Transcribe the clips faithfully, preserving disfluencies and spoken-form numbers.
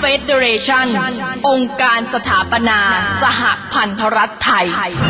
เฟเดเรชันองค์การสถาปนาสหพันธรัฐไทย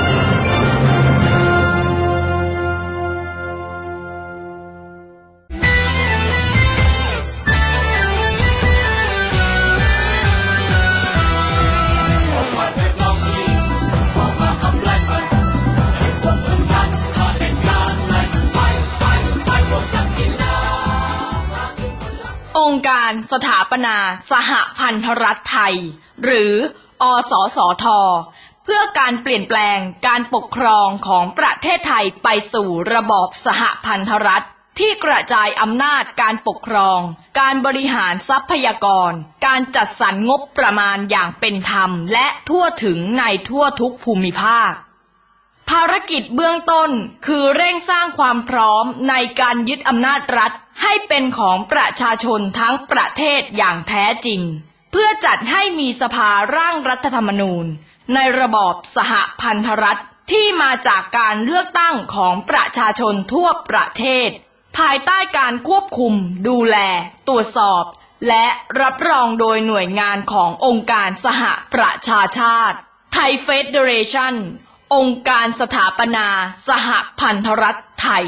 องค์การสถาปนาสหพันธรัฐไทยหรืออสสท.เพื่อการเปลี่ยนแปลงการปกครองของประเทศไทยไปสู่ระบอบสหพันธรัฐที่กระจายอำนาจการปกครองการบริหารทรัพยากรการจัดสรรงบประมาณอย่างเป็นธรรมและทั่วถึงในทั่วทุกภูมิภาคภารกิจเบื้องต้นคือเร่งสร้างความพร้อมในการยึดอำนาจรัฐให้เป็นของประชาชนทั้งประเทศอย่างแท้จริงเพื่อจัดให้มีสภาร่างรัฐธรรมนูญในระบอบสหพันธรัฐที่มาจากการเลือกตั้งของประชาชนทั่วประเทศภายใต้การควบคุมดูแลตรวจสอบและรับรองโดยหน่วยงานขององค์การสหประชาชาติไทยเฟเดเรชันองค์การสถาปนาสหพันธรัฐไทย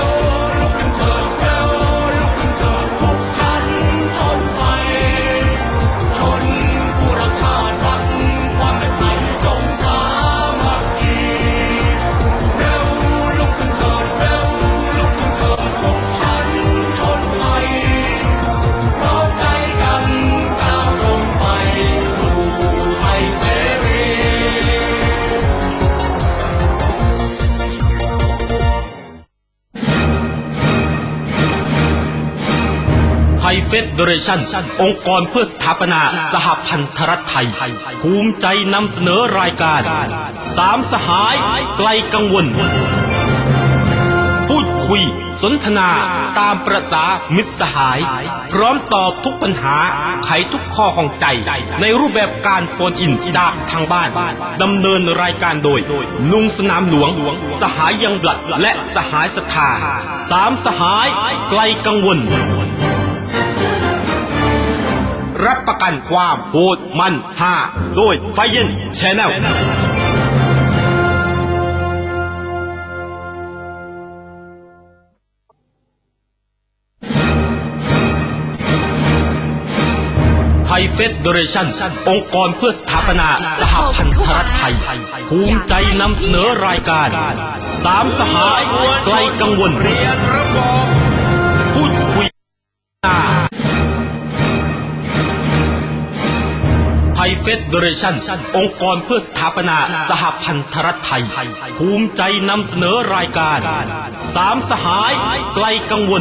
ไทยเฟเดเรชันองค์กรเพื่อสถาปนาสหพันธรัฐไทยภูมิใจนำเสนอรายการสามสหายไกลกังวลพูดคุยสนทนาตามประสามิตรสหายพร้อมตอบทุกปัญหาไขทุกข้อข้องใจในรูปแบบการโฟนอินจากทางบ้านดำเนินรายการโดยลุงสนามหลวงสหายยังบลัดและสหายศรัทธาสามสหายไกลกังวลรับประกันความโหดมันฮาโดยไฟเย็นแชนแนลไทยเฟเดเรชันองค์กรเพื่อสถาปนาสหพันธรัฐไทยภูมิใจนำเสนอรายการสามสหายไกลกังวลพูดคุยไทยเฟเดเรชันองค์กรเพื่อสถาปนาสหพันธรัฐไทยภูมิใจนำเสนอรายการสามสหายไกลกังวล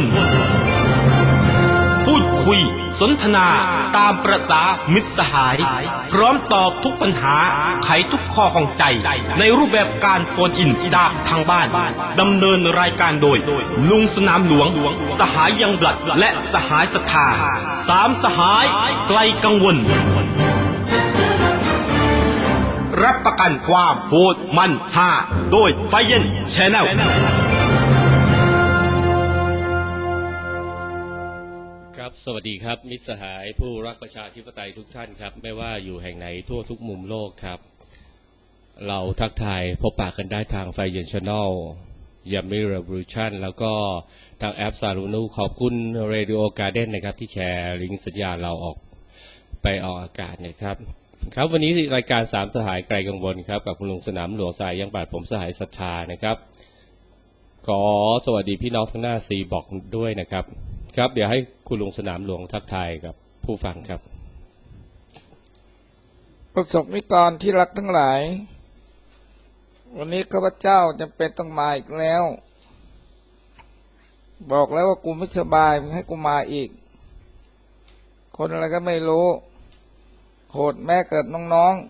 พูดคุยสนทนาตามประสามิตรสหายพร้อมตอบทุกปัญหาไขทุกข้อข้องใจในรูปแบบการโฟนอินจากทางบ้านดำเนินรายการโดยลุงสนามหลวงสหายยังบลัดและสหายศรัทธาสามสหายไกลกังวลรับประกันความโหดมันฮาโดยไฟเย็นแชนแนลครับสวัสดีครับมิตรสหายผู้รักประชาธิปไตยทุกท่านครับไม่ว่าอยู่แห่งไหนทั่วทุกมุมโลกครับเราทักทายพบปะกันได้ทางไฟเย็นแชนแนลยามิเรเวอร์ชันแล้วก็ทางแอปซาลูนูขอบคุณเรดิโอการ์เด้นนะครับที่แชร์ลิงก์สัญญาณเราออกไปออกอากาศนะครับครับวันนี้รายการสามสหายไกลกังวลครับกับคุณลุงสนามหลวงสายยังบาดผมสหายศรัทธานะครับขอสวัสดีพี่น้องทั้งหน้าซีบอกด้วยนะครับครับเดี๋ยวให้คุณลุงสนามหลวงทักทายกับผู้ฟังครับประสบนิกรที่รักทั้งหลายวันนี้ข้าพเจ้าจำเป็นต้องมาอีกแล้วบอกแล้วว่ากูไม่สบายมึงให้กูมาอีกคนอะไรก็ไม่รู้โหดแม่เกิดน้อง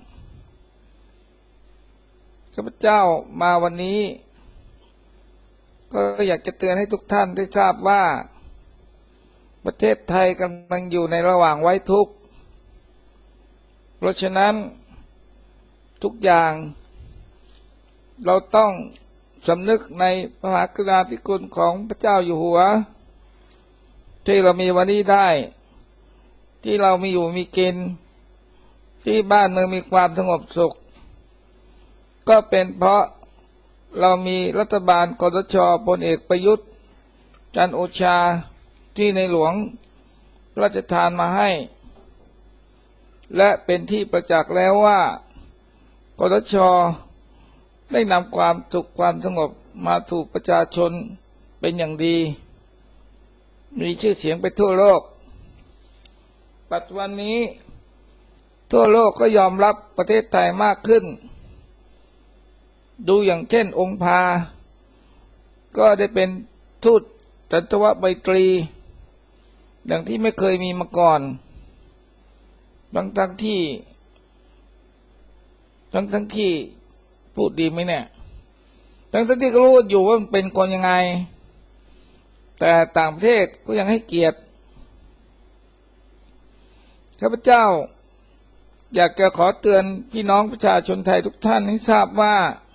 ๆข้าพเจ้ามาวันนี้ก็อยากจะเตือนให้ทุกท่านได้ทราบว่าประเทศไทยกำลังอยู่ในระหว่างไว้ทุกข์เพราะฉะนั้นทุกอย่างเราต้องสำนึกในพระมหากรุณาธิคุณของพระเจ้าอยู่หัวที่เรามีวันนี้ได้ที่เรามีอยู่มีกินที่บ้านเมืองมีความสงบสุขก็เป็นเพราะเรามีรัฐบาลคสช.พลเอกประยุทธ์จันทร์โอชาที่ในหลวงพระราชทานมาให้และเป็นที่ประจักษ์แล้วว่าคสช.ได้นำความสุขความสงบมาสู่ประชาชนเป็นอย่างดีมีชื่อเสียงไปทั่วโลกปัจจุบันนี้ทั่วโลกก็ยอมรับประเทศไทยมากขึ้นดูอย่างเช่นองค์พาก็ได้เป็นทูตสันทวไมตรีอย่างที่ไม่เคยมีมาก่อนทั้งทั้งที่ทั้งทั้งที่พูดดีไหมเนี่ยทั้งทั้งที่ก็รู้อยู่ว่ามันเป็นคนยังไงแต่ต่างประเทศก็ยังให้เกียรติข้าพเจ้าอยากจะขอเตือนพี่น้องประชาชนไทยทุกท่านให้ทราบว่า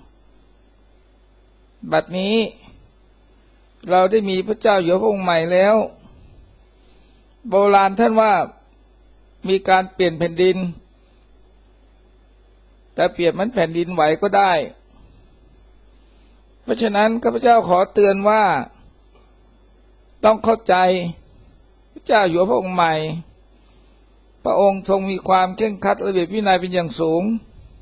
บัดนี้เราได้มีพระเจ้าอยู่หัวพระองค์ใหม่แล้วโบราณท่านว่ามีการเปลี่ยนแผ่นดินแต่เปลี่ยนมันแผ่นดินไหวก็ได้เพราะฉะนั้นข้าพเจ้าขอเตือนว่าต้องเข้าใจพระเจ้าอยู่หัวพระองค์ใหม่พระองค์ทรงมีความเคร่งครัดระเบียบวินัยเป็นอย่างสูง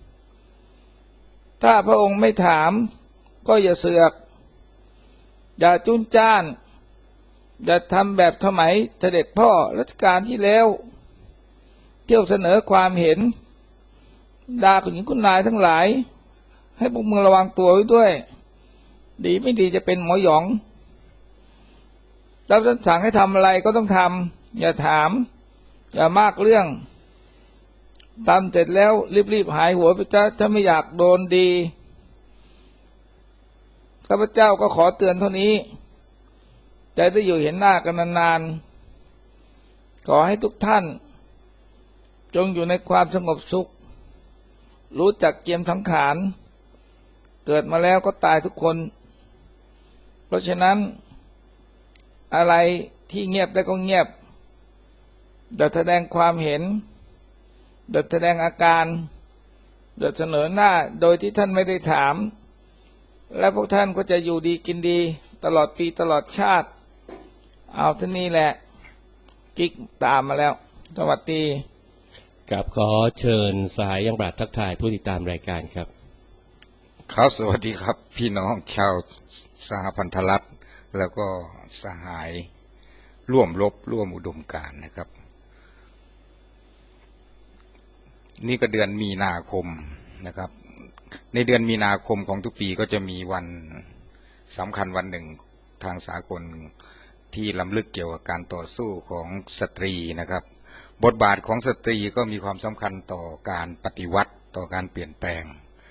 ถ้าพระองค์ไม่ถามก็อย่าเสือกอย่าจุนจ้านอย่าทำแบบสมัยเสด็จพ่อรัชกาลที่แล้วเที่ยวเสนอความเห็นด่าคุณหญิงคุณนายทั้งหลายให้พวกมึงระวังตัวไว้ด้วยดีไม่ดีจะเป็นหมอหยองรับสั่งให้ทำอะไรก็ต้องทำอย่าถามอย่ามากเรื่องทำเสร็จแล้วรีบๆหายหัวไปจ้าถ้าไม่อยากโดนดีข้าพเจ้าก็ขอเตือนเท่านี้จะได้อยู่เห็นหน้ากันนานๆขอให้ทุกท่านจงอยู่ในความสงบสุขรู้จักเกียมสังขารเกิดมาแล้วก็ตายทุกคนเพราะฉะนั้นอะไรที่เงียบได้ก็เงียบอย่าแสดงความเห็นอย่าแสดงอาการอย่าเสนอหน้าโดยที่ท่านไม่ได้ถามและพวกท่านก็จะอยู่ดีกินดีตลอดปีตลอดชาติเอาท่านี้แหละกิ๊กตามมาแล้วสวัสดีกับขอเชิญสายยังบราดทักทายผู้ติดตามรายการครับครับสวัสดีครับพี่น้องชาวสหพันธรัฐแล้วก็สหายร่วมรบร่วมอุดมการณ์นะครับนี่ก็เดือนมีนาคมนะครับในเดือนมีนาคมของทุกปีก็จะมีวันสำคัญวันหนึ่งทางสากลที่รำลึกเกี่ยวกับการต่อสู้ของสตรีนะครับบทบาทของสตรีก็มีความสำคัญต่อการปฏิวัติต่อการเปลี่ยนแปลง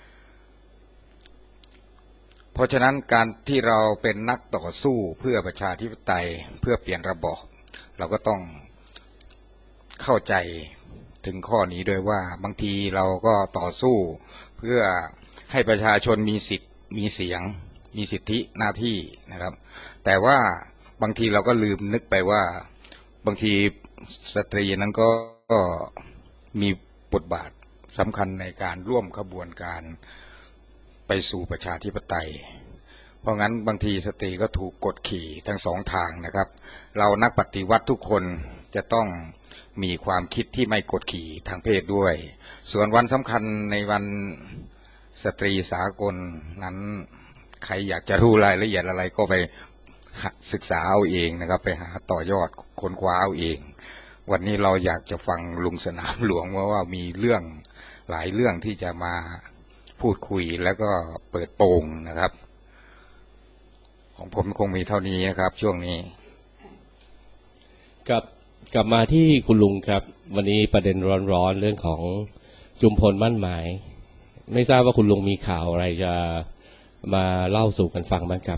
เพราะฉะนั้นการที่เราเป็นนักต่อสู้เพื่อประชาธิปไตยเพื่อเปลี่ยนระบอบเราก็ต้องเข้าใจถึงข้อนี้ด้วยว่าบางทีเราก็ต่อสู้เพื่อให้ประชาชนมีสิทธิ์มีเสียงมีสิทธิหน้าที่นะครับแต่ว่าบางทีเราก็ลืมนึกไปว่าบางทีสตรีนั้นก็มีบทบาทสำคัญในการร่วมขบวนการไปสู่ประชาธิปไตยเพราะงั้นบางทีสตรีก็ถูกกดขี่ทั้งสองทางนะครับเรานักปฏิวัติทุกคนจะต้องมีความคิดที่ไม่กดขี่ทางเพศด้วยส่วนวันสำคัญในวันสตรีสากลนั้นใครอยากจะรู้รายละเอียดอะไรก็ไปศึกษาเอาเองนะครับไปหาต่อยอดค้นคว้าเอาเองวันนี้เราอยากจะฟังลุงสนามหลวงว่าว่ามีเรื่องหลายเรื่องที่จะมาพูดคุยแล้วก็เปิดโปงนะครับของผมคงมีเท่านี้นะครับช่วงนี้กับกลับมาที่คุณลุงครับวันนี้ประเด็นร้อนๆเรื่องของจุมพลมั่นหมายไม่ทราบว่าคุณลุงมีข่าวอะไรจะมาเล่าสู่กันฟังบ้างครับ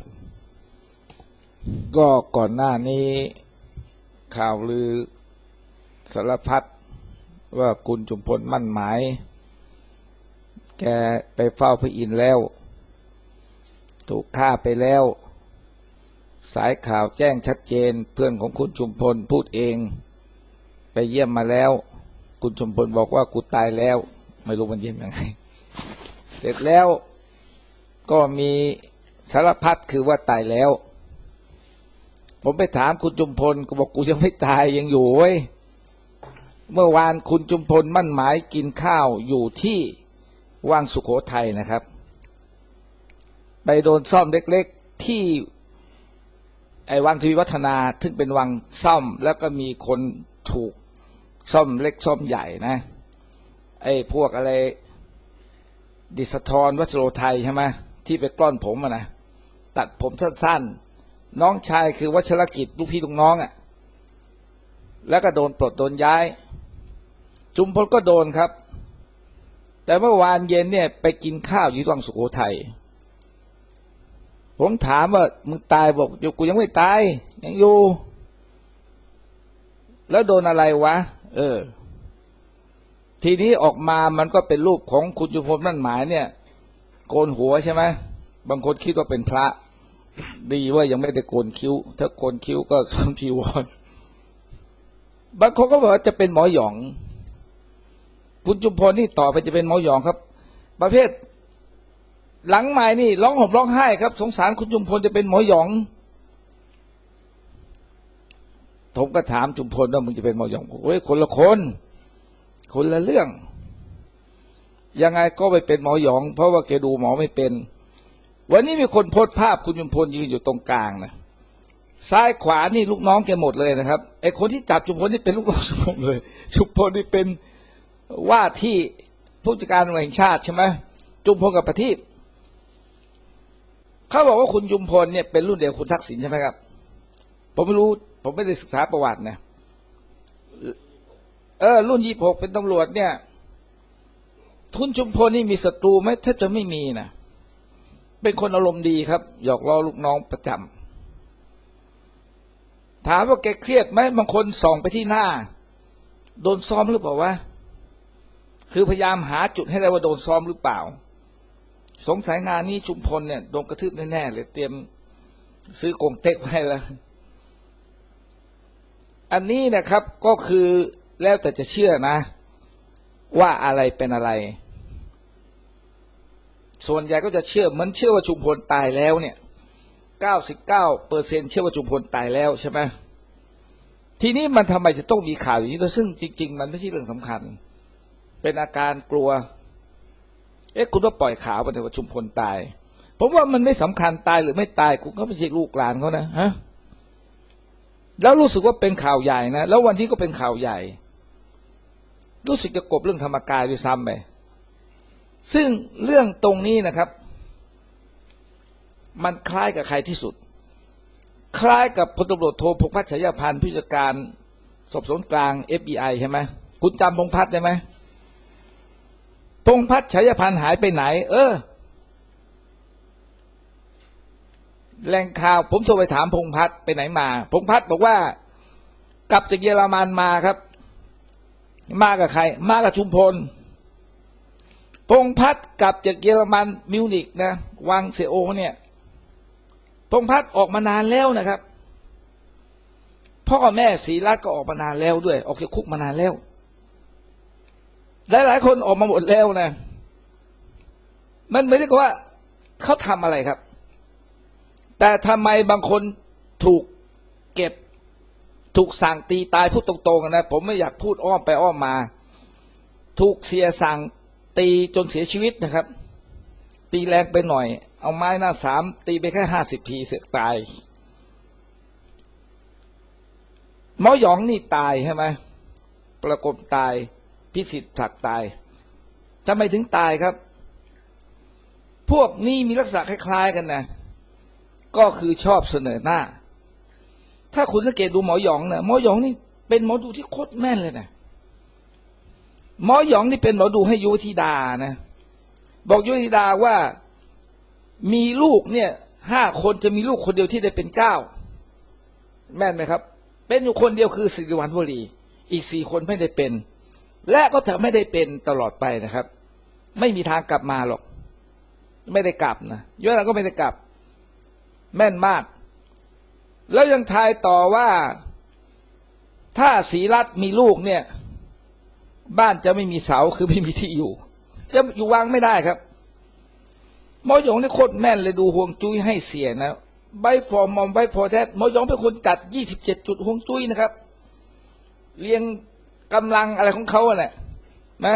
ก็ก่อนหน้านี้ข่าวลือสารพัดว่าคุณจุมพลมั่นหมายแกไปเฝ้าพระอินทร์แล้วถูกฆ่าไปแล้วสายข่าวแจ้งชัดเจนเพื่อนของคุณจุมพลพูดเองไปเยี่ยมมาแล้วคุณชุมพลบอกว่ากูตายแล้วไม่รู้มันเยี่ยมยังไงเสร็จแล้วก็มีสารพัดคือว่าตายแล้วผมไปถามคุณชุมพลก็บอกกูยังไม่ตายยังอยู่เว้ยเมื่อวานคุณชุมพลมั่นหมายกินข้าวอยู่ที่วังสุโขทัยนะครับไปโดนซ่อมเล็กๆที่ไอ้วังทวีวัฒนาซึ่งเป็นวังซ่อมแล้วก็มีคนถูกซ่อมเล็กซ่อมใหญ่นะไอ้พวกอะไรดิสทรวัชโรไทยใช่ไหมที่ไปกล้อนผมอะนะตัดผมสั้นๆน้องชายคือวัชรกิจลูกพี่ลูกน้องอะแล้วก็โดนปลดโดนย้ายจุมพลก็โดนครับแต่เมื่อวานเย็นเนี่ยไปกินข้าวอยู่ที่วังสุโขทัยผมถามว่ามึงตายบอกอยู่กูยังไม่ตายยังอยู่แล้วโดนอะไรวะเออทีนี้ออกมามันก็เป็นรูปของคุณจุมพลมั่นหมายเนี่ยโกนหัวใช่ไหมบางคนคิดว่าเป็นพระดีว่ายังไม่ได้โกนคิ้วถ้าโกนคิ้วก็สวมจีวรบางคนก็บอกว่าจะเป็นหมอหยองคุณจุมพลนี่ต่อไปจะเป็นหมอหยองครับประเภทหลังไม้นี่ร้องห่มร้องไห้ครับสงสารคุณจุมพลจะเป็นหมอหยองผมก็ถามจุมพลว่ามึงจะเป็นหมอหยองโอ้ยคนละคนคนละเรื่องยังไงก็ไปเป็นหมอหยองเพราะว่าแกดูหมอไม่เป็นวันนี้มีคนโพสต์ภาพคุณจุมพลยืนอยู่ตรงกลางนะซ้ายขวานี่ลูกน้องแกหมดเลยนะครับไอ้คนที่จับจุมพลนี่เป็นลูกน้องจุมพลเลยจุมพลนี่เป็นว่าที่ผู้จัดการตำรวจแห่งชาติใช่ไหมจุมพลกับประทีปเขาบอกว่าคุณจุมพลเนี่ยเป็นรุ่นเดียวคุณทักษิณใช่ไหมครับผมไม่รู้ผมไม่ได้ศึกษาประวัตินะเออรุ่นยี่สิบหกเป็นตำรวจเนี่ยคุณจุมพลนี่มีศัตรูไหมถ้าจะไม่มีนะเป็นคนอารมณ์ดีครับหยอกล้อลูกน้องประจำถามว่าแกเครียดไหมบางคนส่องไปที่หน้าโดนซ้อมหรือเปล่าวะคือพยายามหาจุดให้ได้ว่าโดนซ้อมหรือเปล่าสงสัยงานนี้จุมพลเนี่ยโดนกระทืบแน่ๆเลยเตรียมซื้อกงเต็กไว้แล้วอันนี้นะครับก็คือแล้วแต่จะเชื่อนะว่าอะไรเป็นอะไรส่วนใหญ่ก็จะเชื่อมันเชื่อว่าจุมพลตายแล้วเนี่ยเก้าสิบเก้าเปอร์เซ็นต์เชื่อว่าจุมพลตายแล้วใช่ไหมทีนี้มันทำไมจะต้องมีข่าวอย่างนี้ซึ่งจริงๆมันไม่ใช่เรื่องสำคัญเป็นอาการกลัวเอ๊ะคุณว่าปล่อยข่าวไปแต่ว่าชุมพลตายผมว่ามันไม่สำคัญตายหรือไม่ตายคุณก็ไม่ใช่ลูกหลานเขานะฮะแล้วรู้สึกว่าเป็นข่าวใหญ่นะแล้ววันนี้ก็เป็นข่าวใหญ่รู้สึกจะกบเรื่องธรรมกายด้วยซ้ำไปซึ่งเรื่องตรงนี้นะครับมันคล้ายกับใครที่สุดคล้ายกับพลตำรวจโทพงษ์พัฒน์ ฉายาพันธ์ผู้จัดการสอบสวนกลาง เอฟ บี ไอ ใช่ไหมคุณจำพงษ์พัฒน์ได้ไหมพงษ์พัฒน์ ฉายาพันธ์หายไปไหนเออแหล่งข่าวผมโทรไปถามพงษ์พัฒน์ไปไหนมาพงษ์พัฒน์บอกว่ากลับจากเยอรมันมาครับมากับใครมากับชุมพลพงษ์พัฒน์กลับจากเยอรมันมิวนิกนะวังเซโอเนี่ยพงษ์พัฒน์ออกมานานแล้วนะครับพ่อแม่ศรีรัตน์ก็ออกมานานแล้วด้วยออกจากคุกมานานแล้วหลายๆคนออกมาหมดแล้วนะมันไม่ได้ว่าเขาทำอะไรครับแต่ทำไมบางคนถูกเก็บถูกสั่งตีตายพูดตรงๆนะผมไม่อยากพูดอ้อมไปอ้อมมาถูกเสียสั่งตีจนเสียชีวิตนะครับตีแรงไปหน่อยเอาไม้หน้าสามตีไปแค่ห้าสิบทีเสียตายหมอหยองนี่ตายใช่ไหมประกบตายพิสิทธิ์ศักดิ์ตายทำไมถึงตายครับพวกนี้มีลักษณะคล้ายๆกันนะก็คือชอบเสนอหน้าถ้าคุณสังเกตดูหมอหยองนะหมอหยองนี่เป็นหมอดูที่โคตรแม่นเลยนะหมอหยองนี่เป็นหมอดูให้ยุวธิดานะบอกยุวธิดาว่ามีลูกเนี่ยห้าคนจะมีลูกคนเดียวที่ได้เป็นเจ้าแม่นไหมครับเป็นอยู่คนเดียวคือสิริวัณวลีอีกสี่คนไม่ได้เป็นและก็จะไม่ได้เป็นตลอดไปนะครับไม่มีทางกลับมาหรอกไม่ได้กลับนะยุวธิดาก็ไม่ได้กลับแม่นมากแล้วยังทายต่อว่าถ้าศรีรัตน์มีลูกเนี่ยบ้านจะไม่มีเสาคือไม่มีที่อยู่จะอยู่วางไม่ได้ครับหมอหยงนี่โคตรแม่นเลยดูฮวงจุ้ยให้เสียนะใบฟอร์มอมใบฟอร์แทสหมอหยงเป็นคนจัดยี่สิบเจ็ดจุดฮวงจุ้ยนะครับเรียงกำลังอะไรของเขาแหละนะ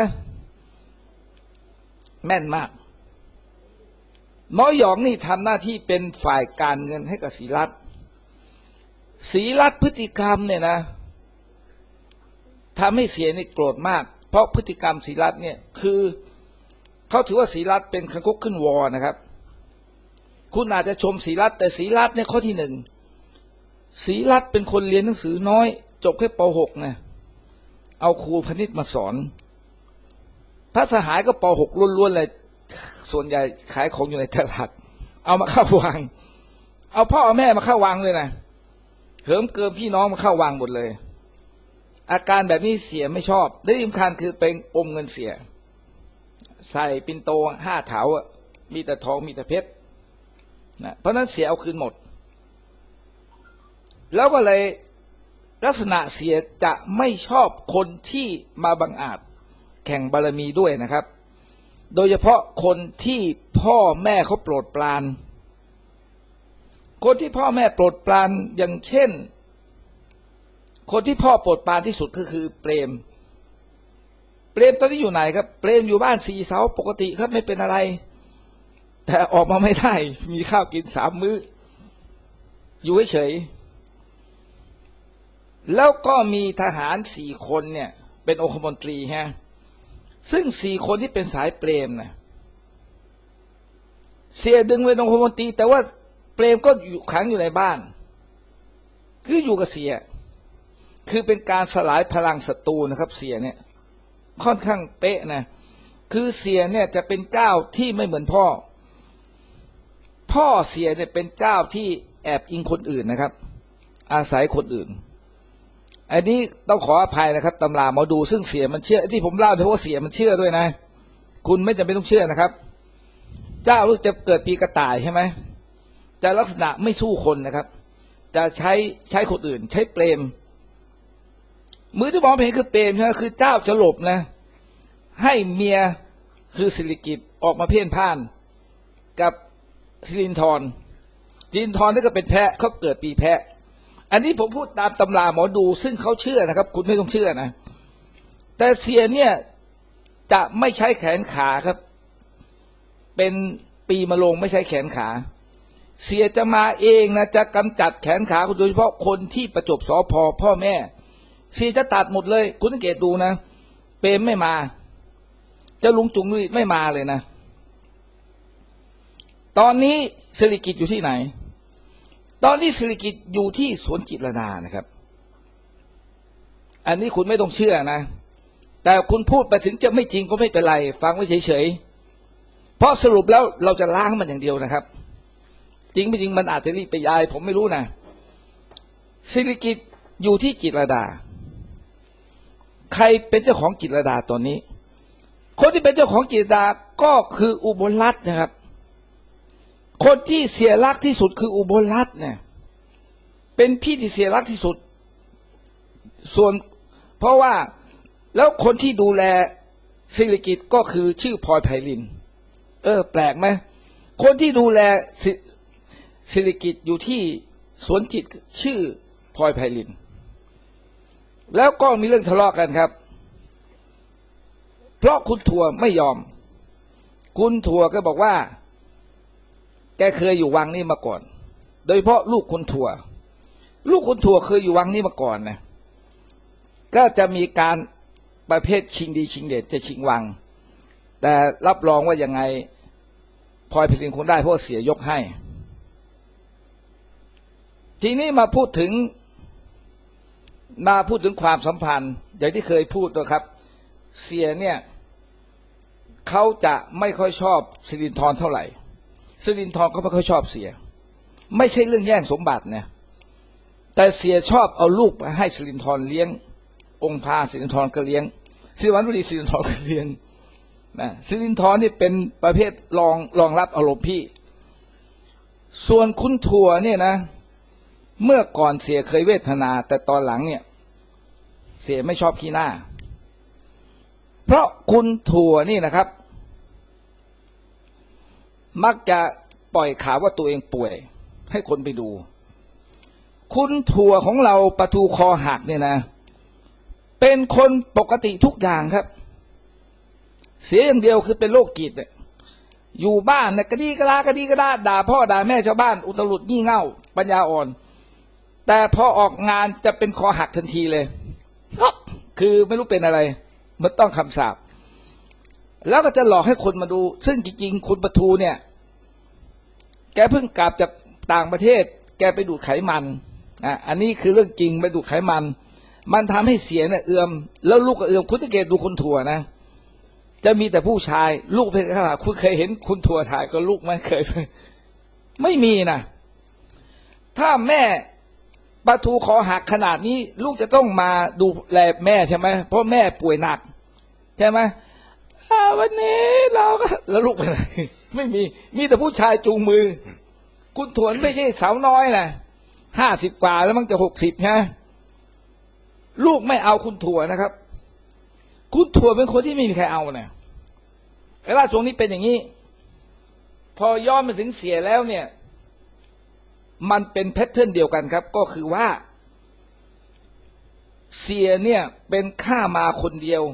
แม่นมากหมอหยองนี่ทำหน้าที่เป็นฝ่ายการเงินให้กับศรีรัตน์ศรีรัตน์พฤติกรรมเนี่ยนะทำให้เสียนี่โกรธมากเพราะพฤติกรรมศรีรัตน์เนี่ยคือเขาถือว่าศรีรัตน์เป็นคังคกขึ้นวอนะครับคุณอาจจะชมศรีรัตน์แต่ศรีรัตน์เนี่ยข้อที่หนึ่งศรีรัตน์เป็นคนเรียนหนังสือน้อยจบแค่ป หกนะเอาครูพนิษฐ์มาสอนพระสหายก็ป หกล้วนๆเลยส่วนใหญ่ขายของอยู่ในตลาดเอามาเข้าวางเอาพ่อเอาแม่มาเข้าวางเลยนะเหิมเกิมพี่น้องมาเข้าวางหมดเลยอาการแบบนี้เสียไม่ชอบได้สำคัญคือเป็นอมเงินเสียใส่ปิ่นโตห้าเถามีแต่ทองมีแต่เพชรนะเพราะนั้นเสียเอาคืนหมดแล้วก็เลยลักษณะเสียจะไม่ชอบคนที่มาบังอาจแข่งบารมีด้วยนะครับโดยเฉพาะคนที่พ่อแม่เขาโปรดปรานคนที่พ่อแม่โปรดปรานอย่างเช่นคนที่พ่อโปรดปรานที่สุดก็คือเปรมเปรมตอนนี้อยู่ไหนครับเปรมอยู่บ้านสี่เสาปกติครับไม่เป็นอะไรแต่ออกมาไม่ได้มีข้าวกินสามมื้ออยู่เฉยแล้วก็มีทหารสี่คนเนี่ยเป็นองคมนตรีฮะซึ่งสี่คนที่เป็นสายเปรมนะเสียดึงเป็นองคมนตรีแต่ว่าเปรมก็อยู่ขังอยู่ในบ้านคืออยู่กับเสียคือเป็นการสลายพลังศัตรูนะครับเสียเนี่ยค่อนข้างเป๊ะนะคือเสียเนี่ยจะเป็นเจ้าที่ไม่เหมือนพ่อพ่อเสียเนี่ยเป็นเจ้าที่แอบยิงคนอื่นนะครับอาศัยคนอื่นอันนี้ต้องขออภัยนะครับตำราหมอดูซึ่งเสียมันเชื่อที่ผมเล่าเพราะว่าเสียมันเชื่อด้วยนะคุณไม่จำเป็นต้องเชื่อนะครับเจ้าจะเกิดปีกระต่ายใช่ไหมจะลักษณะไม่สู้คนนะครับจะใช้ใช้คนอื่นใช้เปรมมือที่มองเห็นคือเปรมใช่ไหมคือเจ้าจะหลบนะให้เมียคือสิริกิติ์ออกมาเพ่นพ่านกับสิรินทรสิรินทรนี่ก็เป็นแพะเขาเกิดปีแพะอันนี้ผมพูดตามตำราหมอดูซึ่งเขาเชื่อนะครับคุณไม่ต้องเชื่อนะแต่เสียเนี่ยจะไม่ใช้แขนขาครับเป็นปีมะโรงไม่ใช้แขนขาเสียจะมาเองนะจะกำจัดแขนขาโดยเฉพาะคนที่ประจบสพพ่อแม่เสียจะตัดหมดเลยคุณสังเกตดูนะเปรมไม่มาจะลุงจุงนี่ไม่มาเลยนะตอนนี้สิริกิติ์อยู่ที่ไหนตอนนี้สิริกิติ์อยู่ที่สวนจิตรลดานะครับอันนี้คุณไม่ต้องเชื่อนะแต่คุณพูดไปถึงจะไม่จริงก็ไม่เป็นไรฟังไว้เฉยๆเพราะสรุปแล้วเราจะล้างมันอย่างเดียวนะครับจริงไม่จริงมันอาจจะรีบไปย้ายผมไม่รู้นะสิริกิติ์อยู่ที่จิตรลดาใครเป็นเจ้าของจิตรลดาตอนนี้คนที่เป็นเจ้าของจิตรลดาก็คืออุบลรัตน์นะครับคนที่เสียรักที่สุดคืออุบลรัตน์เนี่ยเป็นพี่ที่เสียรักที่สุดส่วนเพราะว่าแล้วคนที่ดูแลสิริกิติ์ก็คือชื่อพลอยไพลินเออแปลกไหมคนที่ดูแลสิสิริกิติ์อยู่ที่สวนจิตชื่อพลอยไพลินแล้วก็มีเรื่องทะเลาะกันครับเพราะคุณถั่วไม่ยอมคุณถั่วก็บอกว่าแกเคยอยู่วังนี้มาก่อนโดยเฉพาะลูกคุณถั่วลูกคุณถั่วเคยอยู่วังนี้มาก่อนนะก็จะมีการประเภทชิงดีชิงเด่นจะชิงวังแต่รับรองว่ายังไงพลอยไพลินคงได้เพราะเสียยกให้ทีนี้มาพูดถึงมาพูดถึงความสัมพันธ์อย่างที่เคยพูดนะครับเสียเนี่ยเขาจะไม่ค่อยชอบสิรินทรเท่าไหร่สิรินทรเขาไม่ค่อยชอบเสียไม่ใช่เรื่องแย่งสมบัตินะแต่เสียชอบเอาลูกมาให้สิรินทรเลี้ยงองค์พาสิรินทรก็เลี้ยงสิริวัณวดีสิรินทรก็เลี้ยงนะสิรินทรนี่เป็นประเภทรองรองรับอารมณ์พี่ส่วนคุณถั่วเนี่ยนะเมื่อก่อนเสียเคยเวทนาแต่ตอนหลังเนี่ยเสียไม่ชอบขี้หน้าเพราะคุณถั่วนี่นะครับ มักจะปล่อยข่าวว่าตัวเองป่วยให้คนไปดู คุณถั่วของเราปะทูคอหักเนี่ยนะเป็นคนปกติทุกอย่างครับเสียอย่างเดียวคือเป็นโรคจิตเนี่ยอยู่บ้านเนี่ยกระดีกระดากระดีกระดาด่าพ่อด่าแม่ชาวบ้านอุตลุดงี่เง่าปัญญาอ่อนแต่พอออกงานจะเป็นคอหักทันทีเลยคือไม่รู้เป็นอะไรมันต้องคำสาปแล้วก็จะหลอกให้คนมาดูซึ่งจริงๆคุณปะทูเนี่ยแกเพิ่งกลับจากต่างประเทศแกไปดูดไขมันนะอันนี้คือเรื่องจริงไปดูดไขมันมันทำให้เสียเนี่ยเอื่อมแล้วลูกก็เอื่อมคุณสังเกตดูคุณถั่วนะจะมีแต่ผู้ชายลูกเพศขนาดคุณเคยเห็นคุณถั่วถ่ายกับลูกไหมเคยไม่มีนะถ้าแม่ปะทูคอหักขนาดนี้ลูกจะต้องมาดูแลแม่ใช่ไหมเพราะแม่ป่วยหนักใช่ไหมวันนี้เราก็แล้วลูกไปไหนไม่มีมีแต่ผู้ชายจูงมือคุณถวนไม่ใช่สาวน้อยนะห้าสิบกว่าแล้วมั้งจะหกสิบฮะลูกไม่เอาคุณถั่วนะครับคุณถั่วเป็นคนที่ไม่มีใครเอานะเวลาช่วงนี้เป็นอย่างนี้พอย้อนมาถึงเสียแล้วเนี่ยมันเป็นแพทเทิร์นเดียวกันครับก็คือว่าเสียเนี่ยเป็นข้ามาคนเดียว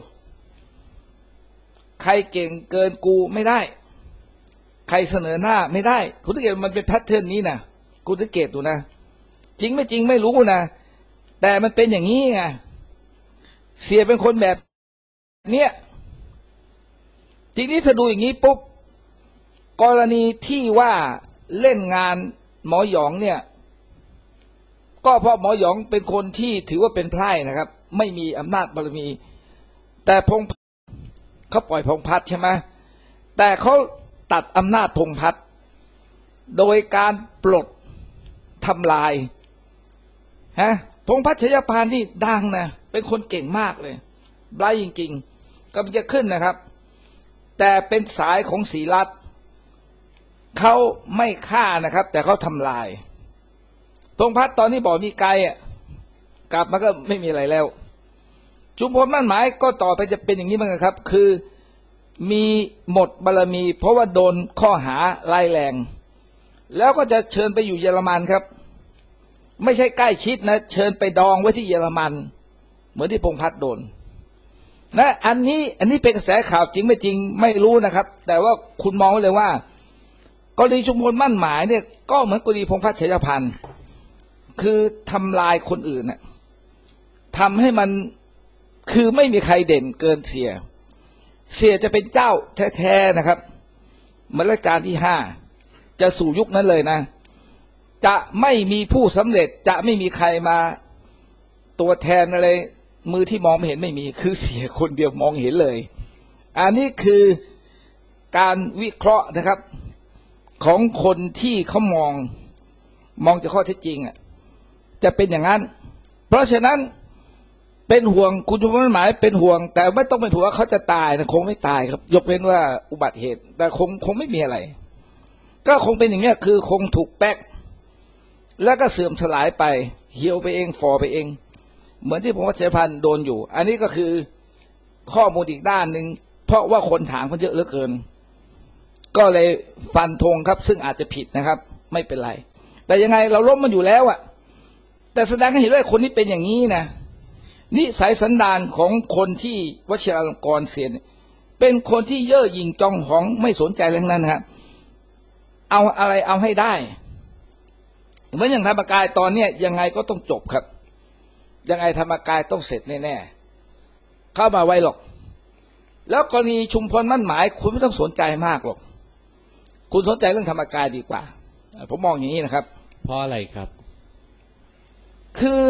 ใครเก่งเกินกูไม่ได้ใครเสนอหน้าไม่ได้คุณสังเกตมันเป็นแพทเทิร์นนี้นะคุณสังเกตดูนะจริงไม่จริงไม่รู้นะแต่มันเป็นอย่างนี้ไงเสียเป็นคนแบบเนี้ยทีนี้ถ้าดูอย่างนี้ปุ๊บกรณีที่ว่าเล่นงานหมอหยองเนี่ยก็เพราะหมอหยองเป็นคนที่ถือว่าเป็นไพร่นะครับไม่มีอำนาจบารมีแต่พงเขาปล่อยพงพัฒน์ใช่ไหมแต่เขาตัดอำนาจพงพัฒน์โดยการปลดทำลายฮะพงพัฒน์ชัยพานนี่ดังนะเป็นคนเก่งมากเลยไบรท์จริงๆกำลังจะขึ้นนะครับแต่เป็นสายของศรีรัตน์เขาไม่ฆ่านะครับแต่เขาทำลายพงพัฒน์ตอนนี้บอกมีไกลอ่ะกลับมาก็ไม่มีอะไรแล้วชุมพลมั่นหมายก็ต่อไปจะเป็นอย่างนี้เหมือนกันครับคือมีหมดบารมีเพราะว่าโดนข้อหาร้ายแรงแล้วก็จะเชิญไปอยู่เยอรมันครับไม่ใช่ใกล้ชิดนะเชิญไปดองไว้ที่เยอรมันเหมือนที่พงพัฒน์โดนนะอันนี้อันนี้เป็นกระแสข่าวจริงไม่จริงไม่รู้นะครับแต่ว่าคุณมองไว้เลยว่ากรณีชุมพลมั่นหมายเนี่ยก็เหมือนกรณีพงพัฒน์ชัยพันธ์คือทำลายคนอื่นน่ะทำให้มันคือไม่มีใครเด่นเกินเสียเสียจะเป็นเจ้าแท้ๆนะครับเหมือนรัชกาลที่ห้าจะสู่ยุคนั้นเลยนะจะไม่มีผู้สำเร็จจะไม่มีใครมาตัวแทนอะไรมือที่มองไม่เห็นไม่มีคือเสียคนเดียวมองเห็นเลยอันนี้คือการวิเคราะห์นะครับของคนที่เขามองมองจากข้อเท็จจริงอ่ะจะเป็นอย่างนั้นเพราะฉะนั้นเป็นห่วงคุณชุมพลหมายเป็นห่วงแต่ไม่ต้องเป็นห่วงว่าเขาจะตายนะคงไม่ตายครับยกเว้นว่าอุบัติเหตุแต่คงคงไม่มีอะไรก็คงเป็นอย่างนี้คือคงถูกแป๊กแล้วก็เสื่อมสลายไปเหี่ยวไปเองฟอไปเองเหมือนที่ผมว่าเจพันโดนอยู่อันนี้ก็คือข้อมูลอีกด้านหนึ่งเพราะว่าคนถามมันเยอะเหลือเกินก็เลยฟันธงครับซึ่งอาจจะผิดนะครับไม่เป็นไรแต่ยังไงเราล้มมันอยู่แล้วอะแต่แสดงให้เห็นว่าคนนี้เป็นอย่างนี้นะนิสัยสันดานของคนที่วชิราลงกรณ์เสียนเป็นคนที่เย่อหยิ่งจองหองไม่สนใจเรื่องนั้นครับเอาอะไรเอาให้ได้เหมือนอย่างธรรมกายตอนเนี้ยยังไงก็ต้องจบครับยังไงธรรมกายต้องเสร็จแน่ๆเข้ามาไว้หรอกแล้วกรณีชุมพลมั่นหมายคุณไม่ต้องสนใจมากหรอกคุณสนใจเรื่องธรรมกายดีกว่าผมมองอย่างนี้นะครับเพราะอะไรครับคือ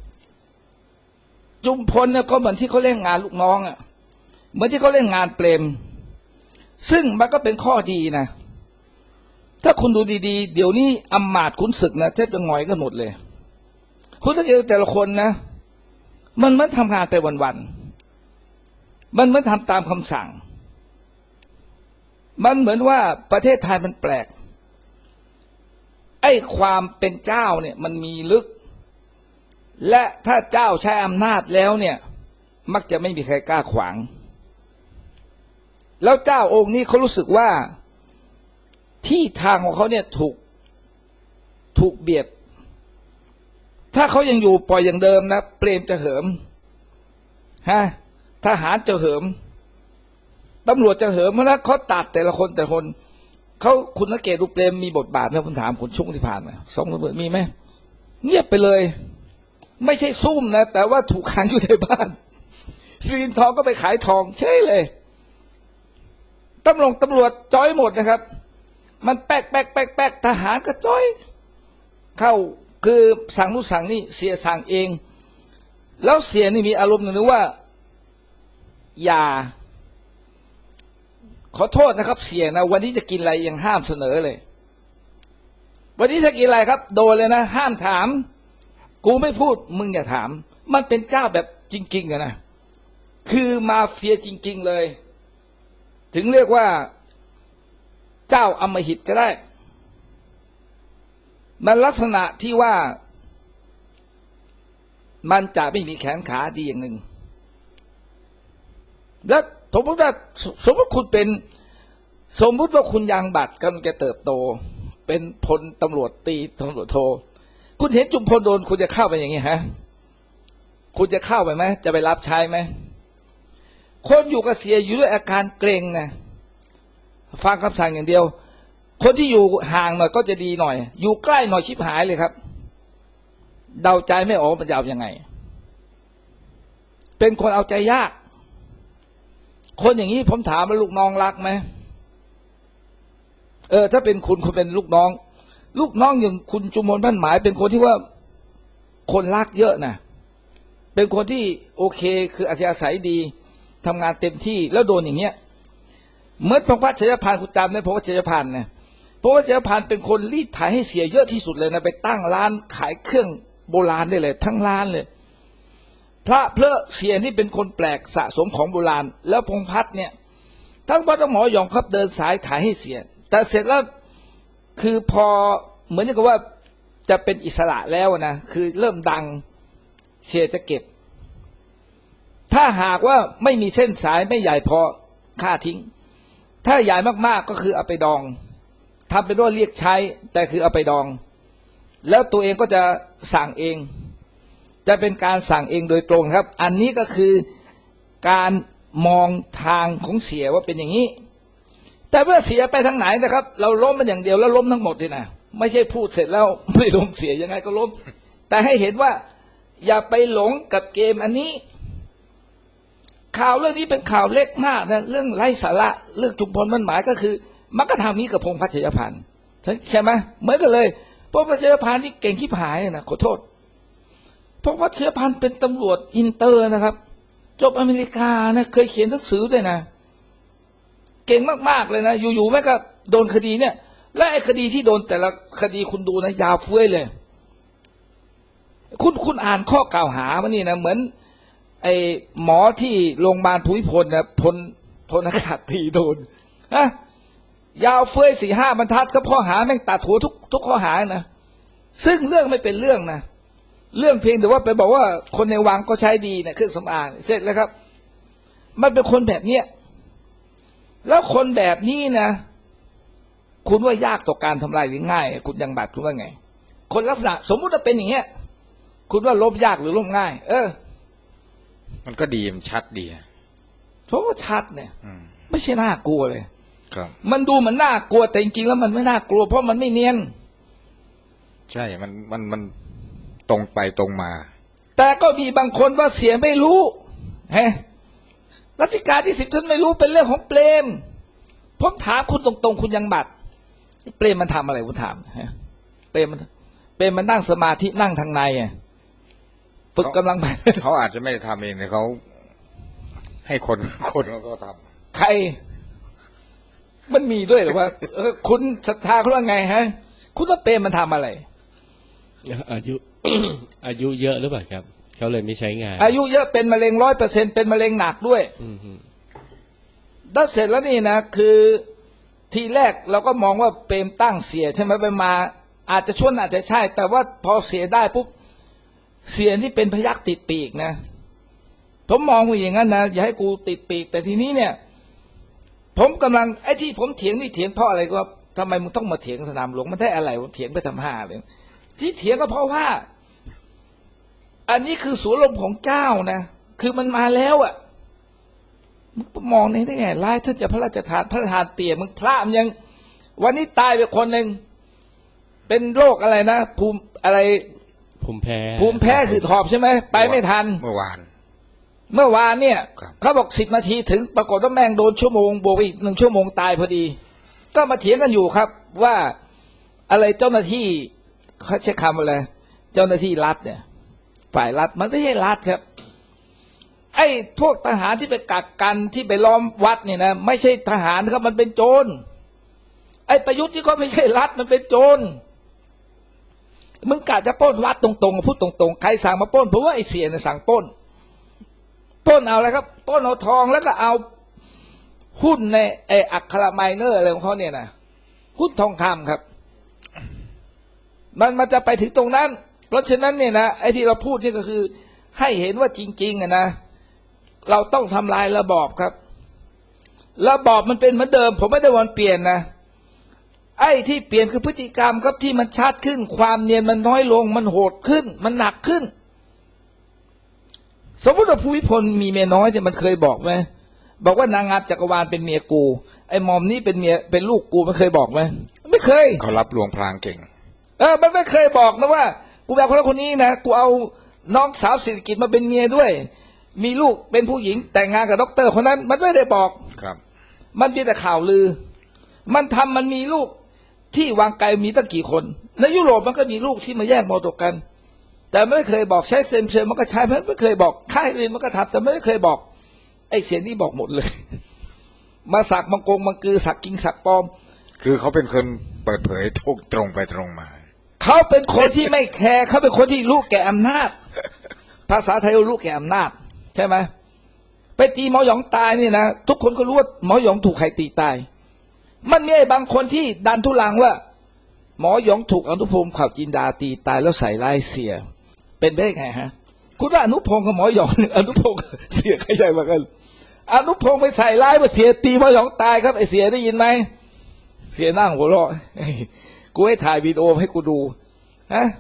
จุมพลเนี่ยก็เหมือนที่เขาเล่นงานลูกน้องอ่ะเหมือนที่เขาเล่นงานเปรมซึ่งมันก็เป็นข้อดีนะถ้าคุณดูดีๆเดี๋ยวนี้อำมาตย์ขุนศึกนะแทบจะหงอยกันหมดเลยคุณสังเกตแต่ละคนนะมันเหมือนทำงานไปวันๆมันเหมือนทำตามคำสั่งมันเหมือนว่าประเทศไทยมันแปลกไอ้ความเป็นเจ้าเนี่ยมันมีลึกและถ้าเจ้าใช้อำนาจแล้วเนี่ยมักจะไม่มีใครกล้าขวางแล้วเจ้าองค์นี้เขารู้สึกว่าที่ทางของเขาเนี่ยถูกถูกเบียดถ้าเขายังอยู่ปล่อยอย่างเดิมนะเปรมจะเหิมฮะทหารจะเหิมตำรวจจะเหิมเพราะนั้นเขาตัดแต่ละคนแต่ละคนเขาคุณสังเกตดูเปรมมีบทบาทไหมผมถามคุณชุ่งที่ผ่านมาสองตำรวจมีไหมเงียบไปเลยไม่ใช่ซุ่มนะแต่ว่าถูกขังอยู่ในบ้านซีนทองก็ไปขายทองใช่เลยตำรวจตำรวจจ้อยหมดนะครับมันแป๊กแป๊กแป๊กแป๊กทหารก็จ้อยเข้าคือสั่งนู้นสั่งนี่เสียสั่งเองแล้วเสียนี่มีอารมณ์หนึ่งว่าอย่าขอโทษนะครับเสียนะวันนี้จะกินอะไรยังห้ามเสนอเลยวันนี้จะกินอะไรครับโดนเลยนะห้ามถามกูไม่พูดมึงอย่าถามมันเป็นเจ้าแบบจริงๆอะนะคือมาเฟียจริงๆเลยถึงเรียกว่าเจ้าอำมหิตก็ได้มันลักษณะที่ว่ามันจะไม่มีแขนขาดีอย่างหนึ่งแล้วสมมติว่าสมมติคุณเป็นสมมติว่าคุณยังบัตรกำลังจะเติบโตเป็นพลตำรวจตีตำรวจโทคุณเห็นจุมพลโดนคุณจะเข้าไปอย่างนี้ฮะคุณจะเข้าไปไหมจะไปรับใช้ไหมคนอยู่กับเสียอยู่ด้วยอาการเกรงนะฟังคำสั่งอย่างเดียวคนที่อยู่ห่างหน่อยก็จะดีหน่อยอยู่ใกล้หน่อยชิบหายเลยครับเดาใจไม่ออกมันจะเอายังไงเป็นคนเอาใจยากคนอย่างนี้ผมถามว่าลูกน้องรักไหมเออถ้าเป็นคุณคุณเป็นลูกน้องลูกน้องอย่างคุณจุมพลพันหมายเป็นคนที่ว่าคนรักเยอะนะเป็นคนที่โอเคคืออัธยาศัยดีทำงานเต็มที่แล้วโดนอย่างเงี้ยเมื่อพระพัชชัยพานคุณจำได้พระพัชชัยพานนะพระพัชชัยพานเป็นคนรีดไถให้เสียเยอะที่สุดเลยนะไปตั้งร้านขายเครื่องโบราณได้เลยทั้งร้านเลยพระเพลเสียนี่เป็นคนแปลกสะสมของโบราณแล้วพงพัฒน์เนี่ยทั้งพระทั้งหมอหยองครับเดินสายขายให้เสียแต่เสร็จแล้วคือพอเหมือนกับว่าจะเป็นอิสระแล้วนะคือเริ่มดังเสียจะเก็บถ้าหากว่าไม่มีเส้นสายไม่ใหญ่พอฆ่าทิ้งถ้าใหญ่มากๆก็คือเอาไปดองทำเป็นว่าเรียกใช้แต่คือเอาไปดองแล้วตัวเองก็จะสั่งเองจะเป็นการสั่งเองโดยตรงครับอันนี้ก็คือการมองทางของเสียว่าเป็นอย่างนี้แต่เมื่อเสียไปทางไหนนะครับเราล้มมันอย่างเดียวแล้วล้มทั้งหมดเลยนะไม่ใช่พูดเสร็จแล้วไม่ล้มเสียยังไงก็ล้มแต่ให้เห็นว่าอย่าไปหลงกับเกมอันนี้ข่าวเรื่องนี้เป็นข่าวเล็กมากนะเรื่องไร้สาระเรื่องจุมพลมั่นหมายก็คือมักกะทำนี้กับพงษ์พัชยพันธ์ใช่ไหมเหมือนกันเลยเพราะพัชยพันธ์นี่เก่งขี้ผายนะขอโทษเพราะพัชยพันธ์เป็นตำรวจอินเตอร์นะครับจบอเมริกานะเคยเขียนหนังสือด้วยนะเก่งมากๆเลยนะอยู่ๆแม่ก็โดนคดีเนี่ยและไอ้คดีที่โดนแต่ละคดีคุณดูนะยาวเฟ้ยเลยคุณคุณอ่านข้อกล่าวหามันนี่นะเหมือนไอ้หมอที่โรงพยาบาลภูมิพลนะพลพลอากาศตรีโดนนะยาวเฟ้ยสี่ห้าบรรทัดก็ข้อหาแม่งตัดหัวทุกทุกข้อหานะซึ่งเรื่องไม่เป็นเรื่องนะเรื่องเพียงแต่ว่าไปบอกว่าคนในวังก็ใช้ดีนะเครื่องสำอางเสร็จแล้วครับมันเป็นคนแบบเนี้ยแล้วคนแบบนี้นะคุณว่ายากต่อการทำลายหรือง่ายคุณยังบัตรคุณว่าไงคนลักษณะสมมุติว่าเป็นอย่างเงี้ยคุณว่าล้มยากหรือล้มง่ายเออมันก็ดีมันชัดดีเพราะว่าชัดเนี่ยไม่ใช่น่ากลัวเลยครับมันดูเหมือนน่ากลัวแต่จริงๆแล้วมันไม่น่ากลัวเพราะมันไม่เนียนใช่มันมันมันตรงไปตรงมาแต่ก็มีบางคนว่าเสียไม่รู้ฮะรัชกาลที่สิบท่านไม่รู้เป็นเรื่องของเปรมผมถามคุณตรงๆคุณยังบัตรเปรมมันทำอะไรผมถามฮะเปรมมันเปรมมันนั่งสมาธินั่งทางในอ่ะฝึกกำลังเขาอาจจะไม่ได้ทำเองแต่เขาให้คนคนเขาทำใครมันมีด้วยหรือว่าเออคุณศรัทธาเขาว่าไงฮะคุณว่าเปรมมันทำอะไรอายุ อายุเยอะหรือเปล่าครับเขาเลยไม่ใช้งานอายุเยอะเป็นมะเร็งร้อยเปอร์เซ็นเป็นมะเร็งหนักด้วยแล้วเสร็จแล้วนี่นะคือทีแรกเราก็มองว่าเปรมตั้งเสียใช่ไหมไปมาอาจจะชวนอาจจะใช่แต่ว่าพอเสียได้ปุ๊บเสียนี่เป็นพยัคฆ์ติดปีกนะผมมองว่าอย่างนั้นนะอย่าให้กูติดปีกแต่ทีนี้เนี่ยผมกำลังไอ้ที่ผมเถียงนี่เถียงเพราะอะไรก็ทำไมมึงต้องมาเถียงสนามหลวงมันได้อะไรผมเถียงไปทำห้าเลยที่เถียงก็เพราะว่าอันนี้คือสวนลมของเจ้านะคือมันมาแล้วอ่ะมึงมองในได้ไงร้ายท่านจะพระราชทานพระราชทานเตี่ยมึงพระมันยังวันนี้ตายไปคนหนึ่งเป็นโรคอะไรนะภูมิอะไรภูมิแพ้ภูมิแพ้คือหอบใช่ไหมไปไม่ทันเมื่อวานเมื่อวานเนี่ยเขาบอกสิบนาทีถึงปรากฏว่าแม่งโดนชั่วโมงบวกอีกหนึ่งชั่วโมงตายพอดีก็มาเถียงกันอยู่ครับว่าอะไรเจ้าหน้าที่เขาใช้คำอะไรเจ้าหน้าที่รัฐเนี่ยฝ่ายรัฐมันไม่ใช่รัฐครับไอ้พวกทหารที่ไปกักกันที่ไปล้อมวัดเนี่ยนะไม่ใช่ทหารครับมันเป็นโจรไอ้ประยุทธ์ที่ก็ไม่ใช่รัฐมันเป็นโจรมึงกะจะปล้นวัดตรงๆพูดตรงๆใครสั่งมาปล้นเพราะว่าไอ้เสียเนี่ยสั่งปล้นปล้นเอาอะไรครับปล้นเอาทองแล้วก็เอาหุ้นในไอ้อัคราไมเนอร์อะไรของเขาเนี่ยนะหุ้นทองคำครับมันมันจะไปถึงตรงนั้นเพราะฉะนั้นเนี่ยนะไอ้ที่เราพูดนี่ก็คือให้เห็นว่าจริงๆอะนะเราต้องทำลายระบอบครับระบอบมันเป็นเหมือนเดิมผมไม่ได้วันเปลี่ยนนะไอ้ที่เปลี่ยนคือพฤติกรรมครับที่มันชัดขึ้นความเนียนมันน้อยลงมันโหดขึ้นมันหนักขึ้นสมมติว่าภูมิพลมีเมียน้อยเนี่ยมันเคยบอกไหมบอกว่านางงามจักรวาลเป็นเมียกูไอ้มอมนี่เป็นเมียเป็นลูกกูมันเคยบอกไหมไม่เคยเขารับลวงพรางเก่งเออมันไม่เคยบอกนะว่ากูแบบคนละคนนี้นะกูเอาน้องสาวศิริกิจมาเป็นเมียด้วยมีลูกเป็นผู้หญิงแต่งงานกับด็อกเตอร์คนนั้นมันไม่ได้บอกครับมันมีแต่ข่าวลือมันทำมันมีลูกที่วางไกลมีตั้งกี่คนในยุโรปมันก็มีลูกที่มาแย่งมรดกกันแต่ไม่เคยบอกใช้เซมเชอร์มันก็ใช้เพราะไม่เคยบอกค่ายอื่นมันก็ทำแต่ไม่เคยบอกไอ้เสียนี่บอกหมดเลยมาสักมังกรมังกือสักกิงสักปลอมคือเขาเป็นคนเปิดเผยทุกตรงไปตรงมาเขาเป็นคนที่ไม่แคร์เขาเป็นคนที่รู้แก่อำนาจภาษาไทยรู้แก่อำนาจใช่ไหมไปตีหมอหยองตายนี่นะทุกคนก็รู้ว่าหมอหยองถูกใครตีตายมันมีไอ้บางคนที่ดันทุลังว่าหมอหยองถูกอนุพงศ์ข่าวจินดาตีตายแล้วใส่ร้ายเสียเป็นไปได้ไงฮะคุณว่าอนุพงศ์กับหมอหยองอนุพงศ์เสียใครใหญ่กว่ากันอนุพงศ์ไปใส่ร้ายว่าเสียตีหมอหยองตายครับไอเสียได้ยินไหมเสียนั่งหัวเราะกูให้ถ่ายวิดีโอให้กูดูฮะ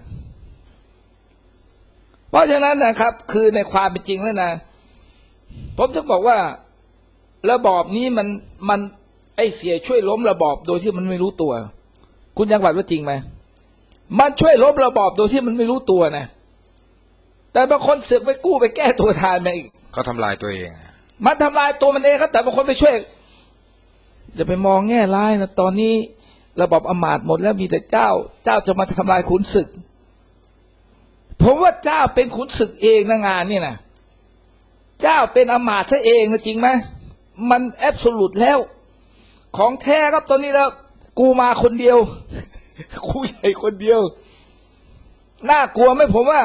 เพราะฉะนั้นนะครับคือในความเป็นจริงแล้วนะผมถึงบอกว่าระบอบนี้มันมันไอเสียช่วยล้มระบอบโดยที่มันไม่รู้ตัวคุณยังหวัดว่าจริงไหมมันช่วยล้มระบอบโดยที่มันไม่รู้ตัวนะแต่บางคนเสือกไปกู้ไปแก้ตัวทานมาอีกเขาทำลายตัวเองมันทำลายตัวมันเองครับแต่บางคนไปช่วยจะไปมองแง่ร้ายนะตอนนี้ระบอบอำมาตย์หมดแล้วมีแต่เจ้าเจ้าจะมาทำลายขุนศึกผมว่าเจ้าเป็นขุนศึกเองนะงานนี่นะเจ้าเป็นอำมาตย์ซะเองนะจริงไหมมันแอบสูตรแล้วของแท้ครับตอนนี้แล้วกูมาคนเดียวกูใหญ่คนเดียวน่ากลัวไหมผมว่า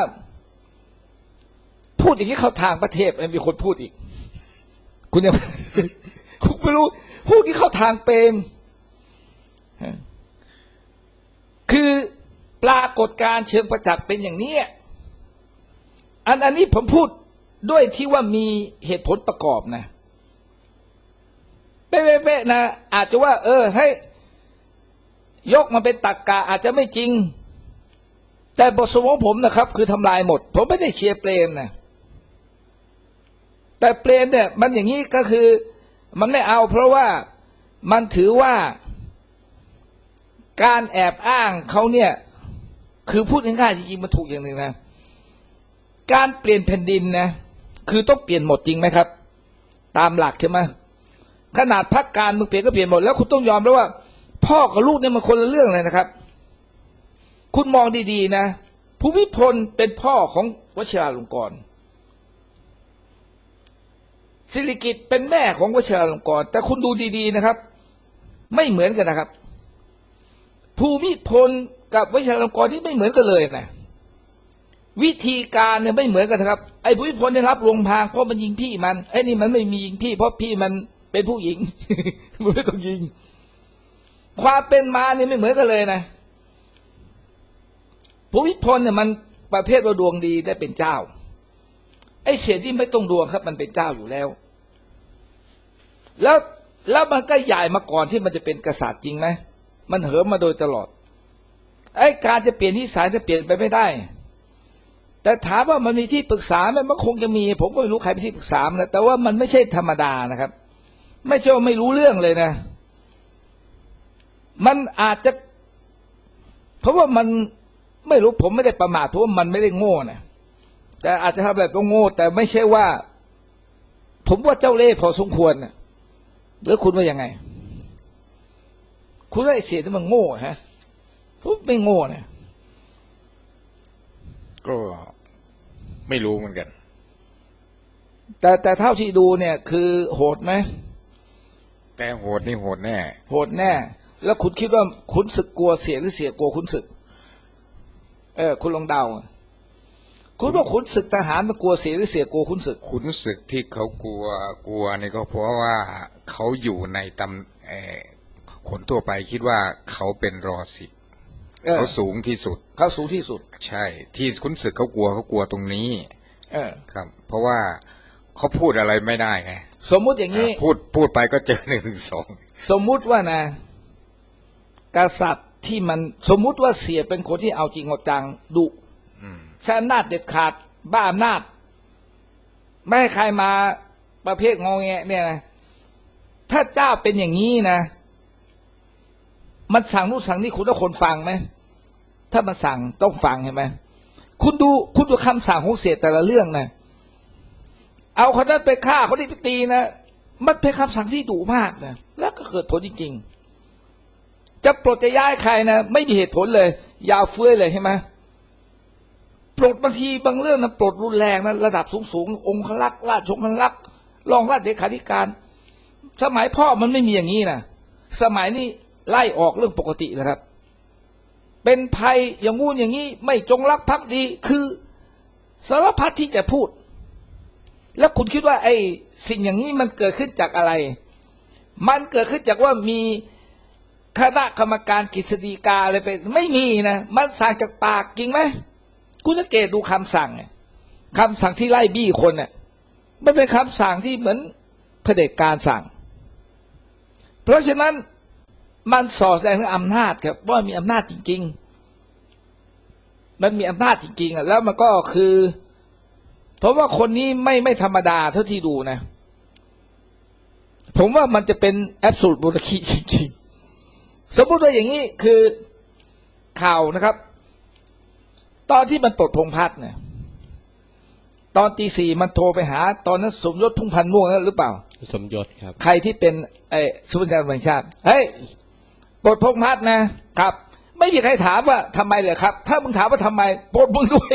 พูดอย่างนี้เข้าทางประเทศมันมีคนพูดอีกคุณยังคุณไม่รู้พูดที่เข้าทางเปรมคือปรากฏการเชิงประจักษ์เป็นอย่างนี้อันอันนี้ผมพูดด้วยที่ว่ามีเหตุผลประกอบนะเป๊ะๆนะอาจจะว่าเออให้ยกมาเป็นตรรกะอาจจะไม่จริงแต่บทสมองผมนะครับคือทำลายหมดผมไม่ได้เชียร์เปรมนะแต่เปรมเนี่ยมันอย่างนี้ก็คือมันไม่เอาเพราะว่ามันถือว่าการแอบอ้างเขาเนี่ยคือพูดง่ายๆจริงๆมันถูกอย่างหนึ่งนะการเปลี่ยนแผ่นดินนะคือต้องเปลี่ยนหมดจริงไหมครับตามหลักใช่ไหมขนาดพรรคการมึงเปลี่ยนก็เปลี่ยนหมดแล้วคุณต้องยอมแล้วว่าพ่อกับลูกเนี่ยมันคนละเรื่องเลยนะครับคุณมองดีๆนะภูมิพลเป็นพ่อของวชิราลงกรณ์ศิริกิติ์เป็นแม่ของวชิราลงกรณ์แต่คุณดูดีๆนะครับไม่เหมือนกันนะครับภูมิพลกับวชิราลงกรณ์ที่ไม่เหมือนกันเลยนะวิธีการเนี่ยไม่เหมือนกันครับไอ้ภูมิพลได้รับลวงพรางเพราะมันยิงพี่มันไอ้นี่มันไม่มียิงพี่เพราะพี่มันเป็นผู้หญิง มันไม่ต้องยิงความเป็นมาเนี่ยไม่เหมือนกันเลยนะภูมิพลเนี่ยมันประเภทว่าดวงดีได้เป็นเจ้าไอ้เสียที่ไม่ต้องดวงครับมันเป็นเจ้าอยู่แล้วแล้วแล้วมันก็ใหญ่มาก่อนที่มันจะเป็นกษัตริย์จริงไหมมันเหิมมาโดยตลอดไอ้การจะเปลี่ยนนิสัยจะเปลี่ยนไปไม่ได้แต่ถามว่ามันมีที่ปรึกษาไหมมันคงจะมีผมก็ไม่รู้ใครเป็นที่ปรึกษานะแต่ว่ามันไม่ใช่ธรรมดานะครับไม่ใช่ว่าไม่รู้เรื่องเลยนะมันอาจจะเพราะว่ามันไม่รู้ผมไม่ได้ประมาทเพราะว่ามันไม่ได้โง่นะแต่อาจจะทำอะไรก็โง่แต่ไม่ใช่ว่าผมว่าเจ้าเล่ห์พอสมควรนะหรือคุณว่ายังไงคุณว่าไอ้เสียที่มันโง่ฮะผมไม่โง่นะก็ไม่รู้เหมือนกันแต่แต่เท่าที่ดูเนี่ยคือโหดไหมแต่โหดนี่โหดแน่โหดแน่แล้วคุณคิดว่าขุนศึกกลัวเสียหรือเสียกลัวขุนศึกเออคุณลองเดาคุณว่าขุนศึกทหารมันกลัวเสียหรือเสียกลัวขุนศึกขุนศึกที่เขากลัวกลัวนี่ก็เพราะว่าเขาอยู่ในตำเอ่อคนทั่วไปคิดว่าเขาเป็นรอสิบเขาสูงที่สุดเขาสูงที่สุดใช่ที่ขุนศึกเขากลัวเขากลัวตรงนี้เออครับเพราะว่าเขาพูดอะไรไม่ได้ไงสมมุติอย่างนี้พูดพูดไปก็เจอหนึ่งถึงสองสมมุติว่านะกษัตริย์ที่มันสมมุติว่าเสียเป็นคนที่เอาจริงเอาจังดุใช้อำนาจเด็ดขาดบ้าอำนาจไม่ให้ใครมาประเภทงอแงเนี่ยนะถ้าเจ้าเป็นอย่างนี้นะมันสั่งนู่นสั่งนี่คุณต้องคนฟังไหมถ้ามันสั่งต้องฟังเห็นไหมคุณดูคุณดูคำสั่งของเสียแต่ละเรื่องนะเอาคนนั้นไปฆ่าคนนี้ไปตีนะมันเป็นคำสั่งที่ดุมากนะแล้วก็เกิดผลจริงๆจะปลดจะย้ายใครนะไม่มีเหตุผลเลยยาวเฟ้ยเลยใช่ไหมปลดบางทีบางเรื่องนะปลดรุนแรงนะระดับสูงๆองครักษ์ราชองครักษ์รองราชเลขาธิการสมัยพ่อมันไม่มีอย่างนี้นะสมัยนี้ไล่ออกเรื่องปกตินะครับเป็นภัยอย่างงู้นอย่างนี้ไม่จงรักภักดีคือสารพัดที่จะพูดแล้วคุณคิดว่าไอ้สิ่งอย่างนี้มันเกิดขึ้นจากอะไรมันเกิดขึ้นจากว่ามีคณะกรรมการกฤษฎีกาอะไรไปไม่มีนะมันสั่งจากปากจริงไหมคุณสังเกตดูคำสั่งคำสั่งที่ไล่บี้คนเนี่ยมันเป็นคำสั่งที่เหมือนเผด็จการสั่งเพราะฉะนั้นมันสอดแสดงถึงอำนาจครับว่ามีอำนาจจริงๆมันมีอำนาจจริงๆอ่ะแล้วมันก็คือเพราะว่าคนนี้ไม่ไม่ธรรมดาเท่าที่ดูนะผมว่ามันจะเป็นแอบสูตรบุรคีจริงๆสมมติว่าอย่างนี้คือข่าวนะครับตอนที่มันปลดพงษ์พัฒน์เนี่ยตอนตีสี่มันโทรไปหาตอนนั้นสมยศพุ่งพันม่วงหรือเปล่าสมยศครับใครที่เป็นไอ้สุวรรณแห่งชาติเฮ้ยปลดพงษ์พัฒน์นะครับไม่มีใครถามว่าทำไมเลยครับถ้ามึงถามว่าทำไมปลดมึงด้วย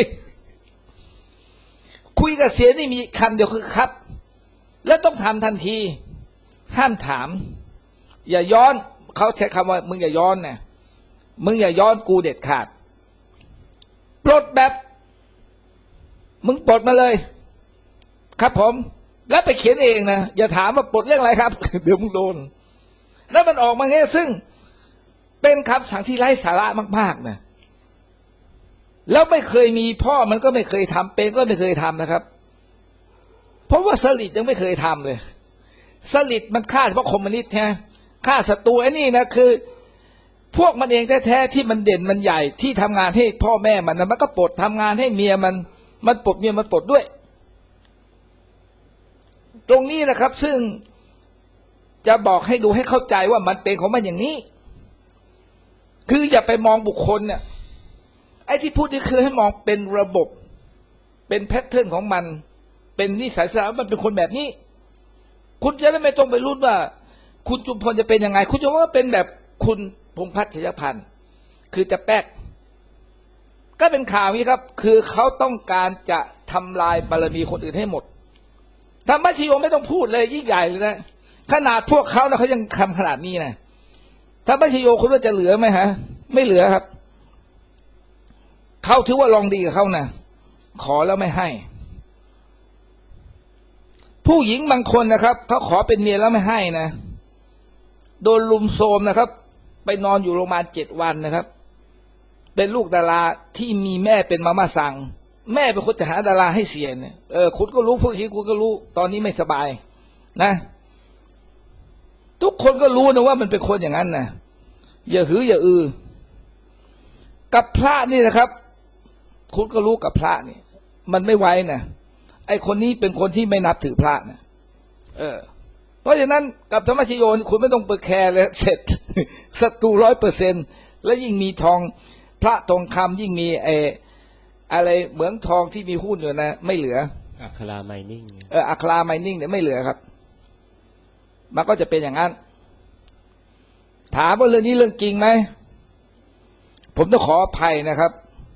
คุยกับเสียนี่มีคำเดียวคือครับแล้วต้องทำทันทีห้ามถามอย่าย้อนเขาใช้คำว่ามึงอย่าย้อนนะมึงอย่าย้อนกูเด็ดขาดปลดแบบมึงปลดมาเลยครับผมแล้วไปเขียนเองนะอย่าถามว่าปลดเรื่องอะไรครับ เดี๋ยวมึงโดนแล้วมันออกมาเงี้ยซึ่งเป็นคำสั่งที่ไร้สาระมากๆนะแล้วไม่เคยมีพ่อมันก็ไม่เคยทำเป็นก็ไม่เคยทำนะครับเพราะว่าสลิดยังไม่เคยทำเลยสลิดมันฆ่าเฉพาะคอมมิวนิสต์ฮะฆ่าศัตรูไอ้นี่นะคือพวกมันเองแท้ๆที่มันเด่นมันใหญ่ที่ทำงานให้พ่อแม่มันนะมันก็ปลดทำงานให้เมียมันมันปลดเมียมันปลดด้วยตรงนี้นะครับซึ่งจะบอกให้ดูให้เข้าใจว่ามันเป็นของมันอย่างนี้คืออย่าไปมองบุคคลเนี่ยไอ้ที่พูดนี่คือให้มองเป็นระบบเป็นแพทเทิร์นของมันเป็นนิสัยสารมันเป็นคนแบบนี้คุณจะได้ไม่ต้องไปรุ่นว่าคุณจุมพลจะเป็นยังไงคุณจะว่าเป็นแบบคุณพงษ์พัฒน์ ชัยพันธ์คือจะแป๊กก็เป็นข่าวนี้ครับคือเขาต้องการจะทำลายบารมีคนอื่นให้หมดธรรมชโยไม่ต้องพูดเลยยิ่งใหญ่เลยนะขนาดพวกเขานะเขายังทำขนาดนี้นะธรรมชโยคุณว่าจะเหลือไหมฮะไม่เหลือครับเขาถือว่าลองดีกับเขานะขอแล้วไม่ให้ผู้หญิงบางคนนะครับเขาขอเป็นเมียแล้วไม่ให้นะโดนลุมโทรมนะครับไปนอนอยู่โรงพยาบาลเจ็ดวันนะครับเป็นลูกดาราที่มีแม่เป็นมาม่าสั่งแม่เป็นคนจะหาดาราให้เสียเนี่ยเออคุณก็รู้พวกนี้คุณก็รู้ตอนนี้ไม่สบายนะทุกคนก็รู้นะว่ามันเป็นคนอย่างนั้นนะอย่าหืออย่าอือกับพระนี่นะครับคุณก็รู้กับพระนี่มันไม่ไว้นะไอคนนี้เป็นคนที่ไม่นับถือพระนะเออเพราะฉะนั้นกับธรรมชโยนคุณไม่ต้องไปแคร์เลยเสร็จศัตรูร้อยเปอร์เซ็นต์แล้วยิ่งมีทองพระทองคำยิ่งมีไออะไรเหมืองทองที่มีหุ้นอยู่นะไม่เหลืออัคราไมนิ่งเอออัคราไมนิ่งเนี่ยไม่เหลือครับมันก็จะเป็นอย่างนั้นถามว่าเรื่องนี้เรื่องจริงไหมผมต้องขออภัยนะครับ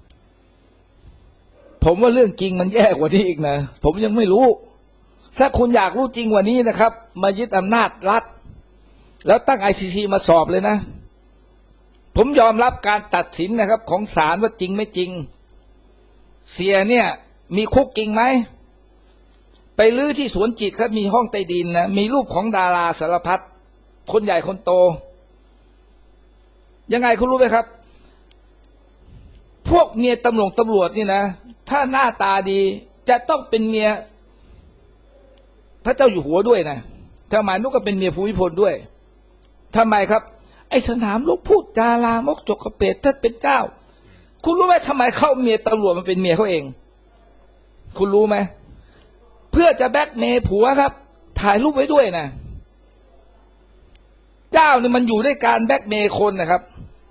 ผมว่าเรื่องจริงมันแย่กว่านี้อีกนะผมยังไม่รู้ถ้าคุณอยากรู้จริงกว่านี้นะครับมายึดอำนาจรัฐแล้วตั้ง ไอ ซี ซี มาสอบเลยนะผมยอมรับการตัดสินนะครับของศาลว่าจริงไม่จริงเสียเนี่ยมีคุกจริงไหมไปลื้อที่สวนจิตครับมีห้องใต้ดินนะมีรูปของดาราสารพัดคนใหญ่คนโตยังไงคุณรู้ไหมครับพวกเมียตำรวจตำรวจนี่นะถ้าหน้าตาดีจะต้องเป็นเมียพระเจ้าอยู่หัวด้วยนะทำไมนุกก็เป็นเมียภูมิพลด้วยทำไมครับไอ้สนามลูกพูดดารามกจกกระเปดท่านเป็นเจ้าคุณรู้ไหมทำไมเข้าเมียตำรวจมันเป็นเมียเขาเองคุณรู้ไหมเพื่อจะแบล็กเมย์ผัวครับถ่ายรูปไว้ด้วยนะเจ้าเนี่ยมันอยู่ด้วยการแบล็กเมย์คนนะครับ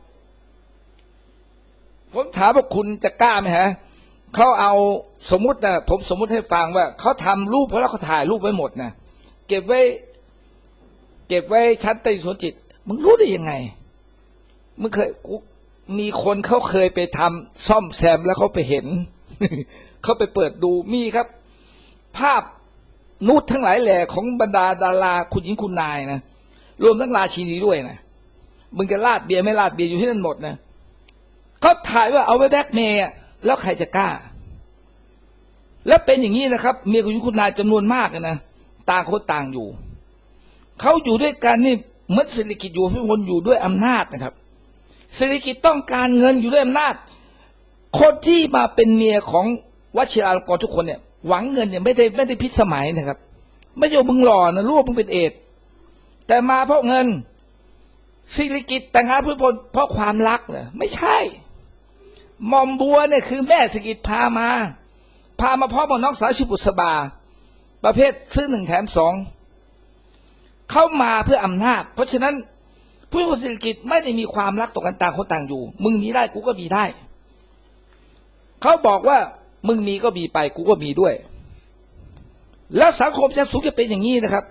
ผมถามว่าคุณจะกล้าไหมฮะเขาเอาสมมุตินะผมสมมุติให้ฟังว่าเขาทำรูปเพราะเขาถ่ายรูปไว้หมดนะเก็บไว้เก็บไว้ชั้นใต้สวนจิตมึงรู้ได้ยังไงมึงเคยมีคนเขาเคยไปทำซ่อมแซมแล้วเขาไปเห็น เขาไปเปิดดูมีครับภาพนูดทั้งหลายแหล่ของบรรดาดาราคุณหญิงคุณนายนะรวมทั้งราชินีด้วยนะมึงจะลาดเบียร์ไม่ลาดเบียร์อยู่ที่นั่นหมดนะเขาถ่ายว่าเอาไว้แบล็กเมย์แล้วใครจะกล้าแล้วเป็นอย่างนี้นะครับเมียคุณหญิงคุณนายจำนวนมากนะต่างคนต่างอยู่เขาอยู่ด้วยกันนี่เหมือนเศรษฐกิจอยู่ทุกคนอยู่ด้วยอำนาจนะครับเศรษฐกิจต้องการเงินอยู่ด้วยอำนาจคนที่มาเป็นเมียของวชิราลงกรณ์ทุกคนเนี่ยหวังเงินเนี่ยไม่ได้ไม่ได้พิสมัยนะครับไม่โยมึงหล่อนะรู้ว่ามึงเป็นเอดแต่มาเพราะเงินเศรษฐกิจแต่งงานเพื่อผลเพราะความรักเหรอไม่ใช่หม่อมบัวเนี่ยคือแม่เศรษฐกิจพามาพามาพร้อมกับน้องสาวชื่อบุษบาประเภทซื้อหนึ่งแถมสองเข้ามาเพื่ออำนาจเพราะฉะนั้นผู้คนเศรษฐกิจไม่ได้มีความรักต่อกันต่างคนต่างอยู่มึงมีได้กูก็มีได้เขาบอกว่ามึงมีก็มีไปกูก็มีด้วยแล้วสังคมชั้นสูงจะเป็นอย่างนี้นะครับ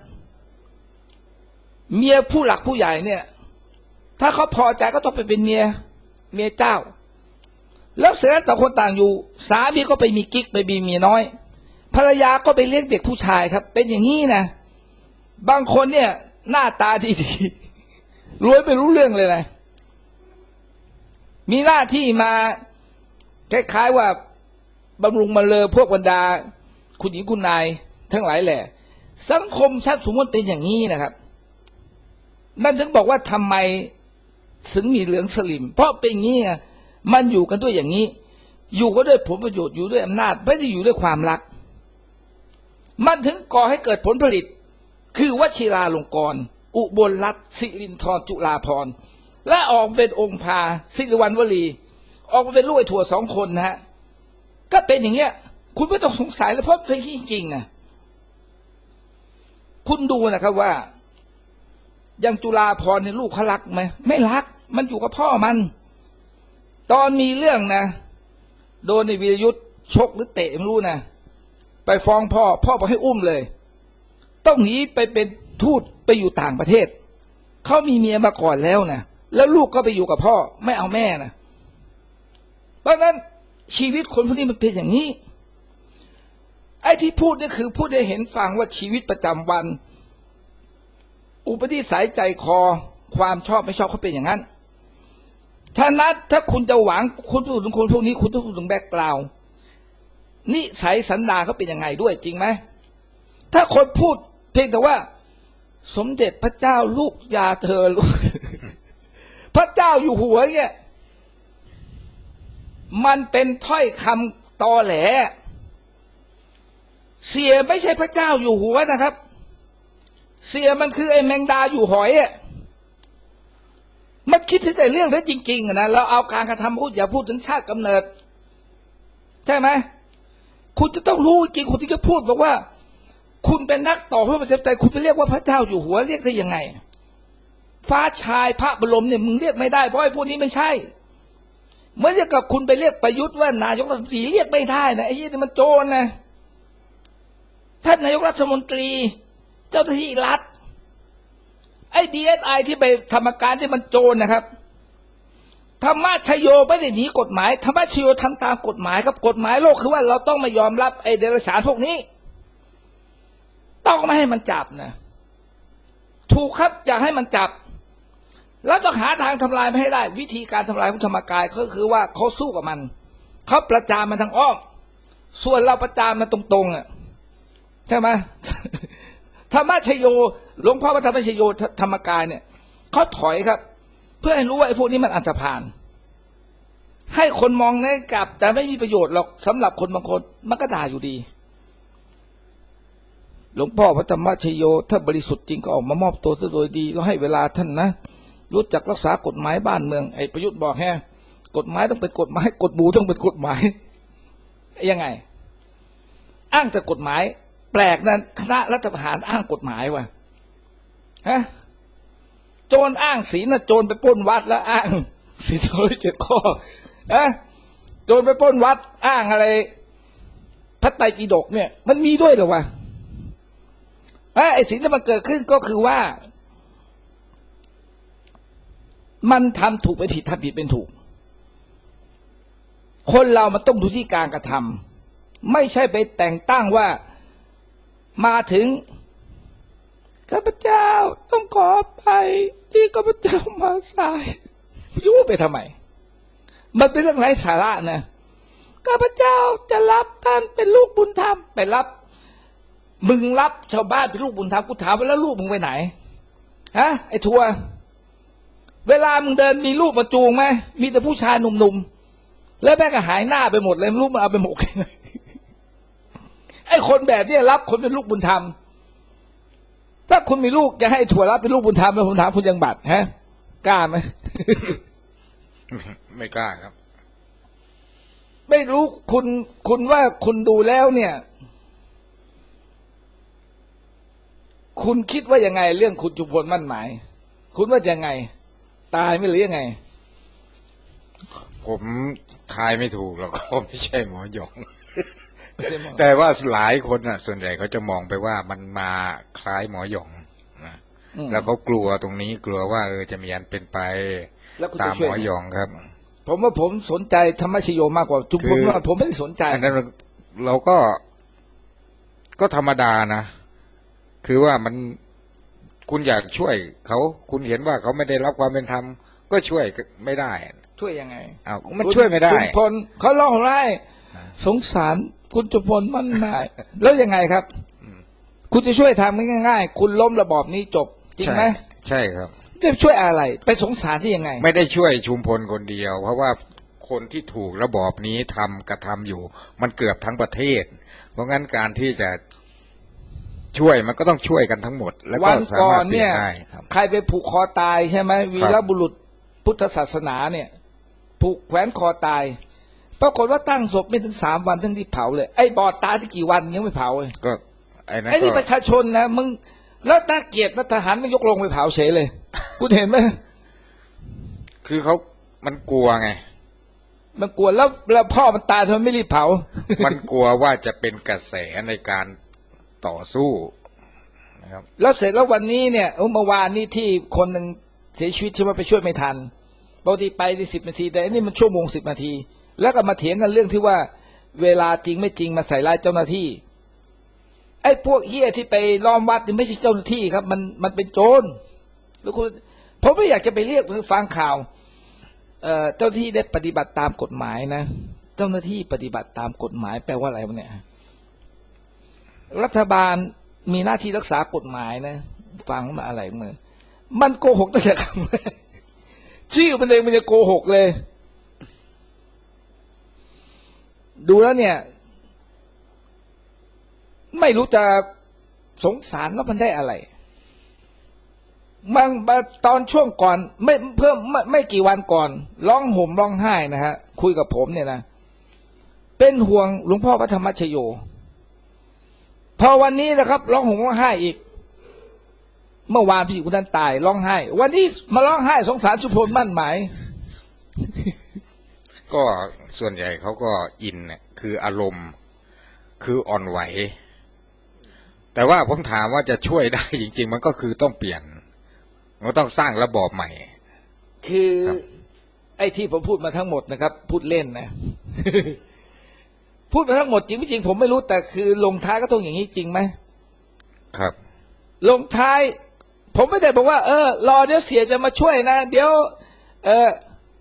เมียผู้หลักผู้ใหญ่เนี่ยถ้าเขาพอใจก็ต้องไปเป็นเมียเมียเจ้าแล้วเสร็จแล้วต่างคนต่างอยู่สามีก็ไปมีกิ๊กไปมีเมียน้อยภรรยาก็ไปเลี้ยงเด็กผู้ชายครับเป็นอย่างนี้นะบางคนเนี่ยหน้าตาดีๆรวยไม่รู้เรื่องเลยนะมีหน้าที่มาคล้ายๆว่าบำรุงมาเลอพวกบรรดาคุณหญิงคุณนายทั้งหลายแหละสังคมชั้นสูงมันเป็นอย่างนี้นะครับนั่นถึงบอกว่าทำไมถึงมีเหลืองสลิมเพราะเป็นอย่างนี้มันอยู่กันด้วยอย่างนี้อยู่ก็ด้วยผลประโยชน์อยู่ด้วยอำนาจไม่ได้อยู่ด้วยความรักมันถึงก่อให้เกิดผลผลิตคือวชิราลงกรณ์อุบลรัตน์สิรินธรจุฬาภรณ์และออกเป็นองค์พาสิริวัณวลีออกมาเป็นลูกไอ้ถั่วสองคนนะฮะก็เป็นอย่างเงี้ยคุณไม่ต้องสงสัยแล้วเพราะเป็นจริงๆนะคุณดูนะครับว่าอย่างจุฬาภรณ์เนี่ยลูกเขารักไหมไม่รักมันอยู่กับพ่อมันตอนมีเรื่องนะโดนในวีรยุทธ์ชกหรือเตะไม่รู้นะไปฟ้องพ่อพ่อบอกให้อุ้มเลยต้องหนีไปเป็นทูตไปอยู่ต่างประเทศเขามีเมียมาก่อนแล้วนะแล้วลูกก็ไปอยู่กับพ่อไม่เอาแม่นะเพราะนั้นชีวิตคนพวกนี้มันเป็นอย่างนี้ไอ้ที่พูดนี่คือพูดให้เห็นฟังว่าชีวิตประจำวันอุปนิสัยใจคอความชอบไม่ชอบเขาเป็นอย่างนั้นถ้านัดถ้าคุณจะหวังคุณพูดถึงคนพวกนี้คุณต้องพูดถึงแบ็คกราวด์นิสัยสันดานเขาเป็นยังไงด้วยจริงไหมถ้าคนพูดเพียงแต่ว่าสมเด็จพระเจ้าลูกยาเธอลูก พระเจ้าอยู่หัวเงี้ยมันเป็นถ้อยคำตอแหลเสียไม่ใช่พระเจ้าอยู่หัวนะครับเสียมันคือไอ้แมงดาอยู่หอยอ่ะมันคิดถึงแต่เรื่องนั้นจริงๆนะเราเอาการกระทำพูดอย่าพูดถึงชาติกำเนิดใช่ไหมคุณจะต้องรู้จริงคุณที่จะพูดบอกว่าคุณเป็นนักต่อพระประชาธิปไตยคุณไปเรียกว่าพระเจ้าอยู่หัวเรียกได้ยังไงฟ้าชายพระบรมเนี่ยมึงเรียกไม่ได้เพราะไอ้พวกนี้ไม่ใช่เหมือนกับคุณไปเรียกประยุทธ์ว่านายกรัฐมนตรีเรียกไม่ได้นะไอ้ยี่นี่มันโจรนะท่านนายกรัฐมนตรีเจ้าหน้าที่รัฐไอ้ดีเอสไอที่ไปทำการที่มันโจรนะครับธรรมชโยไม่ได้หนีกฎหมายธรรมชโยทำตามกฎหมายครับกฎหมายโลกคือว่าเราต้องไม่ยอมรับไอ้เดรัจฉานพวกนี้ต้องไม่ให้มันจับนะถูกครับอยากให้มันจับแล้วต้องหาทางทำลายไม่ให้ได้วิธีการทำลายของธรรมกายก็คือว่าเขาสู้กับมันเขาประจานมันทางอ้อมส่วนเราประจานมันตรงๆอ่ะใช่ไหม ธรรมชโยหลวงพ่อพระธรรมชโยธรรมกายเนี่ยเขาถอยครับเพื่อให้รู้ว่าไอ้พวกนี้มันอันธพาลให้คนมองในกลับแต่ไม่มีประโยชน์หรอกสำหรับคนบางคนมันก็ด่าอยู่ดีหลวงพ่อพระธรรมชโยถ้าบริสุทธิ์จริงก็ออกมามอบตัวซะโดยดีแล้วให้เวลาท่านนะรู้จักรักษากฎหมายบ้านเมืองไอ้ประยุทธ์บอกแฮกฎหมายต้องเป็นกฎหมายกฎหมู่ต้องเป็นกฎหมายยังไงอ้างแต่กฎหมายแปลกนั้นคณะรัฐประหารอ้างกฎหมายว่ะฮะโจรอ้างศีลนะโจรไปปล้นวัดแล้วอ้างศีลสองร้อยเจ็ดข้อฮะโจรไปปล้นวัดอ้างอะไรพระไตรปิฎกเนี่ยมันมีด้วยเหรอวะไอ้สิ่งที่มันเกิดขึ้นก็คือว่ามันทำถูกเป็นผิดทำผิดเป็นถูกคนเรามันต้องดูที่การกระทำไม่ใช่ไปแต่งตั้งว่ามาถึงข้าพเจ้าต้องขอไปที่ข้าพเจ้ามาสายยุ่งไปทำไมมันเป็นเรื่องไร้สาระนะข้าพเจ้าจะรับท่านเป็นลูกบุญธรรมไปรับมึงรับชาวบ้านเป็นลูกบุญธรรมกูถามว่าแล้วลูกมึงไปไหนฮะไอ้ทัวเวลามึงเดินมีลูกมาจูงไหมมีแต่ผู้ชายหนุ่มๆแล้วแม่ก็หายหน้าไปหมดเลยลูกมันเอาไปหมกไอ้คนแบบนี้รับคนเป็นลูกบุญธรรมถ้าคุณมีลูกจะให้ถั่วรับเป็นลูกบุญธรรมแล้วผมถามคุณยังบัตรฮะกล้าไหมไม่กล้าครับไม่รู้คุณคุณว่าคุณดูแล้วเนี่ยคุณคิดว่ายังไงเรื่องคุณจุมพลมั่นหมายคุณว่ายังไงตายไม่หรือยังไงผมทายไม่ถูกหรอกเขาไม่ใช่หมอหยอง แต่ว่าหลายคนน่ะส่วนใหญ่เขาจะมองไปว่ามันมาคล้ายหมอหยองนะแล้วเขากลัวตรงนี้กลัวว่าเออจะมีอันเป็นไปตามหมอหยองครับผมว่าผมสนใจธรรมชโยมากกว่าจุมพลว่าผมไม่ได้สนใจอันนั้นเราก็ก็ธรรมดานะคือว่ามันคุณอยากช่วยเขาคุณเห็นว่าเขาไม่ได้รับความเป็นธรรมก็ช่วยไม่ได้ช่วยยังไงอ้าวมันช่วยไม่ได้จุมพลเขาร้องไห้สงสารคุณจุมพลมั่นหมายแล้วยังไงครับคุณจะช่วยทำง่ายๆคุณล้มระบอบนี้จบจริงไหมใช่ครับจะช่วยอะไรไปสงสารที่ยังไงไม่ได้ช่วยชุมพลคนเดียวเพราะว่าคนที่ถูกระบอบนี้ทำกระทำอยู่มันเกือบทั้งประเทศเพราะงั้นการที่จะช่วยมันก็ต้องช่วยกันทั้งหมดแล้วก็สามารถเปลี่ยนได้ครับใครไปผูกคอตายใช่ไหมวีรบุรุษพุทธศาสนาเนี่ยผูกแขวนคอตายปรากฏว่าตั้งศพไม่ถึงสามวันทั้งที่เผาเลยไอ้บอดตายที่กี่วันยังไม่เผาเลยก็ไอ้นั่นไอ้นี่ประชาชนนะมึงแล้วน่าเกลียดนะทหารไม่ยกลงไปเผาเฉยเลยคุณเห็นไหมคือเขามันกลัวไงมันกลัวแล้วแล้วพ่อมันตายทำไมไม่รีบเผามันกลัวว่าจะเป็นกระแสในการต่อสู้นะครับแล้วเสร็จแล้ววันนี้เนี่ยเมื่อวานนี้ที่คนหนึ่งเสียชีวิตใช่ไหมไปช่วยไม่ทันปกติไปได้สิบนาทีแต่อันนี้มันชั่วโมงสิบนาทีแล้วก็มาเถียงกันเรื่องที่ว่าเวลาจริงไม่จริงมาใส่ร้ายเจ้าหน้าที่ไอ้พวกเหี้ยที่ไปล้อมวัดนี่ไม่ใช่เจ้าหน้าที่ครับมันมันเป็นโจรแล้วคุณผมไม่อยากจะไปเรียกฟังข่าวเอ่อเจ้าที่ได้ปฏิบัติตามกฎหมายนะเจ้าหน้าที่ปฏิบัติตามกฎหมายแปลว่าอะไรวะเนี่ยรัฐบาลมีหน้าที่รักษากฎหมายนะฟังมาอะไรเมื่อมันโกหกตั้งแต่คำแรกชื่อมันเองมันจะโกหกเลยดูแล้วเนี่ย ไม่รู้จะสงสารว่ามันได้อะไรมันตอนช่วงก่อนไม่เพิ่มไม่ไม่กี่วันก่อนร้องห่มร้องไห้นะฮะคุยกับผมเนี่ยนะเป็นห่วงหลวงพ่อพระธรรมชโยพอวันนี้นะครับร้องห่มร้องไห้อีกเมื่อวานพี่คุณท่านตายร้องไห้วันนี้มาร้องไห้สงสารชุมพลมั่นหมายก็ส่วนใหญ่เขาก็อินเนี่ยคืออารมณ์คืออ่อนไหวแต่ว่าผมถามว่าจะช่วยได้จริงๆมันก็คือต้องเปลี่ยนมันต้องสร้างระบอบใหม่คือไอ้ที่ผมพูดมาทั้งหมดนะครับพูดเล่นนะ พูดมาทั้งหมดจริงไม่จริงผมไม่รู้แต่คือลงท้ายก็ต้องอย่างนี้จริงไหมครับลงท้าย ผมไม่ได้บอกว่าเออรอเดี๋ยวเสียจะมาช่วยนะเดี๋ยวเออ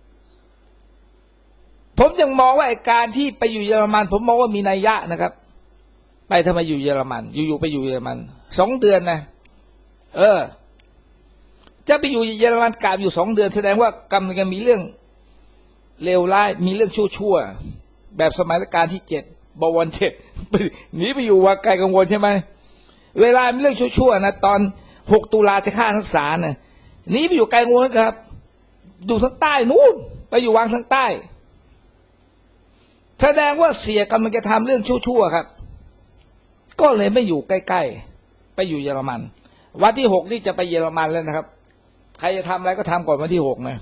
ผมยังมองว่าไอ้การที่ไปอยู่เยอรมันผมมองว่ามีนัยยะนะครับไปทำไมอยู่เยอรมันอยู่ๆไปอยู่เยอรมันสองเดือนนะเออจะไปอยู่เยอรมันกาบอยู่สองเดือนแสดงว่ากำลังจะมีเรื่องเลวร้ายมีเรื่องชั่วๆแบบสมัยรัชกาลที่เจ็ดบวรเจ็ดหนีไปอยู่ว่าไกลกังวลใช่ไหมเวลามีเรื่องชั่วๆนะตอนหกตุลาจะฆ่านักศึกษานะหนีไปอยู่ไกลกังวลครับดูทางใต้นู้นไปอยู่วางทางใต้แสดงว่าเสียกำลังจะทำเรื่องชั่วๆครับก็เลยไม่อยู่ใกล้ๆไปอยู่เยอรมันวันที่หกนี่จะไปเยอรมันแล้วนะครับใครจะทำอะไรก็ทำก่อนวันที่หกนะ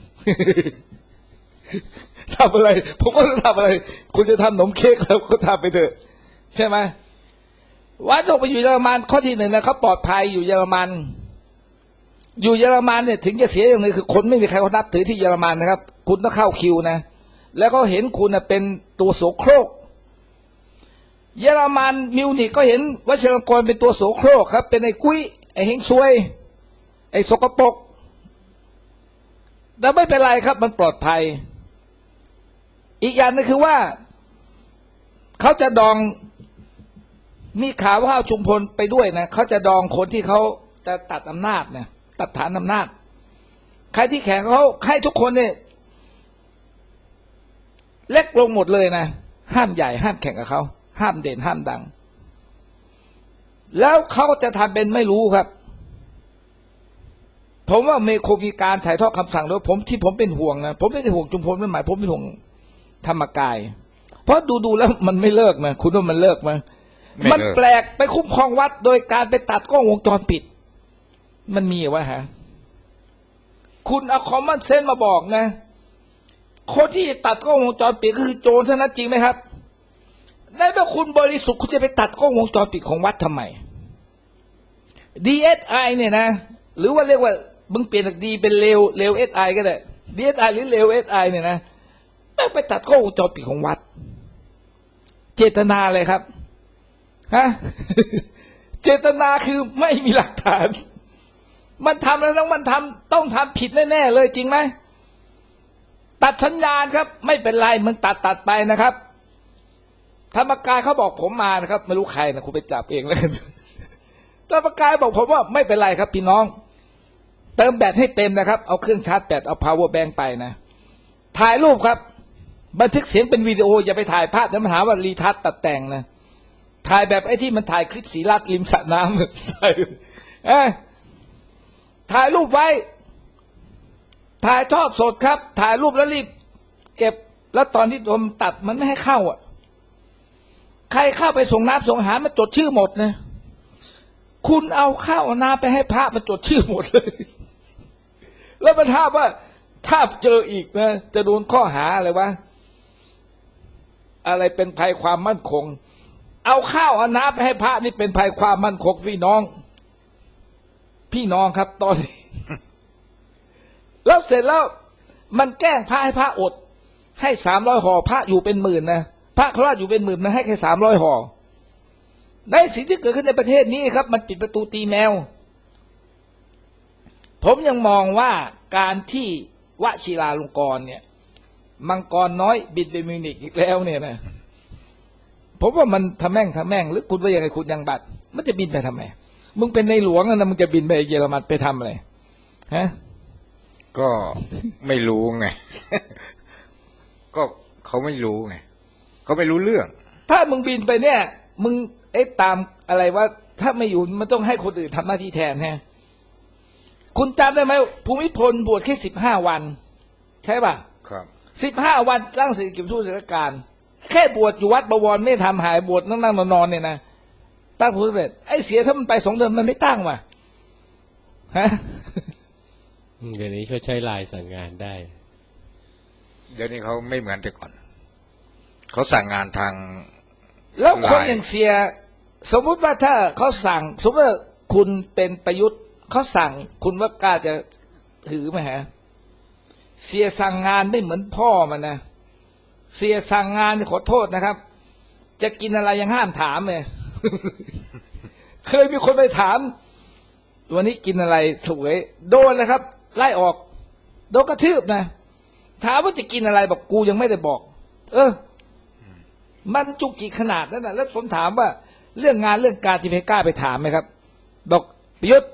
ทำอะไรผมก็จะทำอะไรคุณจะทำขนมเค้กแล้วก็ทำไปเถอะใช่ไหมวันที่หกไปอยู่เยอรมันข้อที่หนึ่งนะเขาปลอดภัยอยู่เยอรมันอยู่เยอรมันเนี่ยถึงจะเสียอย่างหนึ่งคือคนไม่มีใครเขานับถือที่เยอรมันนะครับคุณต้องเข้าคิวนะแล้วก็เห็นคุณเป็นตัวโสโครกเยอรมันมิวนิกก็เห็นวชิรกรเป็นตัวโสโครกครับเป็นไอ้กุ้ยไอ้เฮงซวยไอ้สกปรกแต่ไม่เป็นไรครับมันปลอดภัยอีกอย่างนึงคือว่าเขาจะดองมีข่าวว่าเอาชุมพลไปด้วยนะเขาจะดองคนที่เขาจะตัดอำนาจนะตัดฐานอำนาจใครที่แข่งเขาให้ทุกคนเนี่ยเล็กลงหมดเลยนะห้ามใหญ่ห้ามแข่งกับเขาห้ามเด่นห้ามดังแล้วเขาจะทำเป็นไม่รู้ครับผมว่าเมโคมีการถ่ายทอดคำสั่งแล้วผมที่ผมเป็นห่วงนะผมไม่ได้ห่วงชุมพลไม่หมายผมเป็นห่วงธรรมกายเพราะดูดูแล้วมันไม่เลิกนะคุณว่ามันเลิกไหมมันแปลกไปคุ้มครองวัดโดยการไปตัดกล้องวงจรปิดมันมีวะฮะคุณเอาคอมมอนเซนส์มาบอกนะคนที่ตัดกล้องวงจรปิดก็คือโจรเท่านั้นจริงไหมครับในเมื่อคุณบริสุทธิ์คุณจะไปตัดกล้องวงจรปิดของวัดทำไม ดี เอส ไอ เนี่ยนะหรือว่าเรียกว่ามึงเปลี่ยนจากดีเป็นเลวเลว เอส ไอ ก็ได้ ดี เอส ไอ หรือเลว เอส ไอ เนี่ยนะไปตัดกล้องวงจรปิดของวัดเจตนาอะไรครับฮะ เจตนาคือไม่มีหลักฐานมันทำแล้วต้องมันทำต้องทำผิดแน่ๆเลยจริงไหมตัดสัญญาณครับไม่เป็นไรมึงตัดตัดไปนะครับธรรมกายเขาบอกผมมานะครับไม่รู้ใครนะคุณไปจับเองเลยธรรมกายบอกผมว่าไม่เป็นไรครับพี่น้องเติมแบตให้เต็มนะครับเอาเครื่องชาร์จแบตเอา power bank ไปนะถ่ายรูปครับบันทึกเสียงเป็นวิดีโออย่าไปถ่ายภาพแล้วมาหาว่ารีทัชตัดแต่งนะถ่ายแบบไอ้ที่มันถ่ายคลิปสีรัดริมสระน้ำใส่เอ้ถ่ายรูปไว้ถ่ายทอดสดครับถ่ายรูปแล้วรีบเก็บแล้วตอนที่ผมตัดมันไม่ให้เข้าอ่ะใครเข้าไปส่งน้ำส่งอาหารมันจดชื่อหมดนะคุณเอาข้าวเอาน้ำไปให้พระมันจดชื่อหมดเลยแล้วมันท้าว่าถ้าเจออีกนะจะโดนข้อหาอะไรวะอะไรเป็นภัยความมั่นคงเอาข้าวเอาน้ำไปให้พระนี่เป็นภัยความมั่นคงพี่น้องพี่น้องครับตอนนี้ แล้วเสร็จแล้วมันแกล้งพระให้พระอดให้สามร้อยห่อพระอยู่เป็นหมื่นนะพระคราชอยู่เป็นหมื่นนะให้แค่สามร้อยห่อในสิ่งที่เกิดขึ้นในประเทศนี้ครับมันปิดประตูตีแมวผมยังมองว่าการที่วชิราลงกรณ์เนี่ยมังกรน้อยบินไปมิวนิกอีกแล้วเนี่ยนะผมว่ามันทำแม่งทำแม่งหรือคุณว่ายังไงคุณยังบัตรมันจะบินไปทำไมมึงเป็นในหลวงนะมึงจะบินไปเยอรมันไปทำอะไรฮะก็ไม่รู้ไง ก็เขาไม่รู้ไงเขาไม่รู้เรื่องถ้ามึงบินไปเนี่ย มึงเอ๊ะตามอะไรว่าถ้าไม่อยู่มันต้องให้คนอื่นทำหน้าที่แทนฮะคุณจำได้ไหมภูมิพลบวชแค่สิบห้าวันใช่ป่ะครับสิบห้าวันสร้างเศรษฐกิจสู้สถานการณ์แค่บวชอยู่วัดบวรไม่ทำหายบวชนั่งนั่งนอนๆเนี่ยนะตั้งผลสำเร็จไอ้เสียถ้ามันไปสองเดือนมันไม่ตั้งว่ะฮะเดี๋ยวนี้เขาใช้ไลน์สั่งงานได้เดี๋ยวนี้เขาไม่เหมือนแต่ก่อนเขาสั่งงานทางแล้วคนไลน์อย่างเสียสมมุติว่าถ้าเขาสั่งสมมติว่าคุณเป็นประยุทธ์เขาสั่งคุณว่ากล้าจะถือไหมฮะเสียสั่งงานไม่เหมือนพ่อมันนะเสียสั่งงานขอโทษนะครับ จะกินอะไรยังห้ามถามเลย เคยมีคนไปถามวันนี้กินอะไรสวยโดนเลยครับ ไล่ออกโดนกระทืบนะถามว่าจะกินอะไรบอกกูยังไม่ได้บอก เออ มันจุกจิกขนาดนั้นนะแล้วผมถามว่าเรื่องงานเรื่องการที่เพกล้าไปถามไหมครับบอกประยุทธ์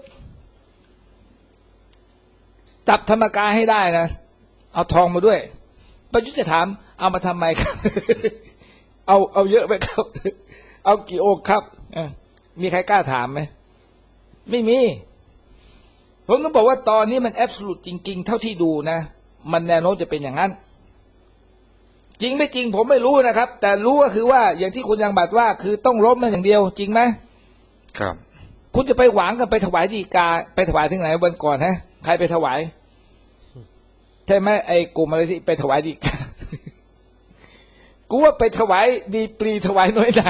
จับธรรมกายให้ได้นะเอาทองมาด้วยประยุทธ์จะถามเอามาทำไมครับ เอาเอาเยอะไหมครับ เอากี่องค์ครับมีใครกล้าถามไหมไม่มีผมก็บอกว่าตอนนี้มันแอบสูตรจริงๆเท่าที่ดูนะมันแนวโน้มจะเป็นอย่างนั้นจริงไม่จริงผมไม่รู้นะครับแต่รู้ก็คือว่าอย่างที่คุณยังบัตรว่าคือต้องล้มมันอย่างเดียวจริงไหมครับคุณจะไปหวังกันไปถวายฎีกาไปถวายที่ไหนวันก่อนฮะใครไปถวายใช่ไหมไอ้กลุ่มอะไรที่ไปถวายฎีกา กูว่าไปถวายดีปรีถวายน้อยหนา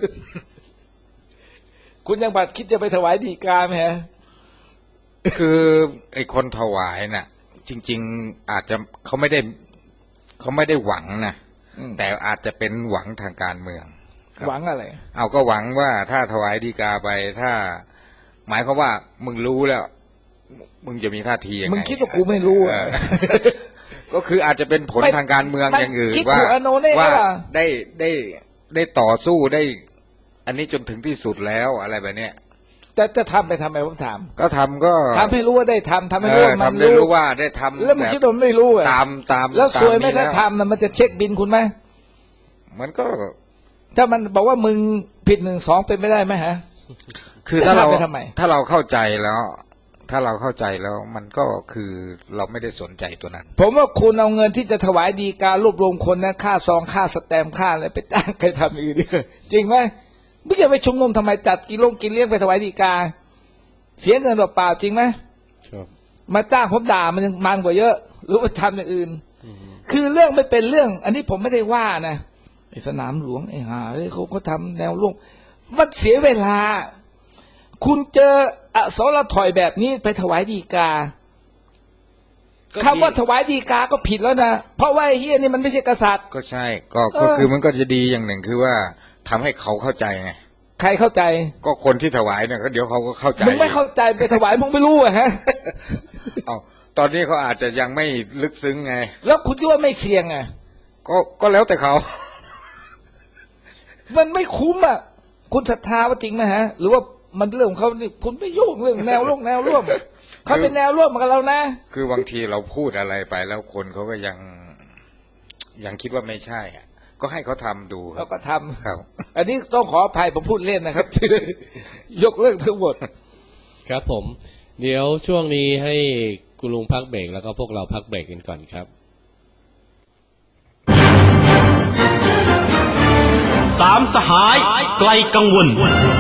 คุณยังบัตรคิดจะไปถวายฎีกาไหมฮะคือไอ้คนถวายน่ะ จริง ๆอาจจะเขาไม่ได้เขาไม่ได้หวังนะแต่อาจจะเป็นหวังทางการเมืองหวังอะไรเอาก็หวังว่าถ้าถวายฎีกาไปถ้า หมายความว่ามึงรู้แล้ว มึงจะมีท่าทียังไงมึงคิดว่ากูไม่รู้อ่ะก็คืออาจจะเป็นผลทางการเมืองอย่างอื่นว่าว่าได้ได้ได้ต่อสู้ได้ อันนี้จนถึงที่สุดแล้วอะไรแบบเนี้ยจะจะทำไปทำไมผมถามก็ทำก็ทำให้รู้ว่าได้ทำทำให้รู้ว่ามันรู้ว่าได้ทำแล้วมึงคิดว่าไม่รู้อ่ะตามตามแล้วสวยไม่ได้ทำนะมันจะเช็คบินคุณไหมมันก็ถ้ามันบอกว่ามึงผิดหนึ่งสองเป็นไม่ได้ไหมฮะคือถ้าเราถ้าเราเข้าใจแล้วถ้าเราเข้าใจแล้วมันก็คือเราไม่ได้สนใจตัวนั้นผมว่าคุณเอาเงินที่จะถวายฎีการรวบรวมคนนะค่าซองค่าสแตมป์ค่าอะไรไปจ้างใครทำอื่นจริงไหมไม่จะไปชุมนุมทำไมจัดกินลงกินเลี้ยงไปถวายฎีกาเสียเงินเปล่าๆจริงไหมครับมาจ้างผมด่ามันยังมันกว่าเยอะหรือว่าทำอย่างอื่นคือเรื่องไม่เป็นเรื่องอันนี้ผมไม่ได้ว่านะไอ้สนามหลวงไอ้ห่าเฮ้ยเขาเขาทำแนวร่วมมันเสียเวลาคุณเจออสรถอยแบบนี้ไปถวายฎีกาคำว่าถวายฎีกาก็ผิดแล้วนะเพราะว่าไอ้เฮียนี่มันไม่ใช่กษัตริย์ก็ใช่ก็ก็คือมันก็จะดีอย่างหนึ่งคือว่าทำให้เขาเข้าใจไงใครเข้าใจก็คนที่ถวายเนี่ยเดี๋ยวเขาก็เข้าใจมึงไม่เข้าใจไปถวายมึงไม่รู้อะฮะเอาตอนนี้เขาอาจจะยังไม่ลึกซึ้งไงแล้วคุณคิดว่าไม่เสี่ยงไงก็ก็แล้วแต่เขามันไม่คุ้มอ่ะคุณศรัทธาว่าจริงไหมฮะหรือว่ามันเรื่องของเขานี่คุณไปยุ่งเรื่องแนวร่วมแนวร่วมเขาเป็นแนวร่วมกับเรานะคือบางทีเราพูดอะไรไปแล้วคนเขาก็ยังยังคิดว่าไม่ใช่อ่ะก็ให้เขาทำดูเขาก็ทำครับอันนี้ต้องขออภัยผมพูดเล่นนะครับ ยกเลิกทั้งหมดครับผมเดี๋ยวช่วงนี้ให้คุณลุงพักเบรกแล้วก็พวกเราพักเบรกกันก่อนครับสามสหายไกลกังวล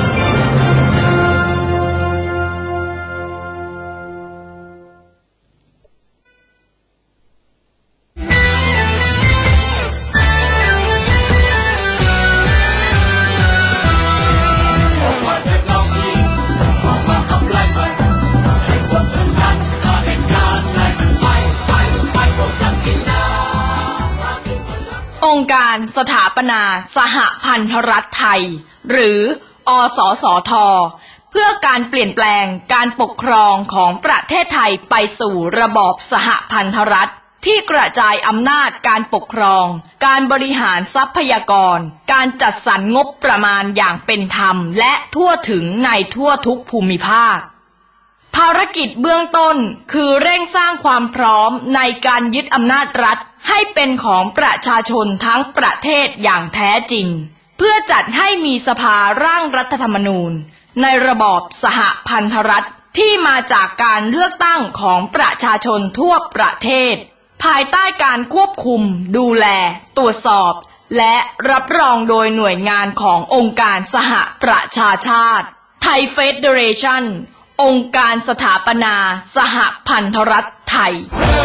องค์การสถาปนาสหพันธรัฐไทยหรืออสสท.เพื่อการเปลี่ยนแปลงการปกครองของประเทศไทยไปสู่ระบอบสหพันธรัฐที่กระจายอำนาจการปกครองการบริหารทรัพยากรการจัดสรรงบประมาณอย่างเป็นธรรมและทั่วถึงในทั่วทุกภูมิภาคภารกิจเบื้องต้นคือเร่งสร้างความพร้อมในการยึดอำนาจรัฐให้เป็นของประชาชนทั้งประเทศอย่างแท้จริงเพื่อจัดให้มีสภาร่างรัฐธรรมนูญในระบอบสหพันธรัฐที่มาจากการเลือกตั้งของประชาชนทั่วประเทศภายใต้การควบคุมดูแลตรวจสอบและรับรองโดยหน่วยงานขององค์การสหประชาชาติไทยเฟเดเรชันองค์การสถาปนาสหพันธรัฐไทย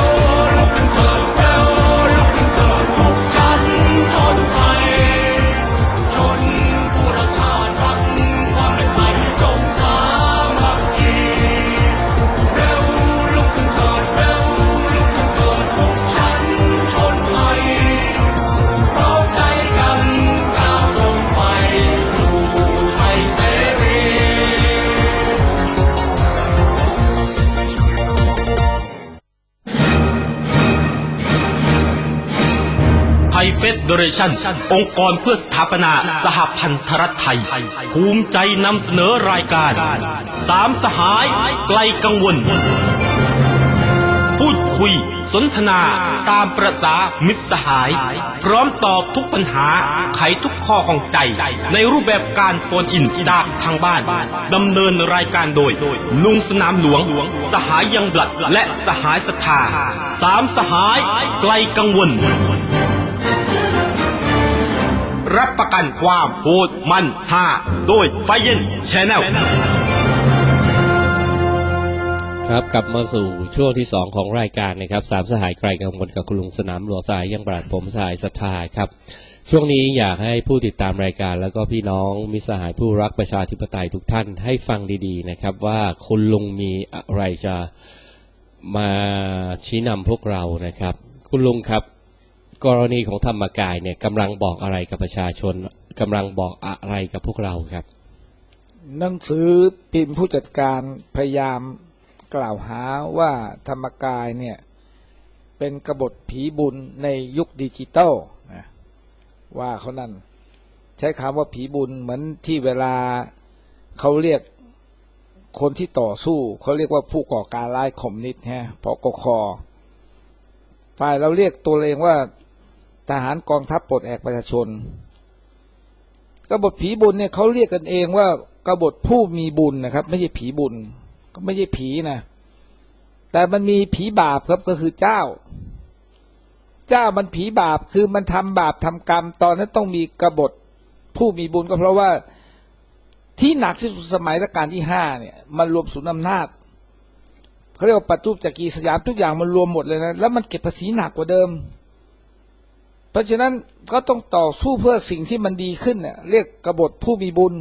ไทยเฟเดเรชันองค์กรเพื่อสถาปนาสหพันธรัฐไทยภูมิใจนำเสนอรายการสามสหายไกลกังวลพูดคุยสนทนาตามประสามิตรสหายพร้อมตอบทุกปัญหาไขทุกข้อข้องใจในรูปแบบการโฟนอินจากทางบ้านดำเนินรายการโดยลุงสนามหลวงสหายยังบลัดและสหายศรัทธาสามสหายไกลกังวลรับประกันความโหดมันฮาโดยไฟเย็นแชนแนลครับกลับมาสู่ช่วงที่สองของรายการนะครับสามสหายไกลกังวลกับคุณลุงสนามหลวงสหายยังบลัดผมสหายศรัทธาครับช่วงนี้อยากให้ผู้ติดตามรายการแล้วก็พี่น้องมิตรสหายผู้รักประชาธิปไตยทุกท่านให้ฟังดีๆนะครับว่าคุณลุงมีอะไรจะมาชี้นำพวกเรานะครับคุณลุงครับกรณีของธรรมกายเนี่ยกำลังบอกอะไรกับประชาชนกำลังบอกอะไรกับพวกเราครับหนังสือพิมพ์ผู้จัดการพยายามกล่าวหาว่าธรรมกายเนี่ยเป็นกบฏผีบุญในยุคดิจิตอลนะว่าเขานั่นใช้คำว่าผีบุญเหมือนที่เวลาเขาเรียกคนที่ต่อสู้เขาเรียกว่าผู้ก่อการร้ายคอมมิวนิสต์ฮะพกค.ฝ่ายเราเรียกตัวเองว่าทหารกองทัพปลดแอกประชาชนกบฏผีบุญเนี่ยเขาเรียกกันเองว่ากบฏผู้มีบุญนะครับไม่ใช่ผีบุญก็ไม่ใช่ผีนะแต่มันมีผีบาปครับก็คือเจ้าเจ้ามันผีบาปคือมันทำบาปทำกรรมตอนนั้นต้องมีกบฏผู้มีบุญก็เพราะว่าที่หนักที่สุดสมัยรัชกาลที่ห้าเนี่ยมันรวมศูนย์อำนาจเขาเรียกว่าปัจจุจักรีสยามทุกอย่างมันรวมหมดเลยนะแล้วมันเก็บภาษีหนักกว่าเดิมเพราะฉะนั้นก็ต้องต่อสู้เพื่อสิ่งที่มันดีขึ้นเนี่ยเรียกกบฏผู้มีบุญ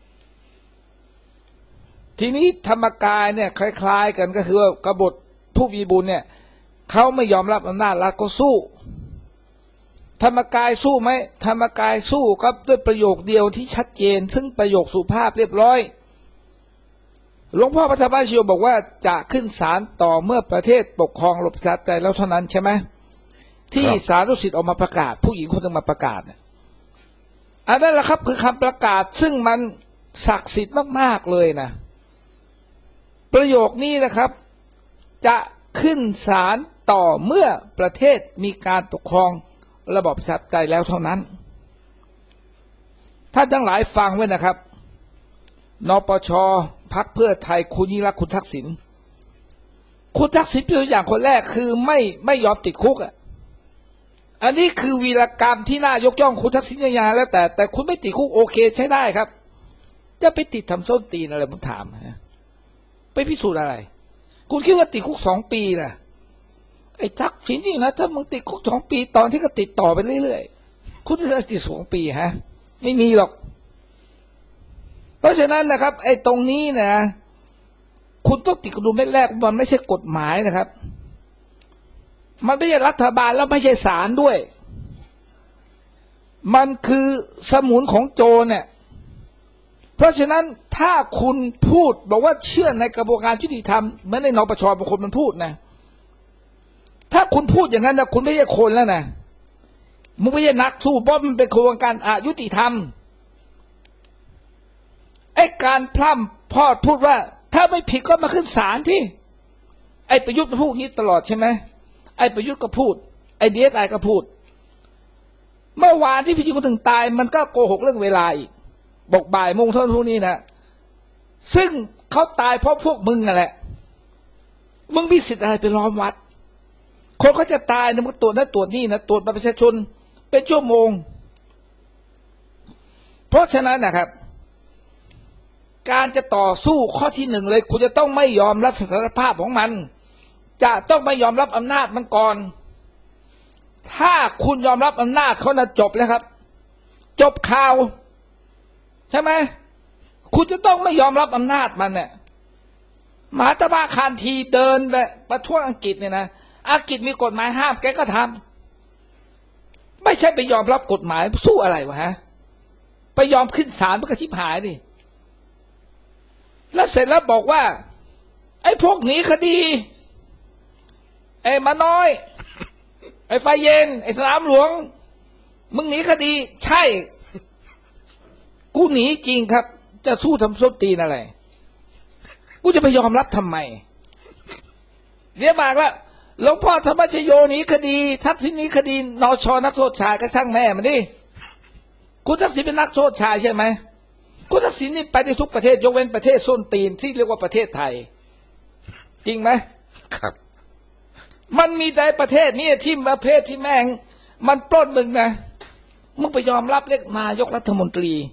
ทีนี้ธรรมกายเนี่ยคล้ายๆกันก็คือว่ากบฏผู้มีบุญเนี่ยเขาไม่ยอมรับอำนาจรัฐก็สู้ธรรมกายสู้ไหมธรรมกายสู้ครับด้วยประโยคเดียวที่ชัดเจนซึ่งประโยคสุภาพเรียบร้อยหลวงพ่อพระธรรมชโยบอกว่าจะขึ้นศาลต่อเมื่อประเทศปกครองระบบประชาธิปไตยแล้วเท่านั้นใช่ไหมที่สารุสิทธิ์ออกมาประกาศผู้หญิงคนหนึ่งมาประกาศอันนั้นแหละครับคือคำประกาศซึ่งมันศักดิ์สิทธิ์มากๆเลยนะประโยคนี้นะครับจะขึ้นศาลต่อเมื่อประเทศมีการปกครองระบอบประชาธิปไตยแล้วเท่านั้นท่านทั้งหลายฟังไว้นะครับนปช.พรรคเพื่อไทยคุณยิ่งรักษณ์คุณทักษิณคุณทักษิณเป็นตัวอย่างคนแรกคือไม่ไม่ยอมติดคุกอ่ะอันนี้คือวีรกรรมที่น่ายกย่องคุณทักษิณยาแล้วแต่แต่คุณไม่ติดคุกโอเคใช้ได้ครับจะไปติดทำส้นตีนอะไรผมถามนะไปพิสูจน์อะไรคุณคิดว่าติดคุกสองปีนะไอ้ทักษิณจริงนะถ้ามึงติดคุกสองปีตอนที่ก็ติดต่อไปเรื่อยๆคุณจะติดสองปีฮะไม่มีหรอกเพราะฉะนั้นนะครับไอ้ตรงนี้นะคุณต้องติดกระดุมเม็ดแรกมันไม่ใช่กฎหมายนะครับมันไม่ใช่รัฐบาลแล้วไม่ใช่ศาลด้วยมันคือสมุนของโจรเนี่ยเพราะฉะนั้นถ้าคุณพูดบอกว่าเชื่อในกระบวนการยุติธรรมเหมือนในนปช.บางคนมันพูดนะถ้าคุณพูดอย่างนั้นนะคุณไม่ใช่คนแล้วนะมึงไม่ใช่นักสู้เพราะมันเป็นกระบวนการอายุติธรรมไอ้การพร่ำพอดพูดว่าถ้าไม่ผิดก็มาขึ้นศาลที่ไอ้ประยุทธ์พูดอย่างนี้ตลอดใช่ไหมไอ้ประยุทธ์ก็พูดไอเดียไอก็พูดเมื่อวานที่พี่ยิงคนถึงตายมันก็โกหกเรื่องเวลาอีกบอกบ่ายโมงเท่านั้นนี้นะซึ่งเขาตายเพราะพวกมึงนั่นแหละมึงมีสิทธิ์อะไรไปล้อมวัดคนเขาจะตายนะมึงตรวจนั่นตรวจนี่นะตรวจบัตรประชาชนเป็นชั่วโมงเพราะฉะนั้นนะครับการจะต่อสู้ข้อที่หนึ่งเลยคุณจะต้องไม่ยอมรับสถานภาพของมันจะต้องไม่ยอมรับอำนาจมันก่อนถ้าคุณยอมรับอำนาจเขานะจบแล้วครับจบข่าวใช่ไหมคุณจะต้องไม่ยอมรับอำนาจมันเนี่ยมหาตมะคานทีเดินไปประท้วงอังกฤษเนี่ยนะอังกฤษมีกฎหมายห้ามแกก็ทำไม่ใช่ไปยอมรับกฎหมายสู้อะไรวะฮะไปยอมขึ้นศาลมันก็ชิบหายดิแล้วเสร็จแล้วบอกว่าไอ้พวกหนีคดีไอ้มาน้อยไอ้ไฟเย็นไอ้สนามหลวงมึงหนีคดีใช่กูหนีจริงครับจะสู้ทำส้นตีนอะไรกูจะไปยอมรับทำไมเดี๋ยวบอกว่าหลวงพ่อธรรมชโยหนีคดีทักษิณหนีคดีนชนักโทษชายก็ช่างแม่มันดิคุณทักษิณเป็นนักโทษชายใช่ไหมคุณทักษิณนี่ไปในทุกประเทศยกเว้นประเทศส้นตีนที่เรียกว่าประเทศไทยจริงไหมครับมันมีแต่ประเทศนี้ที่ประเภทที่แม่งมันปล้นมึงนะมึงไปยอมรับเรียกนายกรัฐมนตรี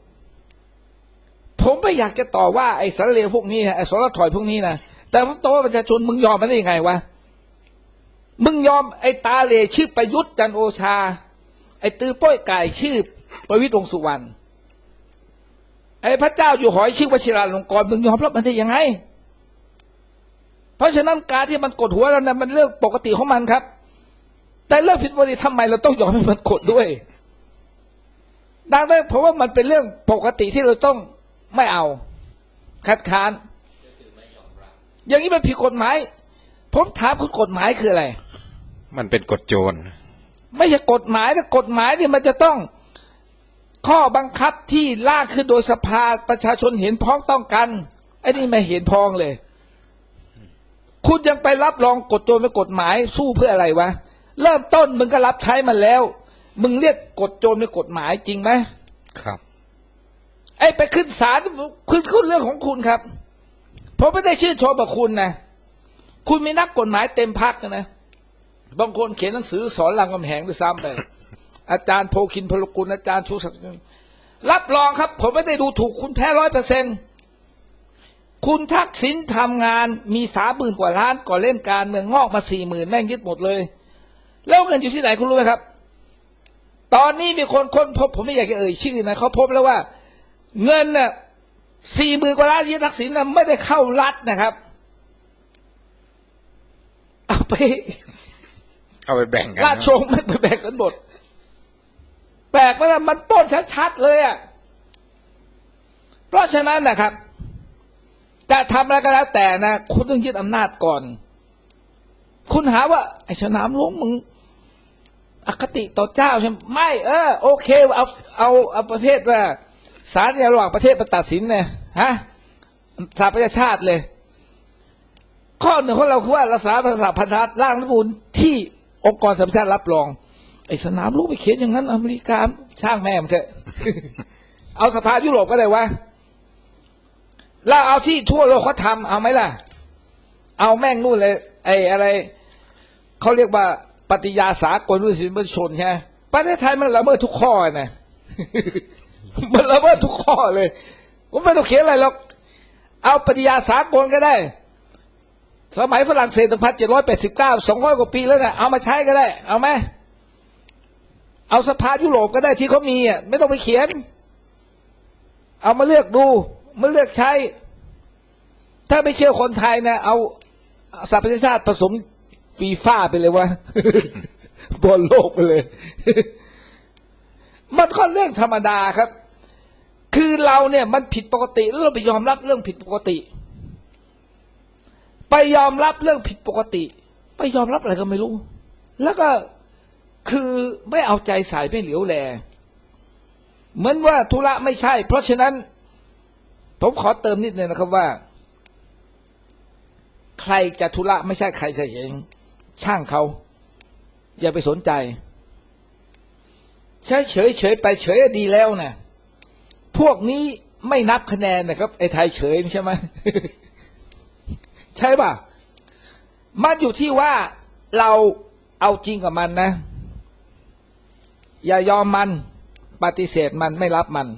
ผมไม่อยากจะต่อว่าไอ้สารเลวพวกนี้ไอ้สารถอยพวกนี้นะแต่ผมต่อว่าประชาชนมึงยอมมันได้ยังไงวะมึงยอมไอ้ตาเหล่ชื่อประยุทธ์จันทร์โอชาไอ้ตือป้อยไก่ชื่อประวิตรวงษ์สุวรรณไอ้พระเจ้าอยู่หอยชื่อวชิราลงกรณ์มึงยอมรับมันได้ยังไงเพราะฉะนั้นการที่มันกดหัวเราเนี่ยมันเรื่องปกติของมันครับแต่เรื่องผิดปกติทำไมเราต้องยอมให้มันกดด้วยดังนั้นเพราะว่ามันเป็นเรื่องปกติที่เราต้องไม่เอาคัดค้านอย่างนี้มันผิดกฎหมายผมถามคุณกฎหมายคืออะไรมันเป็นกฎโจรไม่ใช่กฎหมายแต่กฎหมายนี่มันจะต้องข้อบังคับที่ล่างขึ้นโดยสภาประชาชนเห็นพ้องต้องกันไอ้นี่ไม่เห็นพ้องเลยคุณยังไปรับรองกฎโจรเป็นกฎหมายสู้เพื่ออะไรวะเริ่มต้นมึงก็รับใช้มันแล้วมึงเรียกกฎโจรเป็นกฎหมายจริงไหมครับไอ้ไปขึ้นศาลขึ้นขึ้นเรื่องของคุณครับผมไม่ได้ชื่นชมกับคุณนะคุณมีนักกฎหมายเต็มพักนะบางคนเขียนหนังสือสอนรามคำแหงด้วยซ้ำไปอาจารย์โพคินพลกุลอาจารย์ชูศักดิ์รับรองครับผมไม่ได้ดูถูกคุณแพ้ร้อยเปอร์เซ็นต์คุณทักษิณทำงานมีสามหมื่นกว่าล้านก่อนเล่นการเมืองงอกมาสี่หมื่นแม่งยึดหมดเลยแล้วเงินอยู่ที่ไหนคุณรู้ไหมครับตอนนี้มีคนค้นพบผมไม่อยากจะเอ่ยชื่อนะเขาพบแล้วว่าเงินน่ะสี่หมื่นกว่าล้านที่ทักษิณน่ะไม่ได้เข้ารัฐนะครับเอาไปเอาไปแบ่งกันราชวงศ์ไม่ไปแบ่งกันหมดแปลกไหมล่ะมันปล้นชัดๆเลยอ่ะเพราะฉะนั้นนะครับจะทำอะไรก็แล้วแต่นะคุณต้องยึดอำนาจก่อนคุณหาว่าไอ้สนามหลวงมึงอคติต่อเจ้าใช่ไหมไม่เออโอเคเอาเอาเอาประเภทว่าศาลเนี่ยระหว่างประเทศมาตัดสินเนี่ยฮะสหประชาชาติเลยข้อหนึ่งของเราคือว่ารักษาภาษาพันธะร่างรัฐธรรมนูญที่องค์กรสหประชาชาติรับรองไอ้สนามหลวงไปเขียนอย่างนั้นอเมริกาช่างแม่มเถอะ เอาสภายุโรปก็ได้วะแล้วเอาที่ทั่วโลกเขาทำเอาไหมล่ะเอาแม่งนู่นเลยไอ้อะไรเขาเรียกว่าปฏิญาสากลด้วยสิทธิมนุษยชนใช่ไหมประเทศไทยมันละเมิดทุกข้อนะ มันละเมิดทุกข้อเลยผมไม่ต้องเขียนอะไรหรอกเอาปฏิญาสากลก็ได้สมัยฝรั่งเศสหนึ่งพันเจ็ดร้อยแปดสิบเก้าสองร้อยกว่าปีแล้วนะเอามาใช้ก็ได้เอาไหมเอาสภายุโรปก็ได้ที่เขามีอ่ะไม่ต้องไปเขียนเอามาเลือกดูมาเลือกใช้ถ้าไม่เชื่อคนไทยนะเอาสหประชาชาติผสมฟีฟ่าไปเลยวะ บอลโลกไปเลย มันก็เรื่องธรรมดาครับคือเราเนี่ยมันผิดปกติแล้วเราไปยอมรับเรื่องผิดปกติไปยอมรับเรื่องผิดปกติไปยอมรับอะไรก็ไม่รู้แล้วก็คือไม่เอาใจใส่ไม่เหลียวแลเหมือนว่าธุระไม่ใช่เพราะฉะนั้นผมขอเติมนิดนึงนะครับว่าใครจะธุระไม่ใช่ใครจะเองช่างเขาอย่าไปสนใจใช้เฉยเฉยไปเฉยดีแล้วนะพวกนี้ไม่นับคะแนนนะครับไอ้ไทยเฉยใช่ไหม ใช่ป่ะมันอยู่ที่ว่าเราเอาจริงกับมันนะอย่ายอมมันปฏิเสธมันไม่รับมัน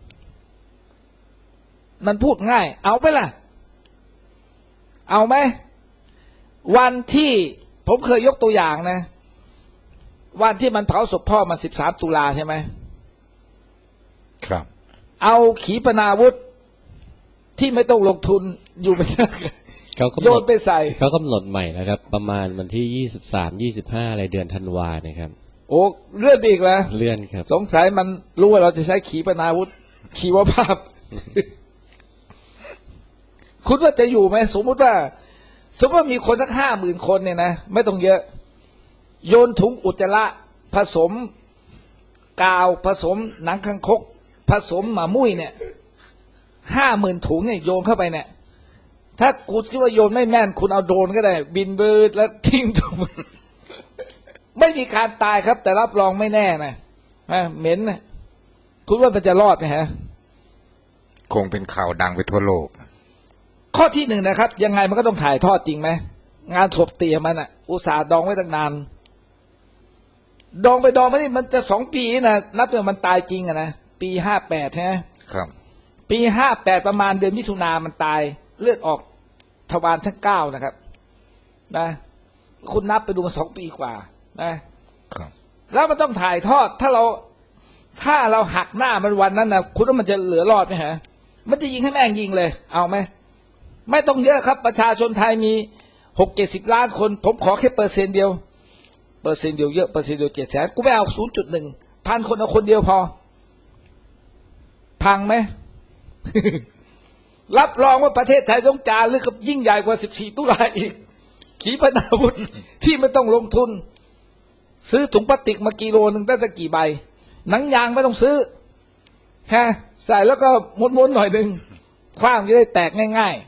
มันพูดง่ายเอาไปล่ะเอาไหมวันที่ผมเคยยกตัวอย่างนะวันที่มันเผาศพพ่อมันสิบสามตุลาใช่ไหมครับเอาขีปนาวุธที่ไม่ต้องลงทุนอยู่ไปโยนไปใส่เขากำหนดใหม่แล้วครับประมาณวันที่ยี่สิบสามยี่สิบห้าอะไรเดือนธันวานะครับโอ้เลื่อนอีกแล้วเลื่อนครับสงสัยมันรู้ว่าเราจะใช้ขีปนาวุธชีวภาพ คุณว่าจะอยู่ไหมสมมติว่าสมมติว่ามีคนสักห้าหมื่นคนเนี่ยนะไม่ต้องเยอะโยนถุงอุจจาระผสมกาวผสมหนังคังคกผสมหมามุ้ยเนี่ยห้าหมื่นถุงเนี่ยโยนเข้าไปเนี่ยถ้าคุณคิดว่าโยนไม่แม่นคุณเอาโดรนก็ได้บินเบิดแล้วทิ้งถุง ไม่มีการตายครับแต่รับรองไม่แน่นะนะเหม็นนะคุณว่ามันจะรอดไหมฮะคงเป็นข่าวดังไปทั่วโลกข้อที่หนึ่งนะครับยังไงมันก็ต้องถ่ายทอดจริงไหมงานศพเตี๋ยมันอ่ะอุตส่าห์ดองไว้ตั้งนานดองไปดองไม่ได้มันจะสองปีนะนับจนมันตายจริงอะนะปีห้าแปดใช่ไหมครับปีห้าแปดประมาณเดือนมิถุนามันตายเลือดออกทวารทั้งเก้านะครับนะคุณนับไปดูมาสองปีกว่านะครับแล้วมันต้องถ่ายทอดถ้าเราถ้าเราหักหน้ามันวันนั้นนะคุณว่ามันจะเหลือรอดไหมฮะมันจะยิงให้แม่งยิงเลยเอาไหมไม่ต้องเยอะครับประชาชนไทยมีหกเจ็ดสิบล้านคนผมขอแค่เปอร์เซ็นต์เดียวเปอร์เซ็นต์เดียวเยอะเปอร์เซ็นต์เดียวเจ็ดแสนกูไม่เอาศูนย์จุดหนึ่งพันคนเอาคนเดียวพอพังไหม รับรองว่าประเทศไทยต้องจารึกกับยิ่งใหญ่กว่าสิบสี่ตุลาอีกขีปนาวุธ ที่ไม่ต้องลงทุนซื้อถุงพลาสติกมากิโลหนึ่งได้ตั้งกี่ใบหนังยางไม่ต้องซื้อฮะใส่แล้วก็ม้วนๆหน่อยหนึ่งคว้างจะได้แตกง่าย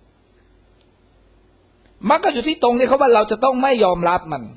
ๆมันก็อยู่ที่ตรงนี้เขาว่าเราจะต้องไม่ยอมรับมัน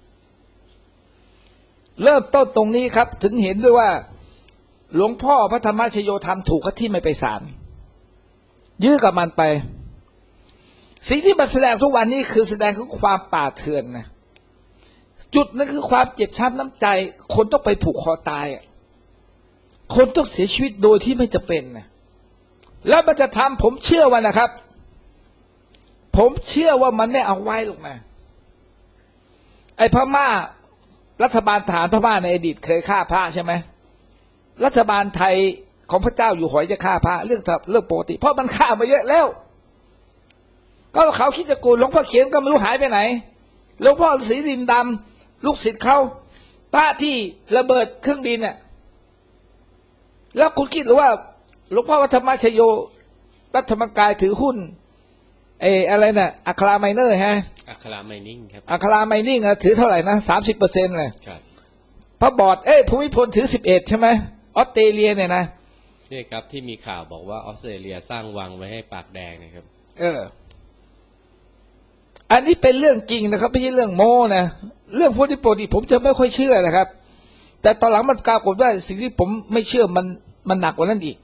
เริ่มต้นตรงนี้ครับถึงเห็นด้วยว่าหลวงพ่อพระธรรมชโยทำถูกที่ไม่ไปศาลยื้อกับมันไปสิ่งที่มันแสดงทุกวันนี้คือแสดงถึงความป่าเถื่อนนะจุดนั้นคือความเจ็บช้ำน้ำใจคนต้องไปผูกคอตายคนต้องเสียชีวิตโดยที่ไม่จะเป็นนะแล้วมันจะทำผมเชื่อว่านะครับผมเชื่อว่ามันไม่เอาไว้หรอกนะไอ้พม่ารัฐบาลทหารพม่าในอดีตเคยฆ่าพระใช่ไหมรัฐบาลไทยของพระเจ้าอยู่หัวจะฆ่าพระเรื่องเรื่องปกติเพราะมันฆ่ามาเยอะแล้วก็เขาคิดจะโกนหลวงพ่อเขียนก็ไม่รู้หายไปไหนหลวงพ่อศรีดินดำลูกศิษย์เขาพระที่ระเบิดเครื่องบินเนี่ยแล้วคุณคิดหรือว่าหลวงพ่อวัฒนชโยวัดธรรมกายถือหุ้นเอออะไรน่ะอัคราไมเนอร์ฮะอัคราไมนิ่งครับอัคราไมนิ่งถือเท่าไหร่นะสามสิบเปอร์เซ็นต์เลยครับพระบอร์ดเอ้ยภูมิพลถือสิบเอ็ดใช่ไหมออสเตรเลียเนี่ยนะนี่ครับที่มีข่าวบอกว่าออสเตรเลียสร้างวังไว้ให้ปากแดงนะครับเอออันนี้เป็นเรื่องจริงนะครับไม่ใช่เรื่องโม้นะเรื่องพวกนี้ปกติผมจะไม่ค่อยเชื่อนะครับแต่ตอนหลังมันปรากฏว่าสิ่งที่ผมไม่เชื่อมันมันหนักกว่านั้นอีก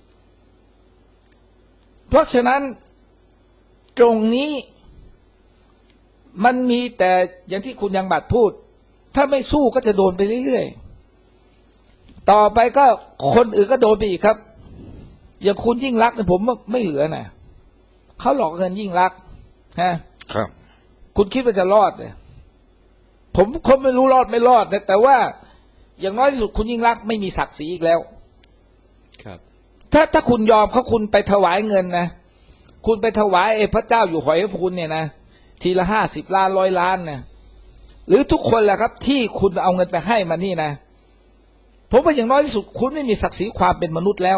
เพราะฉะนั้นตรงนี้มันมีแต่อย่างที่คุณยังบัตรพูดถ้าไม่สู้ก็จะโดนไปเรื่อยๆต่อไปก็คนอื่นก็โดนไปอีกครับอย่างคุณยิ่งรักเนี่ยผมไม่เหลือนะเขาหลอกเงินยิ่งรักฮะครับคุณคิดว่าจะรอดเนี่ยผมคนไม่รู้รอดไม่รอดแต่ว่าอย่างน้อยที่สุดคุณยิ่งรักไม่มีศักดิ์ศรีอีกแล้วครับถ้าถ้าคุณยอมเขาคุณไปถวายเงินนะคุณไปถวายไอ้พระเจ้าอยู่หอยให้คุณเนี่ยนะทีละห้าสิบล้านร้อยล้านนะหรือทุกคนแหละครับที่คุณเอาเงินไปให้มันนี่นะผมว่าอย่างน้อยที่สุดคุณไม่มีศักดิ์ศรีความเป็นมนุษย์แล้ว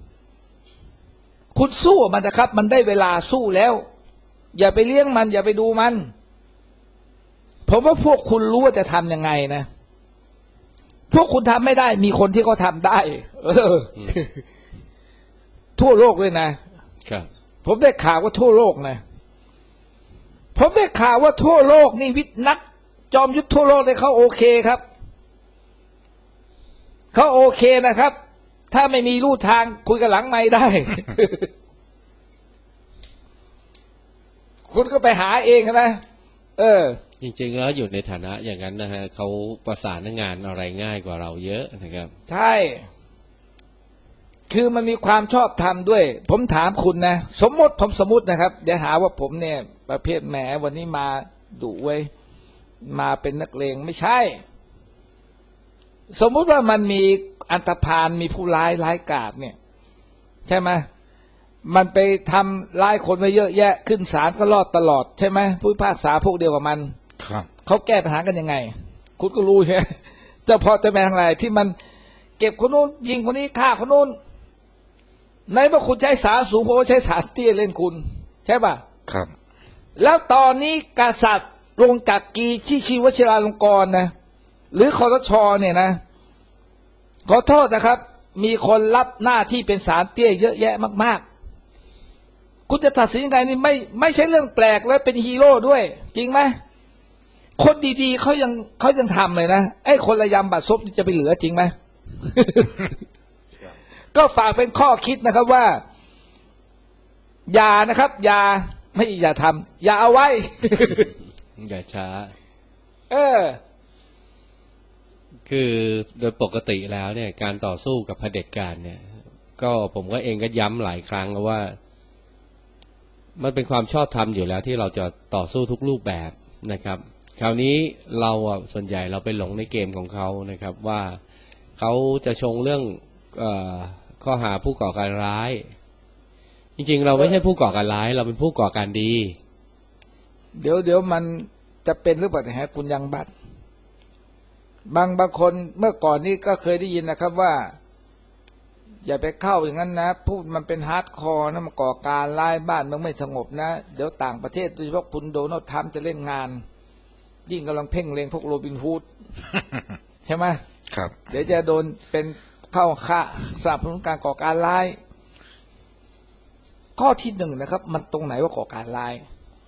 คุณสู้มันนะครับมันได้เวลาสู้แล้วอย่าไปเลี้ยงมันอย่าไปดูมันผมว่าพวกคุณรู้ว่าจะทำยังไงนะพวกคุณทำไม่ได้มีคนที่เขาทำได้เออทั่วโลกเลยนะครับผมได้ข่าวว่าทั่วโลกนะผมได้ข่าวว่าทั่วโลกนี่วิทย์นักจอมยุทธทั่วโลกเนี่ยเขาโอเคครับเขาโอเคนะครับ ถ้าไม่มีลู่ทางคุยกันหลังไม่ได้ คุณก็ไปหาเองนะเออจริงๆแล้วอยู่ในฐานะอย่างนั้นนะฮะเขาประสานงานอะไรง่ายกว่าเราเยอะนะครับใช่คือมันมีความชอบธรรมด้วยผมถามคุณนะสมมติผมสมมตินะครับเดี๋ยวหาว่าผมเนี่ยประเภทแหมวันนี้มาดุไว้มาเป็นนักเลงไม่ใช่สมมุติว่ามันมีอันธพาลมีผู้ร้ายร้ายกาจเนี่ยใช่ไหมมันไปทำร้ายคนไปเยอะแยะขึ้นศาลก็รอดตลอดใช่ไหมผู้พิพากษาพวกเดียวกับมันครับเขาแก้ปัญหากันยังไงคุณก็รู้ใช่ไหมเจ้าพ่อเจ้าแม่ทั้งหลายที่มันเก็บคนนู้นยิงคนนี้ฆ่าคนนู้นในเมื่อคุณใช้ศาลสูงผมก็ใช้ศาลเตี้ยเล่นคุณใช่ป่ะครับแล้วตอนนี้กษัตริย์ลงจักรีชิชีวชิราลงกรณ์นะหรือคอสชเนี่ยนะขอโทษนะครับมีคนรับหน้าที่เป็นศาลเตี้ยเยอะแยะมากๆคุณจะตัดสินยังไงนี่ไม่ไม่ใช่เรื่องแปลกและเป็นฮีโร่ด้วยจริงไหมคนดีๆเขายังเขายังทำเลยนะไอ้คนระยำบัดซบจะไปเหลือจริงไหม ก็ฝากเป็นข้อคิดนะครับว่าอย่านะครับอย่าไม่อย่าทำอย่าเอาไว้อย่าช้าเออคือโดยปกติแล้วเนี่ยการต่อสู้กับเผด็จการเนี่ยก็ผมก็เองก็ย้ำหลายครั้งว่ามันเป็นความชอบธรรมอยู่แล้วที่เราจะต่อสู้ทุกรูปแบบนะครับคราวนี้เราอ่ะส่วนใหญ่เราไปหลงในเกมของเขานะครับว่าเขาจะชงเรื่องเอ่อข้อหาผู้ก่อการร้ายจริงๆเราไม่ใช่ผู้ก่อการร้ายเราเป็นผู้ก่อการดีเดี๋ยวเดี๋ยวมันจะเป็นหรือเปล่าฮะคุณยังบัตรบางบางคนเมื่อก่อนนี้ก็เคยได้ยินนะครับว่าอย่าไปเข้าอย่างนั้นนะพูดมันเป็นฮาร์ดคอร์นะมันก่อการร้ายบ้านมันไม่สงบนะเดี๋ยวต่างประเทศโดยเฉพาะคุณโดนัลด์ทรัมป์จะเล่นงานยิ่งกำลังเพ่งเล็งพวกโรบินฮูด ใช่ไหมครับเดี๋ยวจะโดนเป็นเข้าข่าสนับสนุนการก่อการร้ายข้อที่หนึ่งนะครับมันตรงไหนว่าก่อการร้าย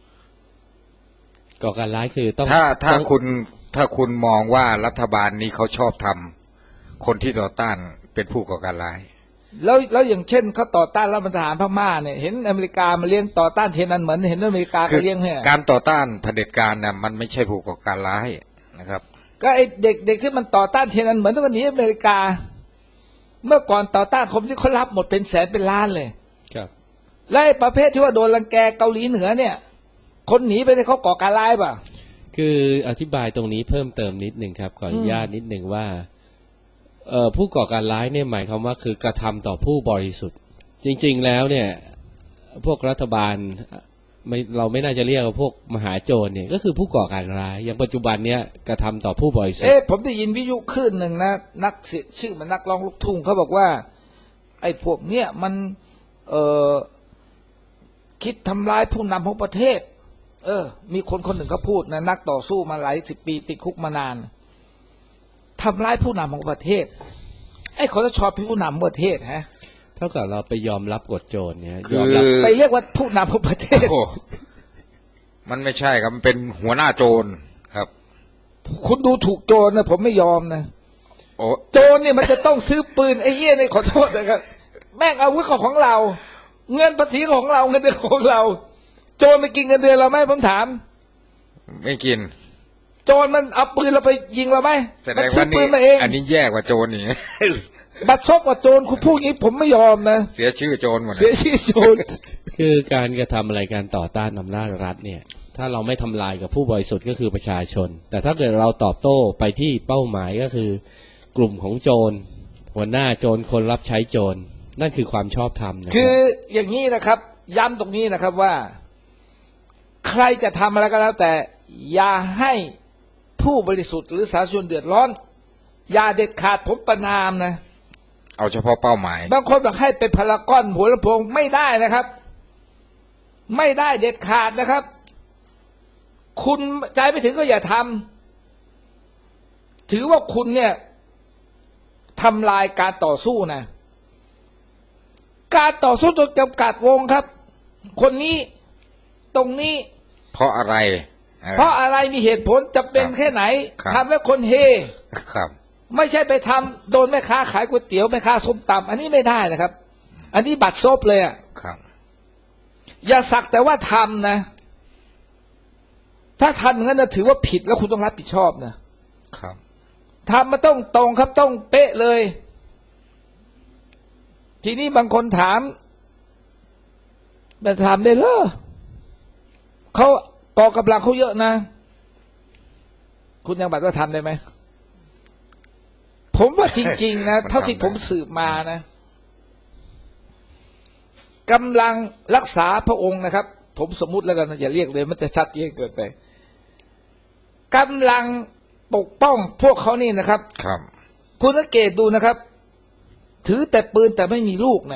ก่อการร้ายคือต้องถ้าถ้าคุณถ้าคุณมองว่ารัฐบาลนี้เขาชอบทำคนที่ต่อต้านเป็นผู้ก่อการร้ายแล้วแล้วอย่างเช่นเขาต่อต้านรัฐประหารพม่าเนี่ยเห็นอเมริกามาเลี้ยงต่อต้านเทนันเหมือนเห็นอเมริกาเขาเลี้ยงให้การต่อต้านเผด็จการเนี่ยมันไม่ใช่ผู้ก่อการร้ายนะครับก็ไอเด็กเด็กที่มันต่อต้านเทนันเหมือนต้องหนีอเมริกาเมื่อก่อนต่อต้านคนที่เขารับหมดเป็นแสนเป็นล้านเลยครับและประเภทที่ว่าโดนรังแกเกาหลีเหนือเนี่ยคนหนีไปเนี่ยเขาก่อการร้ายป่ะคืออธิบายตรงนี้เพิ่มเติมนิดหนึ่งครับขออนุญาตนิดหนึ่งว่าเอ่อผู้ก่อการร้ายเนี่ยหมายความว่าคือกระทำต่อผู้บริสุทธิ์จริงๆแล้วเนี่ยพวกรัฐบาลไม่เราไม่น่าจะเรียกว่าพวกมหาโจรเนี่ยก็คือผู้ก่อการร้ายอย่างปัจจุบันเนี่ยกระทำต่อผู้บริสุทธิ์เอ๊ะผมได้ยินวิทยุคลื่นหนึ่งนะนักชื่อมันนักร้องลูกทุ่งเขาบอกว่าไอ้พวกเนี้ยมันเอ่อคิดทำร้ายผู้นำของประเทศเออมีคนคนหนึ่งเขาพูดนะนักต่อสู้มาหลายสิบปีติดคุกมานานทำร้ายผู้นำของประเทศไอ้คนจะชอบเป็นผู้นำของประเทศฮะเท่ากับเราไปยอมรับกฎโจรเนี่ยยอมรับไปเรียกว่าผู้นำของประเทศมันไม่ใช่ครับมันเป็นหัวหน้าโจรครับคุณดูถูกโจรนะผมไม่ยอมนะโอ้โจรเนี่ยมันจะต้องซื้อปืนไอ้เหี้ยในขอโทษนะครับแม่งอาวุธของเราเงินภาษีของเราเงินเดือนของเราโจรไปกินเงินเดือนเราไหมผมถามไม่กินโจรมันเอาปืนเราไปยิงเราไหมแสดงว่านี่อันนี้แย่กว่าโจรนี่บัตรซบกว่าโจรคุณพูดงี้ผมไม่ยอมนะเสียชื่อโจรหมดเสียชื่อโจรคือการกระทำอะไรการต่อต้านอำนาจรัฐเนี่ยถ้าเราไม่ทำลายกับผู้บริสุทธิ์ก็คือประชาชนแต่ถ้าเกิดเราตอบโต้ไปที่เป้าหมายก็คือกลุ่มของโจรหัวหน้าโจรคนรับใช้โจรนั่นคือความชอบธรรมนะคืออย่างนี้นะครับย้ำตรงนี้นะครับว่าใครจะทำอะไรก็แล้วแต่อย่าให้ผู้บริสุทธิ์หรือสาธารณชนเดือดร้อนอย่าเด็ดขาดผมประนามนะเอาเฉพาะเป้าหมายบางคนบอกให้เป็นพารากอนหัวลำโพงไม่ได้นะครับไม่ได้เด็ดขาดนะครับ คุณใจไม่ถึงก็อย่าทำถือว่าคุณเนี่ยทำลายการต่อสู้นะการต่อสู้จนจำกัดวงครับคนนี้ตรงนี้เพราะอะไรออเพราะอะไรมีเหตุผลจำเป็นครับแค่ไหนครับทำให้คนเฮครับไม่ใช่ไปทำโดนแม่ค้าขายก๋วยเตี๋ยวแม่ค้าส้มตำอันนี้ไม่ได้นะครับ อันนี้บัตรซบเลยอ่ะครับอย่าสักแต่ว่าทำนะ ถ้าทำอย่างนั้นนะถือว่าผิดแล้วคุณต้องรับผิดชอบนะครับ ทำมันต้องตรงครับต้องเป๊ะเลย ทีนี้บางคนถามมันทำได้เหรอเขากองกำลังเขาเยอะนะ คุณยังบัตรว่าทำได้ไหม ผมว่าจริง ๆ นะมันทำได้เท่าที่ผมสืบมานะกำลังรักษาพระองค์นะครับ ผมสมมุติแล้วกันนะอย่าเรียกเลย มันจะชัดเจนเกินไปกำลังปกป้องพวกเขานี่นะครับครับคุณสังเกตดูนะครับ ถือแต่ปืนแต่ไม่มีลูกนะ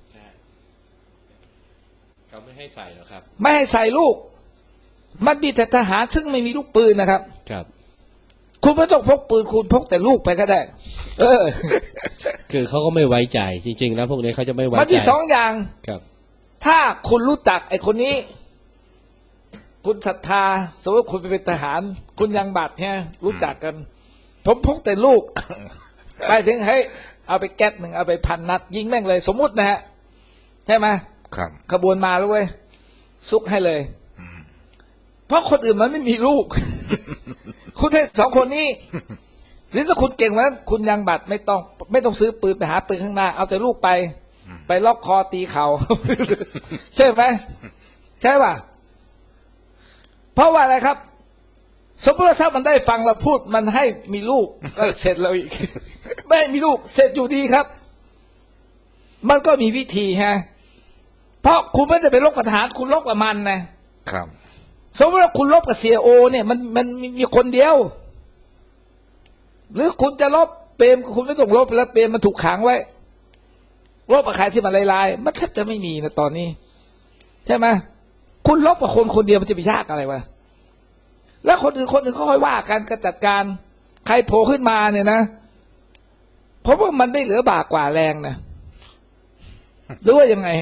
เขาไม่ให้ใส่หรอกครับไม่ให้ใส่ลูก มันมีแต่ทหารซึ่งไม่มีลูกปืนนะครับครับคุณไม่ต้องพกปืนคุณพกแต่ลูกไปก็ได้ เออคือเขาก็ไม่ไว้ใจจริงๆแล้วพวกนี้เขาจะไม่ไว้มันใจมีสองอย่างครับถ้าคุณรู้จักไอ้คนนี้ คุณศรัทธาสมมติคุณไปเป็นทหาร คุณยังบัตรเนี่ยรู้จักกัน ผมพกแต่ลูก ไปถึงเฮ้ยเอาไปแก๊สหนึ่งเอาไปพันนัด ยิงแม่งเลย สมมุตินะฮะใช่ไหมครับขบวนมาแล้วเว้ยซุกให้เลย เพราะคนอื่นมันไม่มีลูก คุณให้สองคนนี้ หรือถ้าคุณเก่งกว่านั้นคุณยังบัตรไม่ต้อง ไม่ต้องซื้อปืนไปหาปืนข้างหน้า เอาแต่ลูกไป ไปล็อกคอตีเขา ใช่ไหมใช่ป่ะเพราะว่าอะไรครับ สมมติว่าถ้ามันได้ฟังเราพูดมันให้มีลูก ก็เสร็จเราอีก ไม่ให้มีลูก เสร็จอยู่ดีครับ มันก็มีวิธีฮะ เพราะคุณไม่ได้ไปลบกับทหารคุณลบกับมันนะครับ สมมติว่าคุณลบกับเสียโอ เนี่ยมันมันมีคนเดียว หรือคุณจะลบเปรมคุณไม่ต้องลบแล้วเปรมมันถูกขังไว้ลบกับใครที่มันลายๆมันแทบจะไม่มีนะตอนนี้ ใช่ไหมคุณลบกับคนคนเดียวมันจะไปยากอะไรวะแล้วคนอื่นคนอื่นเขาค่อยว่ากันก็จัดการใครโผล่ขึ้นมาเนี่ยนะเพราะว่ามันไม่เหลือบากกว่าแรงนะหรือว่ายังไง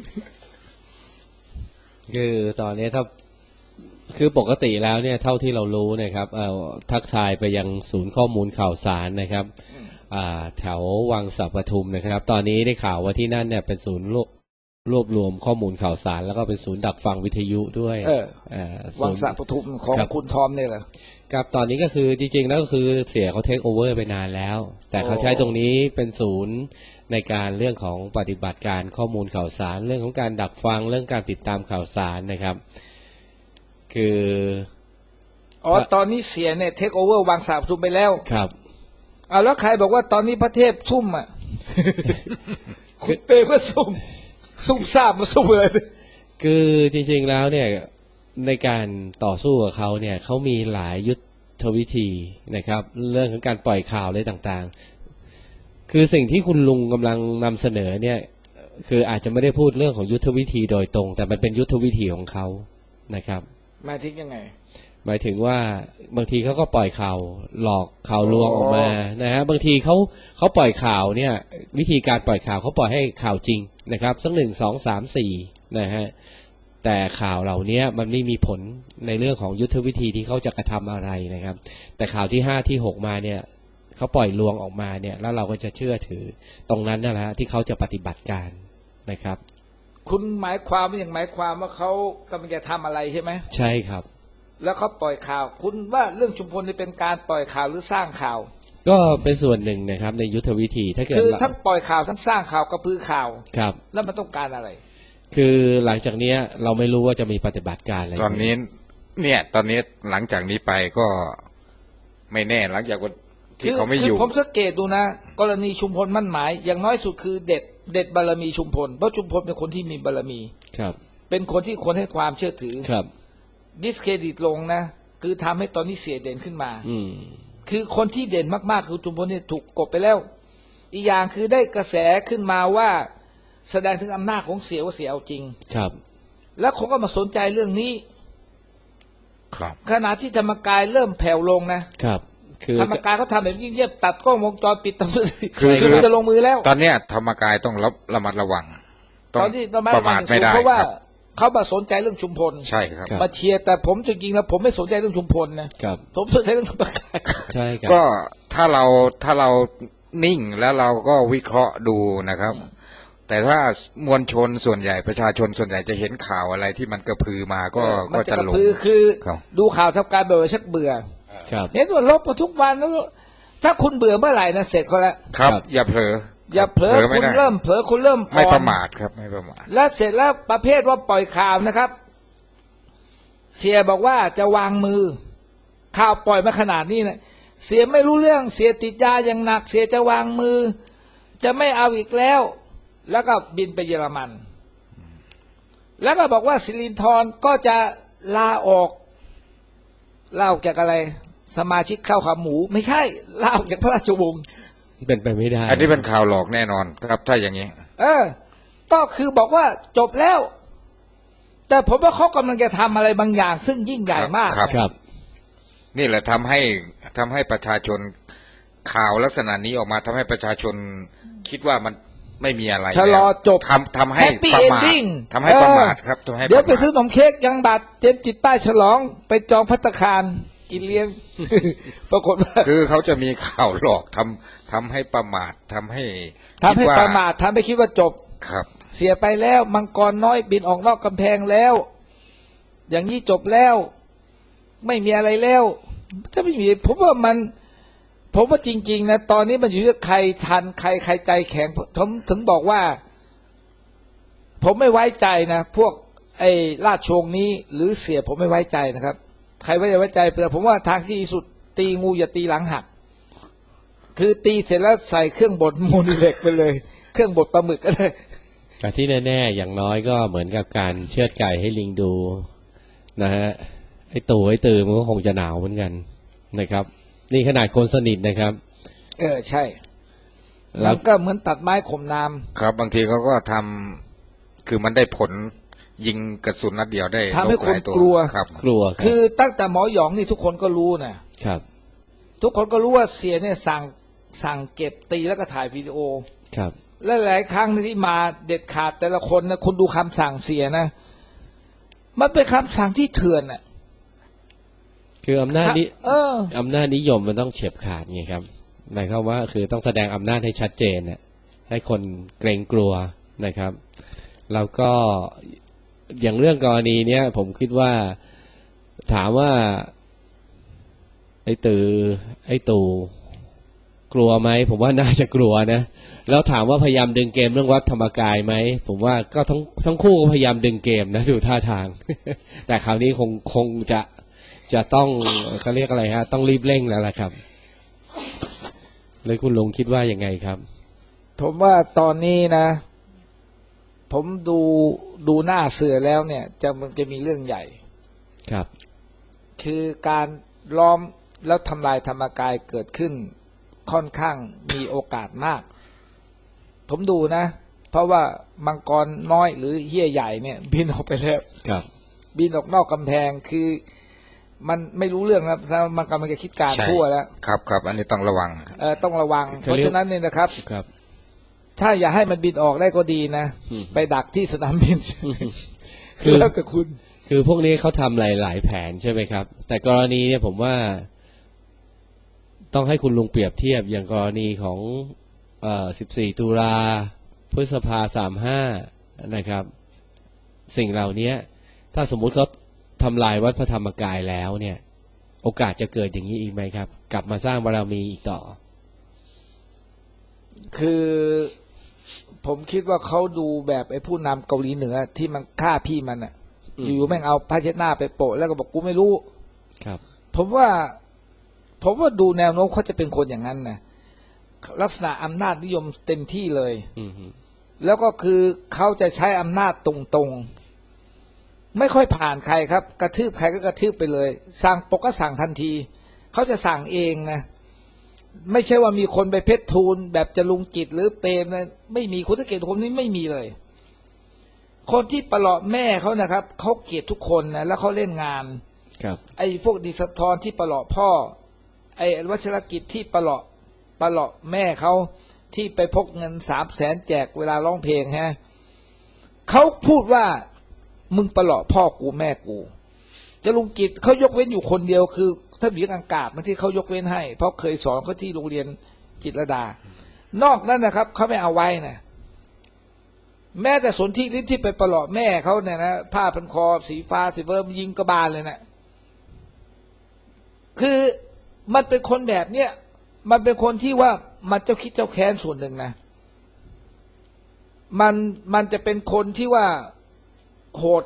คือตอนนี้ถ้าคือปกติแล้วเนี่ยเท่าที่เรารู้นะครับเอ่อทักทายไปยังศูนย์ข้อมูลข่าวสารนะครับอ่าแถววังสัปทุมนะครับ ตอนนี้ได้ข่าวว่าที่นั่นเนี่ยเป็นศูนย์รวบรวบรวมข้อมูลข่าวสาร แล้วก็เป็นศูนย์ดักฟังวิทยุด้วยเออเอ่อศูวังนย์สะปทุมของครับคุณทอมเนี่ยเหรอครับตอนนี้ก็คือจริงๆแล้วก็คือเสียเขาเทคโอเวอร์ไปนานแล้ว แต่เขาใช้ตรงนี้เป็นศูนย์ในการเรื่องของปฏิบัติการข้อมูลข่าวสาร เรื่องของการดักฟังเรื่องการติดตามข่าวสารนะครับ คืออ๋อตอนนี้เสียเนี่ยเทคโอเวอร์วังสะปทุมไปแล้วครับอ่าแล้วใครบอกว่าตอนนี้พระเทพซุ่มอ่ะ คุณเปก็ซุ่มซุ่มซ่ามมาซุ่มเลยคือจริงๆแล้วเนี่ยในการต่อสู้กับเขาเนี่ยเขามีหลายยุทธวิธีนะครับ เรื่องของการปล่อยข่าวอะไรต่างๆ คือสิ่งที่คุณลุงกำลังนำเสนอเนี่ยคืออาจจะไม่ได้พูดเรื่องของยุทธวิธีโดยตรง แต่มันเป็นยุทธวิธีของเขานะครับหมายถึงยังไงหมายถึงว่าบางทีเขาก็ปล่อยข่าวหลอกข่าวลวงออกมานะฮะบางทีเขาเขาปล่อยข่าวเนี่ยวิธีการปล่อยข่าวเขาปล่อยให้ข่าวจริงนะครับสักหนึ่งสองสามสี่นะฮะแต่ข่าวเหล่านี้มันไม่มีผลในเรื่องของยุทธวิธีที่เขาจะกระทำอะไรนะครับแต่ข่าวที่ห้าที่หกมาเนี่ยเขาปล่อยลวงออกมาเนี่ยแล้วเราก็จะเชื่อถือตรงนั้นนั่นแหละที่เขาจะปฏิบัติการนะครับคุณหมายความว่าอย่างหมายความว่าเขากำลังจะทำอะไรใช่ไหมใช่ครับแล้วเขาปล่อยข่าว คุณว่าเรื่องชุมพลนี่เป็นการปล่อยข่าวหรือสร้างข่าวก็เป็นส่วนหนึ่งนะครับในยุทธวิธีถ้าเกิดคือทั้งปล่อยข่าวทั้งสร้างข่าวกระพือข่าวครับแล้วมันต้องการอะไรคือหลังจากเนี้ยเราไม่รู้ว่าจะมีปฏิบัติการอะไรตอนนี้เนี่ย ตอนนี้หลังจากนี้ไปก็ไม่แน่หลังจากวันที่คือเขาไม่คือยู่ผมสังเกตดูนะ กรณีชุมพลมั่นหมาย อย่างน้อยสุดคือเด็ดเด็ดบารมีชุมพลเพราะชุมพลเป็นคนที่มีบารมีครับเป็นคนที่คนให้ความเชื่อถือครับดิสเครดิตลงนะคือทำให้ตอนนี้เสียเด่นขึ้นมาอืมคือคนที่เด่นมากๆคือชุมพลเนี่ยถูกกบไปแล้ว อีกอย่างคือได้กระแสขึ้นมาว่าแสดงถึงอำนาจของเสียว่าเสียเอาจริงครับแล้วคนก็มาสนใจเรื่องนี้ครับขณะที่ธรรมกายเริ่มแผ่วลงนะครับคือธรรมกายเขาทำแบบเงียบๆตัดกล้องวงจรปิดตำรวจคือคือมันจะลงมือแล้วตอนเนี้ยธรรมกายต้องระระมัดระวังตอนที่เราไม่ประมาทไม่ได้เพราะว่าครับเขามาสนใจเรื่องชุมพลใช่ครับครับมาเชียร์แต่ผมจริงๆแล้วผมไม่สนใจเรื่องชุมพลนะครับ ผมสนใจเรื่องธรรมกายใช่ครับก็ถ้าเราถ้าเรานิ่งแล้วเราก็วิเคราะห์ดูนะครับ แต่ถ้ามวลชนส่วนใหญ่ประชาชนส่วนใหญ่จะเห็นข่าวอะไรที่มันกระพือมาก็มัก็นจะจะกระหลงพือคือครับดูข่าวทำการแบบว่าชักเบื่อครับเห็นว่าลบมาทุกวันแล้วถ้าคุณเบื่อเมื่อไหร่นะเสร็จเขาแล้วครับครับอย่าเผลออย่าเผลอไม่คุณได้เริ่มเผลอคุณเริ่มอ่อนไม่ประมาทครับไม่ประมาทแล้วเสร็จแล้วประเภทว่าปล่อยข่าวนะครับ เสียบอกว่าจะวางมือ ข่าวปล่อยมาขนาดนี้นะเสียไม่รู้เรื่องเสียติดยาอย่างหนัก เสียจะวางมือ จะไม่เอาอีกแล้ว แล้วก็บินไปเยอรมัน แล้วก็บอกว่าสิรินทรก็จะลาออกลาออกจากอะไร สมาชิกเข้าขาหมู ไม่ใช่ลาออกจากพระราชวงศ์เป็นไปไม่ได้อันนี้เป็นข่าวหลอกแน่นอนครับถ้าอย่างนี้เออ ก็คือบอกว่าจบแล้ว แต่ผมว่าเขากำลังจะทำอะไรบางอย่าง ซึ่งยิ่งใหญ่มากครับครับนี่แหละทำให้ทำให้ประชาชนข่าวลักษณะนี้ออกมาทำให้ประชาชนคิดว่ามันไม่มีอะไรชะลอแล้วจบทำทำให้ Happy ประมาท ending ทำให้ประมาทครับทำให้เดี๋ยวไปประมาทซื้อนมเค้กยังบัตรเตรียมจิตใต้ฉลองไปจองภัตตาคารกินเลี้ยง ปรากฏว่าคือเขาจะมีข่าวหลอกทำทำให้ประมาททำให้ทำให้คิดว่ประมาททำให้คิดว่าจบครับเสียไปแล้วมังกรน้อยบินออกนอกกำแพงแล้ว อย่างนี้จบแล้ว ไม่มีอะไรแล้วจะไม่มีผมว่ามัน ผมว่าจริง ๆนะตอนนี้มันอยู่ที่ใครทันใครใครใจแข็งผมถึงบอกว่า ผมไม่ไว้ใจนะพวกไอ้ราชวงศ์นี้ หรือเสียผมไม่ไว้ใจนะครับ ใครไว้ใจไว้ใจแต่ผมว่าทางที่ดีสุดตีงูอย่าตีหลังหัก คือตีเสร็จแล้วใส่เครื่องบดโมนิเล็กไปเลย เครื่องบดปลาหมึกก็ได้แต่ที่แน่ๆอย่างน้อยก็เหมือนกับการเชือดไก่ให้ลิงดูนะฮะไอ้ตู่ไอ้ตือมันก็คงจะหนาวเหมือนกันนะครับ นี่ขนาดคนสนิทนะครับเออใช่แล้แล้ว วก็เหมือนตัดไม้ข่มน้ครับบางทีเขาก็ทำคือมันได้ผลยิงกระสุนนัดเดียวได้ำทำให้นคหนลายตัวกลัวครับกลัวครับคือตั้งแต่หมอหยองนี่ทุกคนก็รู้นะครับ ทุกคนก็รู้ว่าเสียเนี่ยสั่งสั่งเก็บตีแล้วก็ถ่ายวิดีโอครับและหลายครั้งที่มาเด็ดขาดแต่ละคนนะคุณดูคำสั่งเสียนะ มันเป็นคำสั่งที่เถื่อนอ่ะคืออำนาจนี้เอออำนาจนิยมมันต้องเฉียบขาดไงครับหมายความว่าคือต้องแสดงอำนาจให้ชัดเจนน่ะให้คนเกรงกลัวนะครับแล้วก็อย่างเรื่องกรณีเนี้ยผมคิดว่าถามว่าไอ้ตือไอ้ตู่กลัวไหมผมว่าน่าจะกลัวนะแล้วถามว่าพยายามดึงเกมเรื่องวัดธรรมกายไหมผมว่าก็ทั้งทั้งคู่ก็พยายามดึงเกมนะดูท่าทาง แต่คราวนี้คงคงจะจะต้องเขาเรียกอะไรฮะต้องรีบเร่งแล้วล่ะครับเลยคุณลุงคิดว่ายังไงครับผมว่าตอนนี้นะ ผมดูดูหน้าเสือแล้วเนี่ย จะมันจะมีเรื่องใหญ่ครับคือการล้อมแล้วทำลายธรรมกายเกิดขึ้นค่อนข้างมีโอกาสมาก ผมดูนะ เพราะว่ามังกรน้อยหรือเหี้ยใหญ่เนี่ย บินออกไปแล้วครับบินออกนอกกำแพงคือมันไม่รู้เรื่องแล้วมันกำลังจะคิดการใช่ทั่วแล้วครับครับอันนี้ต้องระวังเออต้องระวังเขาเพราะเรียกฉะนั้นเนี่ยนะครับครับถ้าอย่าให้มันบินออกได้ก็ดีนะอืมไปดักที่สนามบินคือแล้วแต่คุณคือพวกนี้เขาทำหลาย ๆ แผนใช่ไหมครับ แต่กรณีเนี่ยผมว่า ต้องให้คุณลุงเปรียบเทียบอย่างกรณีของเอ่อสิบสี่ตุลาพฤษภาสามห้านะครับ สิ่งเหล่านี้ถ้าสมมุติเขาทำลายวัดพระธรรมกายแล้วเนี่ย โอกาสจะเกิดอย่างนี้อีกไหมครับ กลับมาสร้างบารมีอีกต่อคือผมคิดว่าเขาดูแบบไอ้ผู้นำเกาหลีเหนือที่มันฆ่าพี่มันอ่ะอืมอยู่ๆแม่งเอาผ้าเช็ดหน้าไปโปะแล้วก็บอกกูไม่รู้ครับผมว่า ผมว่าดูแนวโน้มเขาจะเป็นคนอย่างนั้นนะลักษณะอำนาจนิยมเต็มที่เลยอืมฮึแล้วก็คือเขาจะใช้อำนาจตรงๆ ไม่ค่อยผ่านใครครับ กระทืบใครก็กระทืบไปเลย สั่งปกก็สั่งทันที เขาจะสั่งเองนะ ไม่ใช่ว่ามีคนไปเพชรทูลแบบจรุงจิตหรือเปรมนะไม่มีคุณตะเกียรติคนนี้ไม่มีเลย คนที่ประหลาะแม่เขานะครับเขาเกลียดทุกคนนะแล้วเขาเล่นงานครับไอ้พวกดิสทรที่ประหลาะพ่อ ไอ้วัชรกิจที่ประหลาะประหลาะแม่เขาที่ไปพกเงินสามแสนแจกเวลาร้องเพลงฮะเขาพูดว่ามึงประหลาะพ่อกูแม่กูจรุงกิจเขายกเว้นอยู่คนเดียวคือท่านหญิงอังกาบมันที่เขายกเว้นให้เพราะเคยสอนเขาที่โรงเรียนจิตรลดานอกนั้นนะครับเขาไม่เอาไว้นะแม้แต่สนธิลิ้นที่ไปประหลาะแม่เขาเนี่ยนะผ้าพันคอสีฟ้าสีเริ่มยิงกระบาลเลยนะคือมันเป็นคนแบบเนี้ยมันเป็นคนที่ว่ามันเจ้าคิดเจ้าแค้นส่วนหนึ่งนะมันมันจะเป็นคนที่ว่าโหด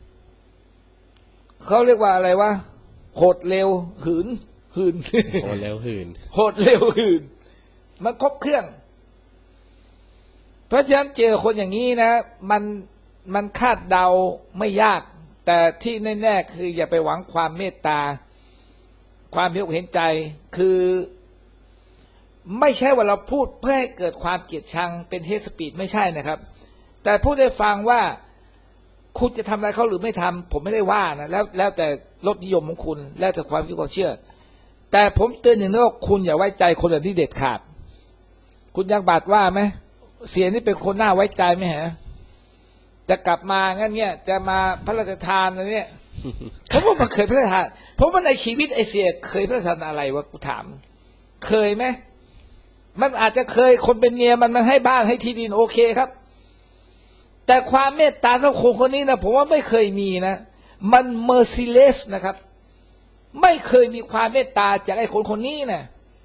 เขาเรียกว่าอะไรวะโหดเร็วหืนหืนโหดแล้วหืนโหดเร็วหืนมันครบเครื่องเพราะฉะนั้นเจอคนอย่างนี้นะมันมันคาดเดาไม่ยากแต่ที่แน่ๆคืออย่าไปหวังความเมตตาความเห็นใจคือไม่ใช่ว่าเราพูดเพื่อให้เกิดความเกลียดชังเป็นเฮสปีดไม่ใช่นะครับแต่พูดได้ฟังว่าคุณจะทำอะไรเขาหรือไม่ทำผมไม่ได้ว่านะแล้วแล้วแต่รสนิยมของคุณแล้วแต่ความคิดความเชื่อแต่ผมเตือนอย่างนี้ว่าคุณอย่าไว้ใจคนแบบนี้เด็ดขาดคุณยังบาดว่าไหมเสียนี่เป็นคนน่าไว้ใจไหมฮะจะกลับมางั้นเนี่ยจะมาพระราชทานอะไรเนี่ย ผมว่ามันเคยพระราชทานผมว่าในชีวิตไอเสียเคยพระราชทานอะไรวะกูถามเคยไหมมันอาจจะเคยคนเป็นเมียมันมันให้บ้านให้ที่ดินโอเคครับแต่ความเมตตาสำหรับคนคนนี้นะผมว่าไม่เคยมีนะมัน merciless นะครับไม่เคยมีความเมตตาจากไอ้คนคนนี้นะ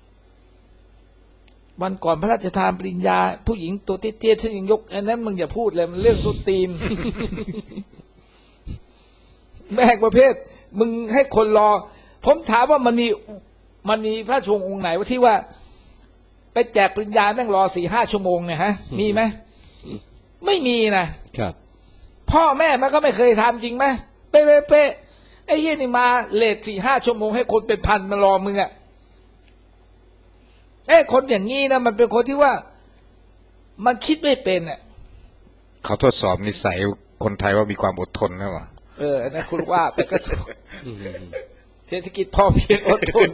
วันก่อนพระราชทานปริญญาผู้หญิงตัวเตี้ยๆที่ยังยกอันนั้นมึงอย่าพูดเลยมันเรื่องสุดตีน แม่งประเภทมึงให้คนรอผมถามว่ามันมีมันมีพระชงองค์ไหนว่าที่ว่าไปแจกปริญญาแม่งรอสี่ห้าชั่วโมงเนี่ยฮะมีไหมไม่มีนะครับพ่อแม่มันก็ไม่เคยทำจริงไหมเป๊ะเป๊ะไอ้เหี้ยนี่มาเลทสี่ห้าชั่วโมงให้คนเป็นพันมารอมึงอ่ะไอ้คนอย่างงี้นะมันเป็นคนที่ว่ามันคิดไม่เป็นอ่ะเขาทดสอบนิสัยคนไทยว่ามีความอดทนนะวะเออนะคุณว่าไปก็ถูกเศรษฐกิจพอเพียงอดทน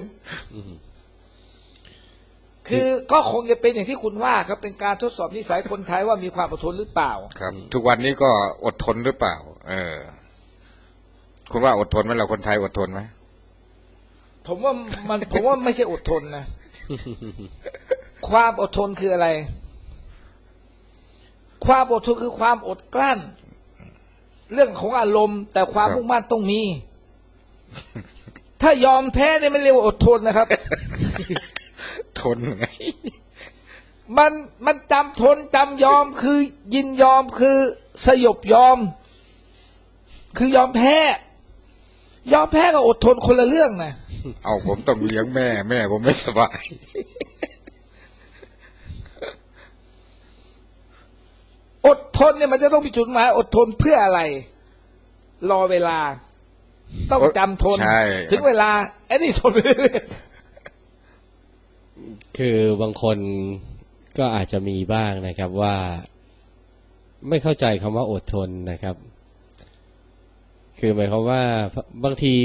คือก็คงจะเป็นอย่างที่คุณว่าครับเป็นการทดสอบนิสัยคนไทยว่ามีความอดทนหรือเปล่าครับทุกวันนี้ก็อดทนหรือเปล่าเออคุณว่าอดทนไหมเราคนไทยอดทนไหมผมว่ามันผมว่าไม่ใช่อดทนนะความอดทนคืออะไร ความอดทนคือความอดกลั้นเรื่องของอารมณ์แต่ความมุ่งมั่นต้องมี ถ้ายอมแพ้เนี่ยไม่เรียกว่าอดทนนะครับทนไงมันมันจำทนจำยอมคือยินยอมคือสยบยอมคือยอมแพ้ยอมแพ้กับอดทนคนละเรื่องนะเอาผมต้องเลี้ยงแม่แม่ผมไม่สบายอดทนเนี่ยมันจะต้องมีจุดหมายอดทนเพื่ออะไรรอเวลาต้องจำทนถึงเวลาไอ้นี่ทนไปเรื่อยคือบางคนก็อาจจะมีบ้างนะครับว่าไม่เข้าใจคำว่าอดทนนะครับคือหมายความว่าบางที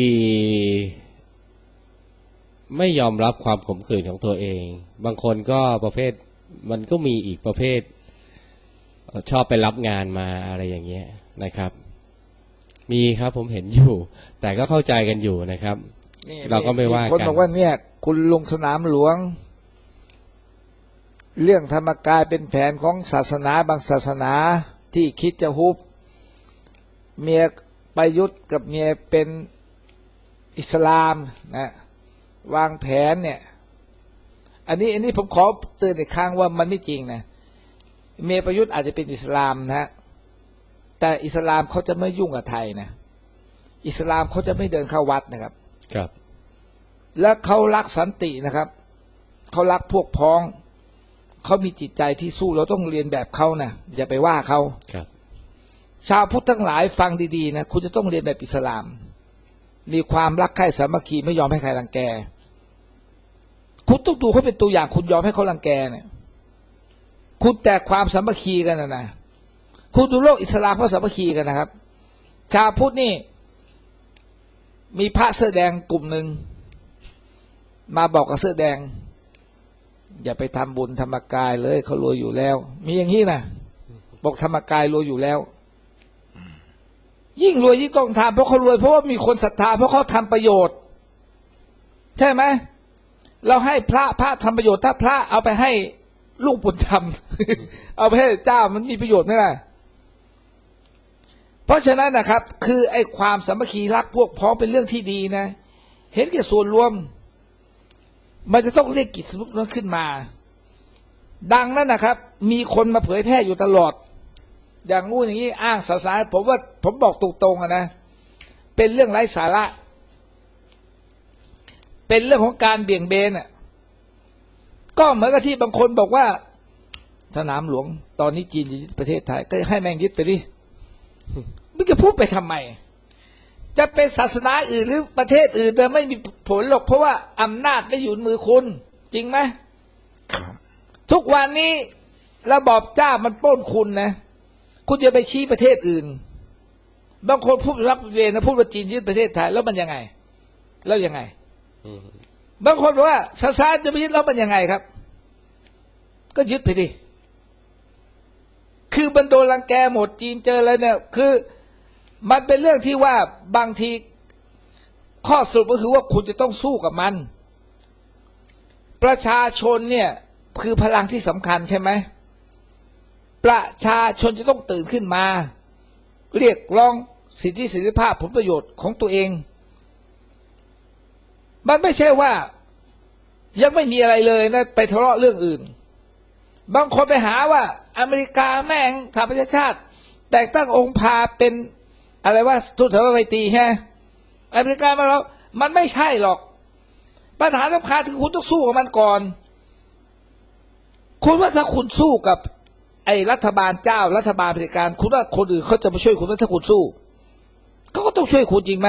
ไม่ยอมรับความขมขื่นของตัวเองบางคนก็ประเภทมันก็มีอีกประเภทชอบไปรับงานมาอะไรอย่างเงี้ยนะครับมีครับผมเห็นอยู่แต่ก็เข้าใจกันอยู่นะครับเราก็ไม่ว่ากันคนบอกว่าเนี่ยคุณลงสนามหลวงเรื่องธรรมกายเป็นแผนของศาสนาบางศาสนาที่คิดจะฮุบเมียประยุทธ์กับเมียเป็นอิสลามนะวางแผนเนี่ยอันนี้อันนี้ผมขอเตือนอีกครั้งว่ามันไม่จริงนะเมียประยุทธ์อาจจะเป็นอิสลามนะแต่อิสลามเขาจะไม่ยุ่งกับไทยนะอิสลามเขาจะไม่เดินเข้าวัดนะครับครับและเขารักสันตินะครับเขารักพวกพ้องเขามีจิตใจที่สู้เราต้องเรียนแบบเขานะอย่าไปว่าเขาครับชาวพุทธทั้งหลายฟังดีๆนะคุณจะต้องเรียนแบบอิสลามมีความรักใคร่สามัคคีไม่ยอมให้ใครรังแกคุณต้องดูเขาเป็นตัวอย่างคุณยอมให้เขารังแกเนี่ยคุณแตกความสามัคคีกันนะนะคุณดูโลกอิสลามเขาสามัคคีกันนะครับชาวพุทธนี่มีพระเสื้อแดงกลุ่มหนึ่งมาบอกกับเสื้อแดงอย่าไปทำบุญธรรมกายเลยเขารวยอยู่แล้วมีอย่างนี้นะบอกธรรมกายรวยอยู่แล้วยิ่งรวยยิ่งต้องทำเพราะเขารวยเพราะว่ามีคนศรัทธาเพราะเขาทำประโยชน์ใช่ไหมเราให้พระพระทำประโยชน์ถ้าพระเอาไปให้ลูกบุญธรรม เอาไปให้เจ้ามันมีประโยชน์ไหมล่ะเพราะฉะนั้นนะครับคือไอ้ความสามัคคีรักพวกพ้องเป็นเรื่องที่ดีนะเห็นแก่ส่วนรวมมันจะต้องเรียกกิจสมุกนั้นขึ้นมาดังนั้นนะครับมีคนมาเผยแพร่อยู่ตลอดอย่างงู้นอย่างนี้อ้างศาสนาผมว่าผมบอกตรงๆนะเป็นเรื่องไร้สาระเป็นเรื่องของการเบี่ยงเบนอ่ะก็เหมือนกับที่บางคนบอกว่าสนามหลวงตอนนี้จีนจะยึดประเทศไทยก็ให้แม่งยึดไปดิมึงจะพูดไปทำไมจะเป็นศาสนาอื่นหรือประเทศอื่นแต่ไม่มีผลหรอกเพราะว่าอำนาจไม่อยู่ในมือคุณจริงไหมทุกวันนี้ระบอบเจ้ามันปล้นคุณนะคุณจะไปชี้ประเทศอื่นบางคนพูดรับเวรนะพูดว่าจีนยึดประเทศไทยแล้วมันยังไงแล้วยังไงบางคนบอกว่าศาสนาจะไปยึดแล้วมันยังไงครับก็ยึดไปดิคือมันโดนรังแกหมดจีนเจอแล้วเนี่ยคือมันเป็นเรื่องที่ว่าบางทีข้อสรุปก็คือว่าคุณจะต้องสู้กับมันประชาชนเนี่ยคือพลังที่สำคัญใช่ไหมประชาชนจะต้องตื่นขึ้นมาเรียกร้องสิทธิเสรีภาพผลประโยชน์ของตัวเองมันไม่ใช่ว่ายังไม่มีอะไรเลยนะไปทะเลาะเรื่องอื่นบางคนไปหาว่าอเมริกาแม่งสหประชาชาติแต่งตั้งองค์พาเป็นอะไรว่าทูตสหรัฐอเมริกาใช่อเมริกามาแล้วมันไม่ใช่หรอกปัญหาสำคัญคือคุณต้องสู้กับมันก่อนคุณว่าถ้าคุณสู้กับไอ้รัฐบาลเจ้ารัฐบาลเผด็จการคุณว่าคนอื่นเขาจะมาช่วยคุณไหมถ้าคุณสู้เขาก็ต้องช่วยคุณจริงไหม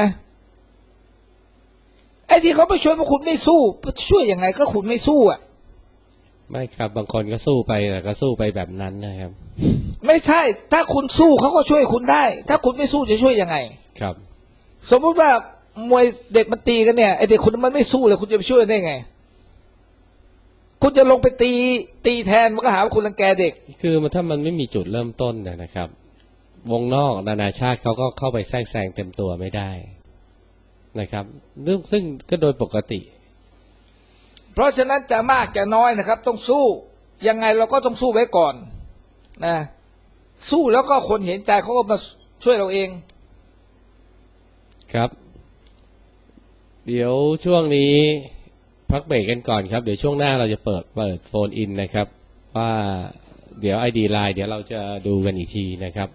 ไอ้ที่เขาไม่ช่วยเพราะคุณไม่สู้ช่วยยังไงก็คุณไม่สู้อ่ะไม่ครับบางคนก็สู้ไปแต่ก็สู้ไปแบบนั้นนะครับไม่ใช่ถ้าคุณสู้เขาก็ช่วยคุณได้ถ้าคุณไม่สู้จะช่วยยังไงครับสมมติว่ามวยเด็กมันตีกันเนี่ยไอ้เด็กคนนั้นมันไม่สู้เลยคุณจะไปช่วยได้ไงคุณจะลงไปตีตีแทนมันก็หาว่าคุณรังแกเด็กคือมันถ้ามันไม่มีจุดเริ่มต้นเนี่ยนะครับวงนอกนานาชาติเขาก็เข้าไปแทรกแซงเต็มตัวไม่ได้นะครับเรื่องซึ่งก็โดยปกติเพราะฉะนั้นจะมากจะน้อยนะครับต้องสู้ยังไงเราก็ต้องสู้ไว้ก่อนนะสู้แล้วก็คนเห็นใจเขาก็มาช่วยเราเองครับเดี๋ยวช่วงนี้พักเบรกกันก่อนครับเดี๋ยวช่วงหน้าเราจะเปิดเปิดโฟนอินนะครับว่าเดี๋ยว ไอ ดี ไลน์ เดี๋ยวเราจะดูกันอีกทีนะครับ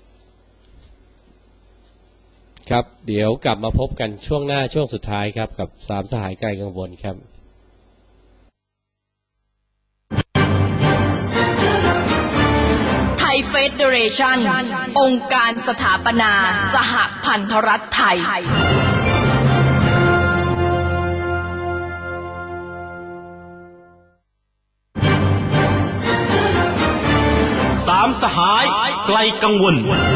ครับเดี๋ยวกลับมาพบกันช่วงหน้าช่วงสุดท้ายครับกับสามสหายไกลกังวลครับไทยเฟเดเรชันองค์การสถาปนาสหพันธรัฐไทยสามสหายไกลกังวล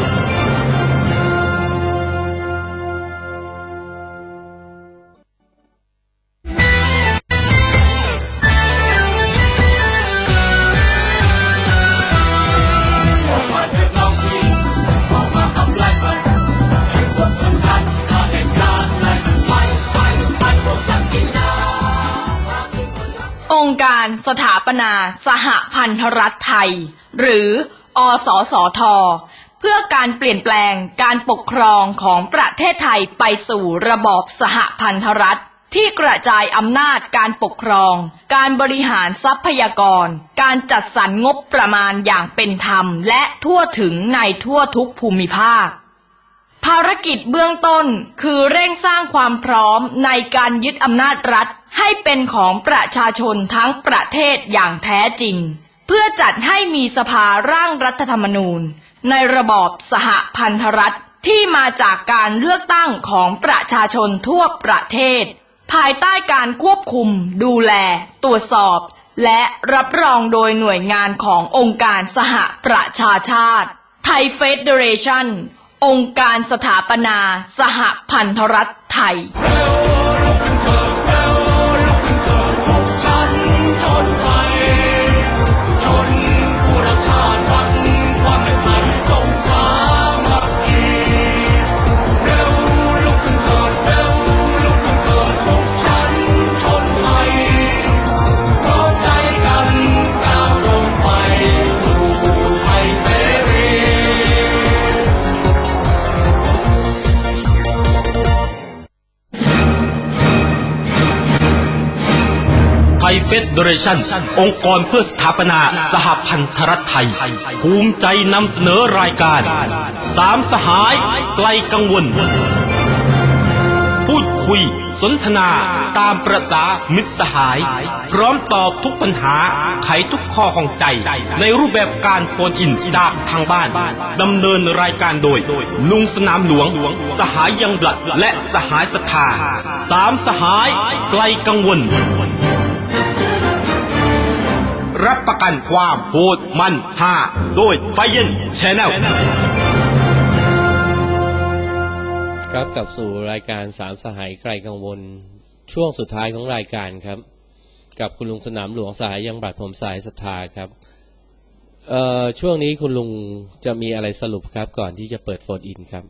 องค์การสถาปนาสหพันธรัฐไทยหรืออสสท.เพื่อการเปลี่ยนแปลงการปกครองของประเทศไทยไปสู่ระบอบสหพันธรัฐที่กระจายอำนาจการปกครองการบริหารทรัพยากรการจัดสรรงบประมาณอย่างเป็นธรรมและทั่วถึงในทั่วทุกภูมิภาคภารกิจเบื้องต้นคือเร่งสร้างความพร้อมในการยึดอำนาจรัฐให้เป็นของประชาชนทั้งประเทศอย่างแท้จริงเพื่อจัดให้มีสภาร่างรัฐธรรมนูญในระบอบสหพันธรัฐที่มาจากการเลือกตั้งของประชาชนทั่วประเทศภายใต้การควบคุมดูแลตรวจสอบและรับรองโดยหน่วยงานขององค์การสหประชาชาติไทยเฟเดเรชันองค์การสถาปนาสหพันธรัฐไทยยเฟเดเรชันองค์กรเพื่อสถาปนาสหพันธรัฐไทยภูมิใจนำเสนอรายการสามสหายไกลกังวลพูดคุยสนทนาตามประสามิตรสหายพร้อมตอบทุกปัญหาไขทุกข้อข้องใจในรูปแบบการโฟนอินจากทางบ้านดำเนินรายการโดยลุงสนามหลวงสหายยังบลัดและสหายศรัทธาสามสหายไกลกังวลรับประกันความโหดมันฮาโดยไฟเย็นแชนแนลครับกลับสู่รายการสามสหายไกลกังวลช่วงสุดท้ายของรายการครับกับคุณลุงสนามหลวงสหายยังบลัดผมสายศรัทธาครับเอ่อช่วงนี้คุณลุงจะมีอะไรสรุปครับก่อนที่จะเปิดโฟนอินครับ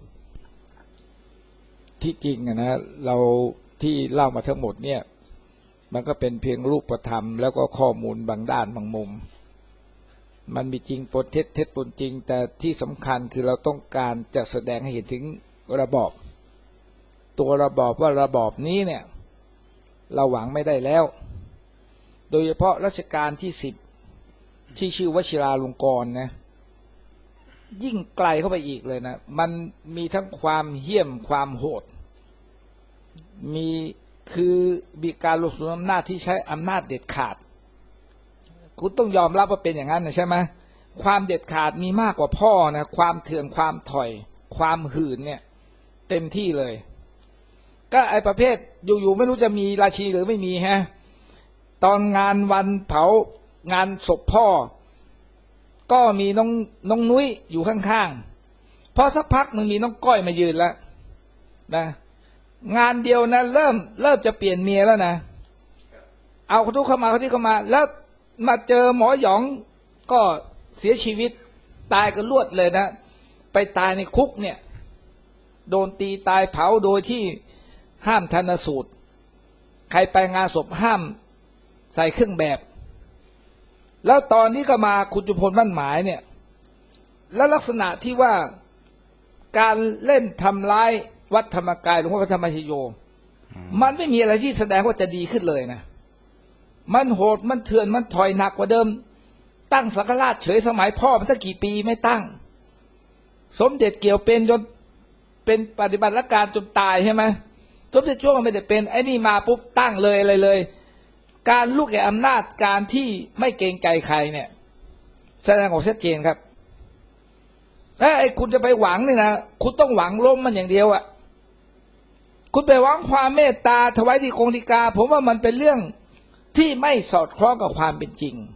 ที่จริงนะเราที่เล่ามาทั้งหมดเนี่ยมันก็เป็นเพียงรูปธรรมแล้วก็ข้อมูลบางด้านบางมุมมันมีจริงปนเท็จเท็จปนจริงแต่ที่สำคัญคือเราต้องการจะแสดงให้เห็นถึงระบอบตัวระบอบว่าระบอบนี้เนี่ยเราหวังไม่ได้แล้วโดยเฉพาะรัชกาลที่สิบที่ชื่อวชิราลงกรณ์นะยิ่งไกลเข้าไปอีกเลยนะมันมีทั้งความเหี้ยมความโหดมีคือมีการลงสู่อำนาจที่ใช้อำนาจเด็ดขาดคุณต้องยอมรับว่าเป็นอย่างนั้นนะใช่ไหมความเด็ดขาดมีมากกว่าพ่อนะความเถื่อนความถอยความหื่นเนี่ยเต็มที่เลยก็ไอประเภทอยู่ๆไม่รู้จะมีราชีหรือไม่มีฮะตอนงานวันเผางานศพพ่อก็มีน้องน้องนุ้ยอยู่ข้างๆพอสักพักมึงมีน้องก้อยมายืนแล้วนะงานเดียวนะเริ่มเริ่มจะเปลี่ยนเมียแล้วนะเอาเขาทุกเข้ามาเขาที่เข้ามาแล้วมาเจอหมอหยองก็เสียชีวิตตายกันรวดเลยนะไปตายในคุกเนี่ยโดนตีตายเผาโดยที่ห้ามชันสูตรใครไปงานศพห้ามใส่เครื่องแบบแล้วตอนนี้ก็มาคุณจุพลมั่นหมายเนี่ยแล้วลักษณะที่ว่าการเล่นทำร้ายวัดธรรมกายหลวงพ่อพระธรรมชโยมันไม่มีอะไรที่แสดงว่าจะดีขึ้นเลยนะมันโหดมันเถื่อนมันถอยหนักกว่าเดิมตั้งสังฆราชเฉยสมัยพ่อมันตั้งกี่ปีไม่ตั้งสมเด็จเกี่ยวเป็นจนเป็นปฏิบัติการจนตายใช่ไหมสมเด็จช่วงไม่ได้เป็นไอ้นี่มาปุ๊บตั้งเลยอะไรเลยการลูกแก่อำนาจการที่ไม่เกรงใจใครเนี่ยแสดงออกชัดเจนครับถ้าไอ้คุณจะไปหวังนี่นะคุณต้องหวังล้มมันอย่างเดียวอะคุณไปหวังความเมตตาถวายดีคงดีกาผมว่ามันเป็นเรื่องที่ไม่สอดคล้องกับความเป็นจริง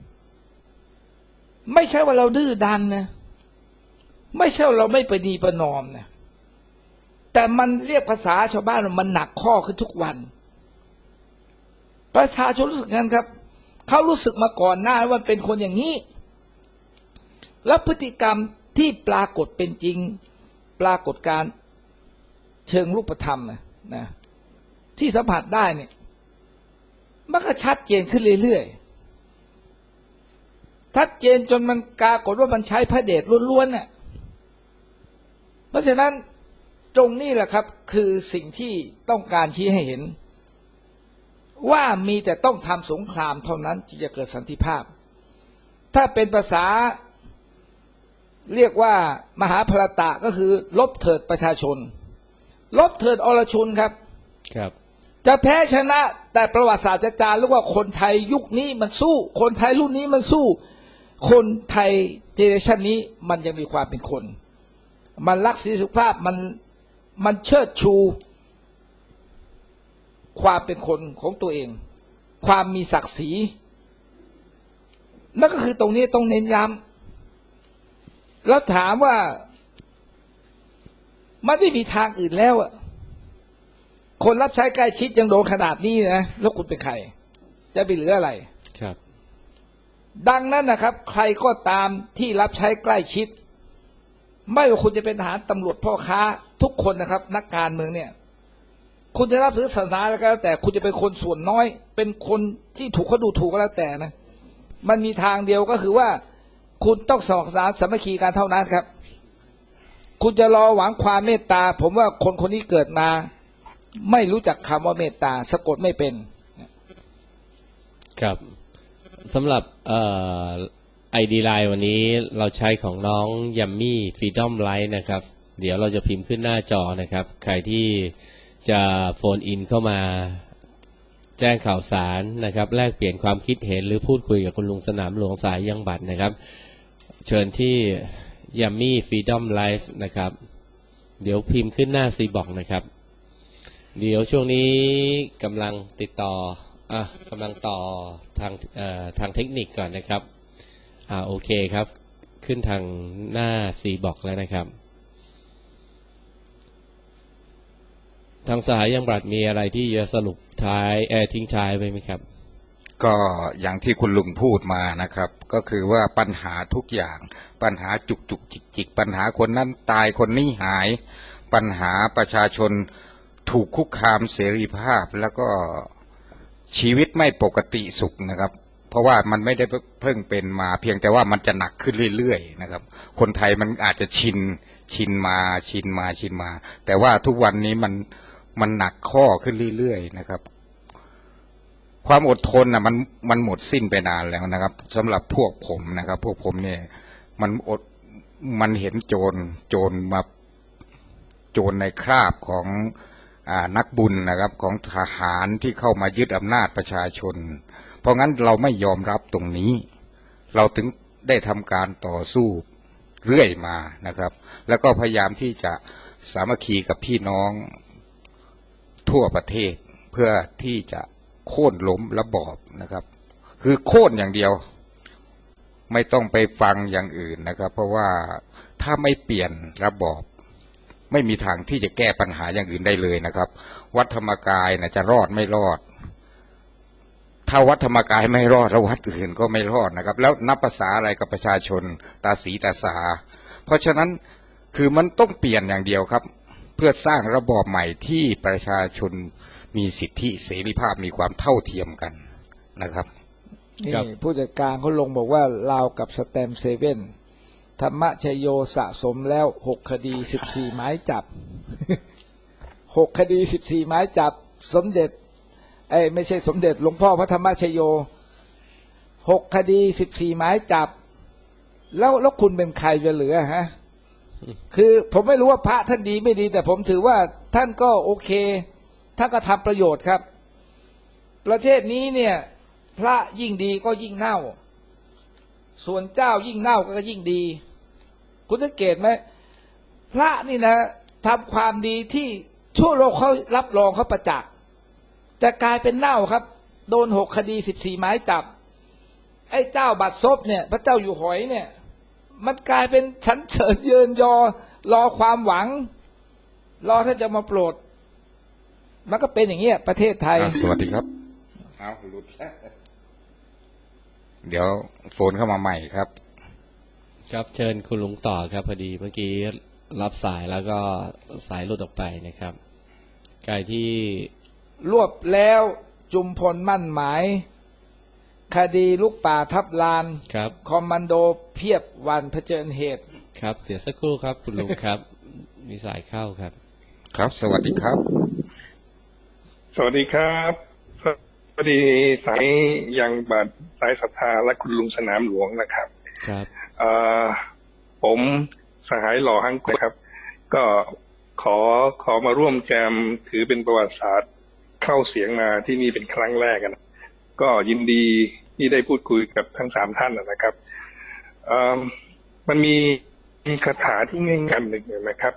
ไม่ใช่ว่าเราดื้อดันนะไม่ใช่ว่าเราไม่ประนีประนอมนะแต่มันเรียกภาษาชาวบ้านมันหนักข้อขึ้นทุกวันประชาชนรู้สึกงั้นครับเขารู้สึกมาก่อนหน้าว่าเป็นคนอย่างนี้แล้วพฤติกรรมที่ปรากฏเป็นจริงปรากฏการเชิงรูปธรรมนะนะที่สัมผัสได้เนี่ยมันก็ชัดเจนขึ้นเรื่อยๆชัดเจนจนมันปรากฏว่ามันใช้พระเดชล้วนๆน่ะเพราะฉะนั้นตรงนี้แหละครับคือสิ่งที่ต้องการชี้ให้เห็นว่ามีแต่ต้องทำสงครามเท่านั้นที่จะเกิดสันติภาพถ้าเป็นภาษาเรียกว่ามหาภรตะก็คือลบเถิดประชาชนลบเถิดอรชุนครับครับจะแพ้ชนะแต่ประวัติศาสตร์จะจารึกว่าคนไทยยุคนี้มันสู้คนไทยรุ่นนี้มันสู้คนไทยเจเนอเรชันนี้มันยังมีความเป็นคนมันรักสิทธิสุภาพมันมันเชิดชูความเป็นคนของตัวเองความมีศักดิ์ศรีนั่นก็คือตรงนี้ต้องเน้นย้ำแล้วถามว่ามันไม่มีทางอื่นแล้วอะคนรับใช้ใกล้ชิดยังโดนขนาดนี้นะแล้วคุณเป็นใครจะไปเหลืออะไรครับดังนั้นนะครับใครก็ตามที่รับใช้ใกล้ชิดไม่ว่าคุณจะเป็นทหารตำรวจพ่อค้าทุกคนนะครับนักการเมืองเนี่ยคุณจะรับถือศาสนาแล้วก็แล้วแต่คุณจะเป็นคนส่วนน้อยเป็นคนที่ถูกเขาดูถูกก็แล้วแต่นะมันมีทางเดียวก็คือว่าคุณต้องสมัครสานสามัคคีกันเท่านั้นครับคุณจะรอหวังความเมตตาผมว่าคนคนนี้เกิดมาไม่รู้จักคำว่าเมตตาสะกดไม่เป็นครับสำหรับไอดีไลน์วันนี้เราใช้ของน้องยัมมี่ฟรีดอมไลท์นะครับเดี๋ยวเราจะพิมพ์ขึ้นหน้าจอนะครับใครที่จะโฟนอินเข้ามาแจ้งข่าวสารนะครับแลกเปลี่ยนความคิดเห็นหรือพูดคุยกับคุณลุงสนามหลวงสายยังบัตรนะครับเชิญที่ยัมมี่ฟรีดอมไลฟ์นะครับเดี๋ยวพิมพ์ขึ้นหน้าซีบอกนะครับเดี๋ยวช่วงนี้กำลังติดต่ออ่ะกำลังต่อทางเอ่อทางเทคนิคก่อนนะครับอ่าโอเคครับขึ้นทางหน้าซีบอกแล้วนะครับทางสหยังบัตรมีอะไรที่จะสรุปท้ายเออทิ้งท้ายไว้ไหมครับก็อย่างที่คุณลุงพูดมานะครับก็คือว่าปัญหาทุกอย่างปัญหาจุกจุกจิกจิกปัญหาคนนั้นตายคนนี้หายปัญหาประชาชนถูกคุกคามเสรีภาพแล้วก็ชีวิตไม่ปกติสุขนะครับเพราะว่ามันไม่ได้เพิ่งเป็นมาเพียงแต่ว่ามันจะหนักขึ้นเรื่อยๆนะครับคนไทยมันอาจจะชินชินมาชินมาชินมาแต่ว่าทุกวันนี้มันมันหนักข้อขึ้นเรื่อยๆนะครับความอดทนนะมันมันหมดสิ้นไปนานแล้วนะครับสำหรับพวกผมนะครับพวกผมเนี่ยมันอดมันเห็นโจรโจรมาโจรในคราบของอ่านักบุญนะครับของทหารที่เข้ามายึดอำนาจประชาชนเพราะงั้นเราไม่ยอมรับตรงนี้เราถึงได้ทำการต่อสู้เรื่อยมานะครับแล้วก็พยายามที่จะสามัคคีกับพี่น้องทั่วประเทศเพื่อที่จะโค่นล้มระบอบนะครับคือโค่นอย่างเดียวไม่ต้องไปฟังอย่างอื่นนะครับเพราะว่าถ้าไม่เปลี่ยนระบอบไม่มีทางที่จะแก้ปัญหาอย่างอื่นได้เลยนะครับวัดธรรมกายนะจะรอดไม่รอดถ้าวัดธรรมกายไม่รอดแล้ววัดอื่นก็ไม่รอดนะครับแล้วนับภาษาอะไรกับประชาชนตาสีตาสาเพราะฉะนั้นคือมันต้องเปลี่ยนอย่างเดียวครับเพื่อสร้างระบอบใหม่ที่ประชาชนมีสิทธิเสรีภาพมีความเท่าเทียมกันนะครับนี่ผู้จัดการเขาลงบอกว่าลาวกับสแตมเซเว่นธรรมชโยสะสมแล้วหกคดีสิบสี่หมายจับ หกคดีสิบสี่หมายจับสมเด็จไอ้ไม่ใช่สมเด็จหลวงพ่อพระธรรมชโยหกคดีสิบสี่หมายจับแล้วแล้วคุณเป็นใครจะเหลือฮะ คือผมไม่รู้ว่าพระท่านดีไม่ดีแต่ผมถือว่าท่านก็โอเคท่านก็ทำประโยชน์ครับประเทศนี้เนี่ยพระยิ่งดีก็ยิ่งเน่าส่วนเจ้ายิ่งเน่าก็ยิ่งดีคุณสังเกตไหมพระนี่นะทำความดีที่ทั่วโลกเขารับรองเขาประจักษ์แต่กลายเป็นเน่าครับโดนหกคดีสิบสี่หมายจับไอ้เจ้าบัดซบเนี่ยพระเจ้าอยู่หอยเนี่ยมันกลายเป็นฉันเฉินเยินยอรอความหวังรอท่านจะมาโปรดมันก็เป็นอย่างเงี้ยประเทศไทยสวัสดีครับเอาหลุดเดี๋ยวโฟนเข้ามาใหม่ครับครับเชิญคุณลุงต่อครับพอดีเมื่อกี้รับสายแล้วก็สายหลุดออกไปนะครับใครที่รวบแล้วจุมพลมั่นหมายคดีลูกป่าทับลานครับคอมมานโดเพียบวันเผชิญเหตุครับเดี๋ยวสักครู่ครับคุณลุงครับมีสายเข้าครับครับสวัสดีครับสวัสดีครับสวัสดีสายยังบัตรสายศรัทธาและคุณลุงสนามหลวงนะครับครับผมสหายหล่อฮังกครับก็ขอขอมาร่วมแจมถือเป็นประวัติศาสตร์เข้าเสียงมาที่นี่เป็นครั้งแรกนะก็ยินดีที่ได้พูดคุยกับทั้งสามท่านนะครับมันมีมีคาถาที่ง่ายๆหนึ่งนะครับ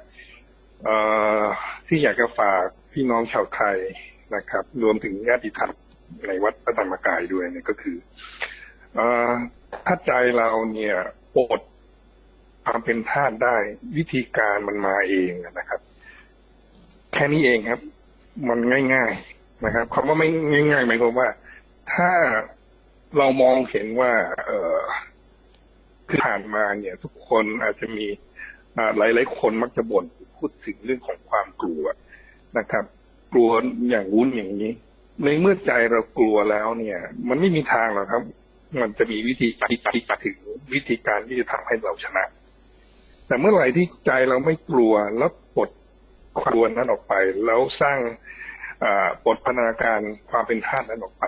ที่อยากจะฝากพี่น้องชาวไทยนะครับรวมถึงญาติธรรมในวัดพระธรรมกายด้วยเนี่ยก็คือถ้าใจเราเนี่ยปลดความเป็นทาสได้วิธีการมันมาเองนะครับแค่นี้เองครับมันง่ายๆนะครับคำว่าไม่ง่ายๆหมายความว่าถ้าเรามองเห็นว่าเอ่อที่ผ่านมาเนี่ยทุกคนอาจจะมีหลายๆคนมักจะบ่นพูดถึงเรื่องของความกลัวนะครับกลัวอย่างวุ้นอย่างนี้ในเมื่อใจเรากลัวแล้วเนี่ยมันไม่มีทางหรอกครับมันจะมีวิธีการถึงวิธีการที่จะทำให้เราชนะแต่เมื่อไหร่ที่ใจเราไม่กลัวแล้วปลดความกลัวนั้นออกไปแล้วสร้างปลดพัฒนาการความเป็นธาตุนั้นออกไป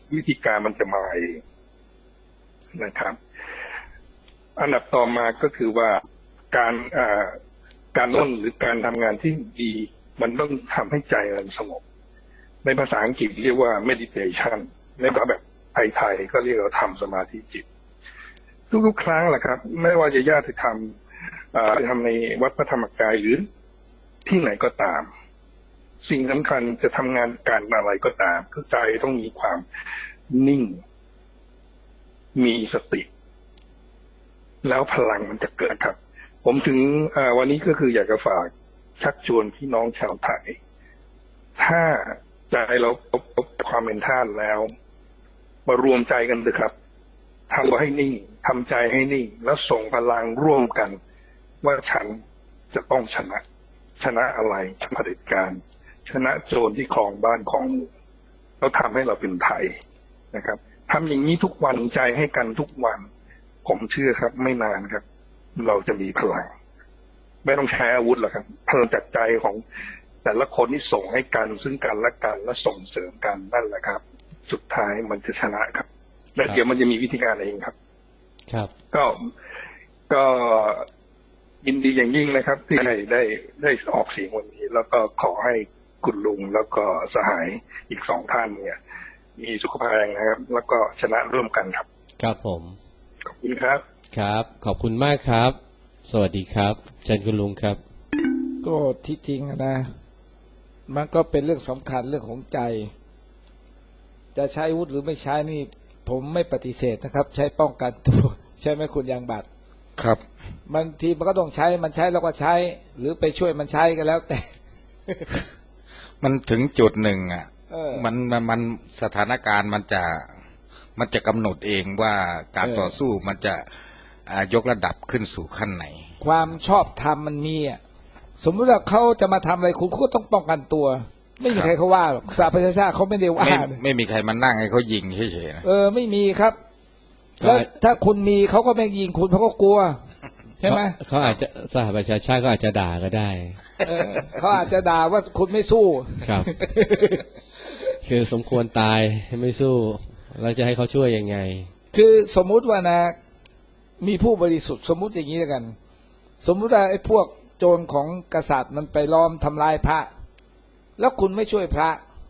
วิธีการมันจะมาเองนะครับ อันดับต่อมาก็คือว่าการอ่าการล้นหรือการทำงานที่ดีมันต้องทำให้ใจมันสงบในภาษาอังกฤษเรียกว่า meditation ในแบบไทยๆก็เรียกว่าทำสมาธิจิตทุกๆครั้งแหละครับไม่ว่าจะญาติธรรมไปทำในวัดพระธรรมกายหรือที่ไหนก็ตามสิ่งสำคัญจะทำงานการอะไรก็ตามคือใจต้องมีความนิ่งมีสติแล้วพลังมันจะเกิดครับผมถึงวันนี้ก็คืออยากจะฝากชักชวนพี่น้องชาวไทยถ้าใจเราพบความเป็นท่านแล้วมารวมใจกันเถอะครับทำให้นิ่งทำใจให้นิ่งแล้วส่งพลังร่วมกันว่าฉันจะต้องชนะชนะอะไรชนะเผด็จการชนะโจรที่ครองบ้านของแล้วทำให้เราเป็นไทยนะครับทำอย่างนี้ทุกวันใจให้กันทุกวันผมเชื่อครับไม่นานครับเราจะมีพลังไม่ต้องใช้อาวุธหรอกครับพลังจากใจของแต่ละคนที่ส่งให้กันซึ่งกันและกันและส่งเสริมกันนั่นแหละครับสุดท้ายมันจะชนะครับและเดี๋ยวมันจะมีวิธีการเองครับครับก็ก็ยินดีอย่างยิ่งนะครับที่ได้ได้ได้ออกเสียงวันนี้แล้วก็ขอให้คุณลุงแล้วก็สหายอีกสองท่านเนี่ยมีสุขภาพแข็งแรงนะครับแล้วก็ชนะร่วมกันครับครับผมขอบคุณครับครับขอบคุณมากครับสวัสดีครับเชิญคุณลุงครับก็ที่จริงนะมันก็เป็นเรื่องสำคัญเรื่องของใจจะใช้อาวุธหรือไม่ใช้นี่ผมไม่ปฏิเสธนะครับใช้ป้องกันตัวใช่ไหมคุณยางบัตรครับบางทีมันก็ต้องใช้มันใช้แล้วก็ใช้หรือไปช่วยมันใช้ก็แล้วแต่มันถึงจุดหนึ่งอ่ะมันมันมันสถานการณ์มันจะมันจะกำหนดเองว่าการต่อสู้มันจะยกระดับขึ้นสู่ขั้นไหนความชอบธรรมมันมีอ่ะสมมติว่าเขาจะมาทำอะไรคุณก็ต้องป้องกันตัวไม่มีใครเขาว่าหรอกสหประชาชาติเขาไม่ได้ว่าไม่ไม่มีใครมานั่งให้เขายิงเฉยๆนะเออไม่มีครับแล้วถ้าคุณมีเขาก็ไม่ยิงคุณเพราะเขากลัวใช่ไหมเขาอาจจะสหประชาชาติก็อาจจะด่าก็ได้เขาอาจจะด่าว่าคุณไม่สู้ครับคือสมควรตายไม่สู้เราจะให้เขาช่วยยังไงคือสมมุติว่านะมีผู้บริสุทธิ์สมมุติอย่างนี้แล้วกันสมมุติว่าไอ้พวกโจรของกษัตริย์มันไปล้อมทำลายพระแล้วคุณไม่ช่วยพระ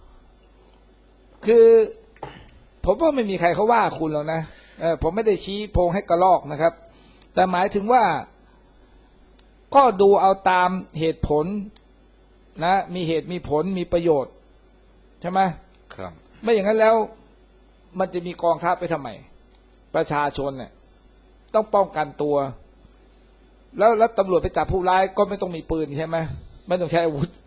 คือผมว่าไม่มีใครเขาว่าคุณหรอกนะเออผมไม่ได้ชี้โพงให้กระลอกนะครับแต่หมายถึงว่าก็ดูเอาตามเหตุผลนะมีเหตุมีผลมีประโยชน์ใช่ไหมครับไม่อย่างนั้นแล้วมันจะมีกองทัพไปทำไมประชาชนเนี่ยต้องป้องกันตัวแล้วแล้วตำรวจไปจับผู้ร้ายก็ไม่ต้องมีปืนใช่ไหมไม่ต้องใช้อาวุธ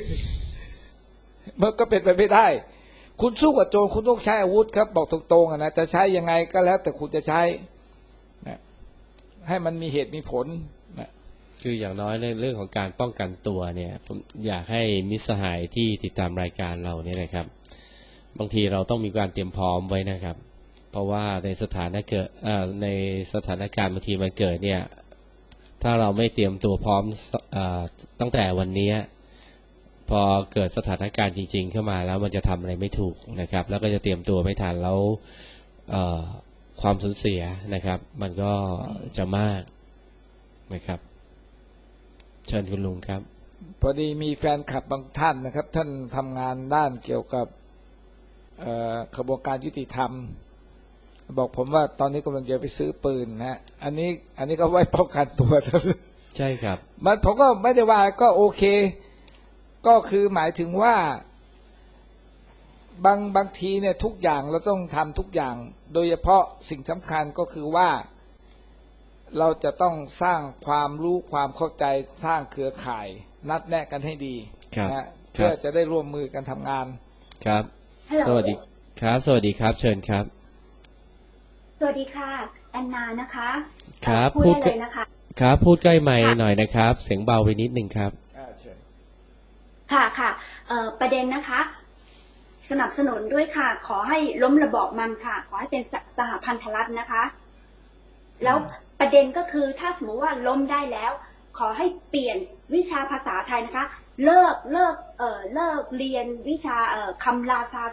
มันก็เป็นไปไม่ได้คุณสู้กับโจรคุณต้องใช้อาวุธครับบอกตรงๆนะจะใช้ยังไงก็แล้วแต่คุณจะใช้นะให้มันมีเหตุมีผลนะคืออย่างน้อยในเรื่องของการป้องกันตัวเนี่ยผมอยากให้มิตรสหายที่ติดตามรายการเราเนี่ยนะครับบางทีเราต้องมีการเตรียมพร้อมไว้นะครับเพราะว่าในสถานเกิดในสถานการณ์บางทีมันเกิดเนี่ยถ้าเราไม่เตรียมตัวพร้อมตั้งแต่วันนี้พอเกิดสถานการณ์จริงๆเข้ามาแล้วมันจะทำอะไรไม่ถูกนะครับแล้วก็จะเตรียมตัวไม่ทันแล้วความสูญเสียนะครับมันก็จะมากนะครับเชิญคุณลุงครับพอดีมีแฟนคลับบางท่านนะครับท่านทำงานด้านเกี่ยวกับกระบวนการยุติธรรมบอกผมว่าตอนนี้กำลังจะไปซื้อปืนนะอันนี้อันนี้ก็ไว้ป้องกันตัวใช่ครับมันผมก็ไม่ได้ว่าก็โอเคก็คือหมายถึงว่าบางบางทีเนี่ยทุกอย่างเราต้องทำทุกอย่างโดยเฉพาะสิ่งสำคัญก็คือว่าเราจะต้องสร้างความรู้ความเข้าใจสร้างเครือข่ายนัดแนะกันให้ดีนะเพื่อจะได้ร่วมมือกันทำงานครับสวัสดีครับสวัสดีครับเชิญครับสวัสดีค่ะแอนนานะคะครับพูดเลยนะคะครับพูดใกล้ไมค์หน่อยนะครับเสียงเบาไปนิดนึงครับค่ะค่ะประเด็นนะคะสนับสนุนด้วยค่ะขอให้ล้มระบอบมันค่ะขอให้เป็นสหพันธรัฐนะคะแล้วประเด็นก็คือถ้าสมมติว่าล้มได้แล้วขอให้เปลี่ยนวิชาภาษาไทยนะคะเลิกเลิกเอ่อเลิกเรียนวิชาเอ่อคำราชาศัพท์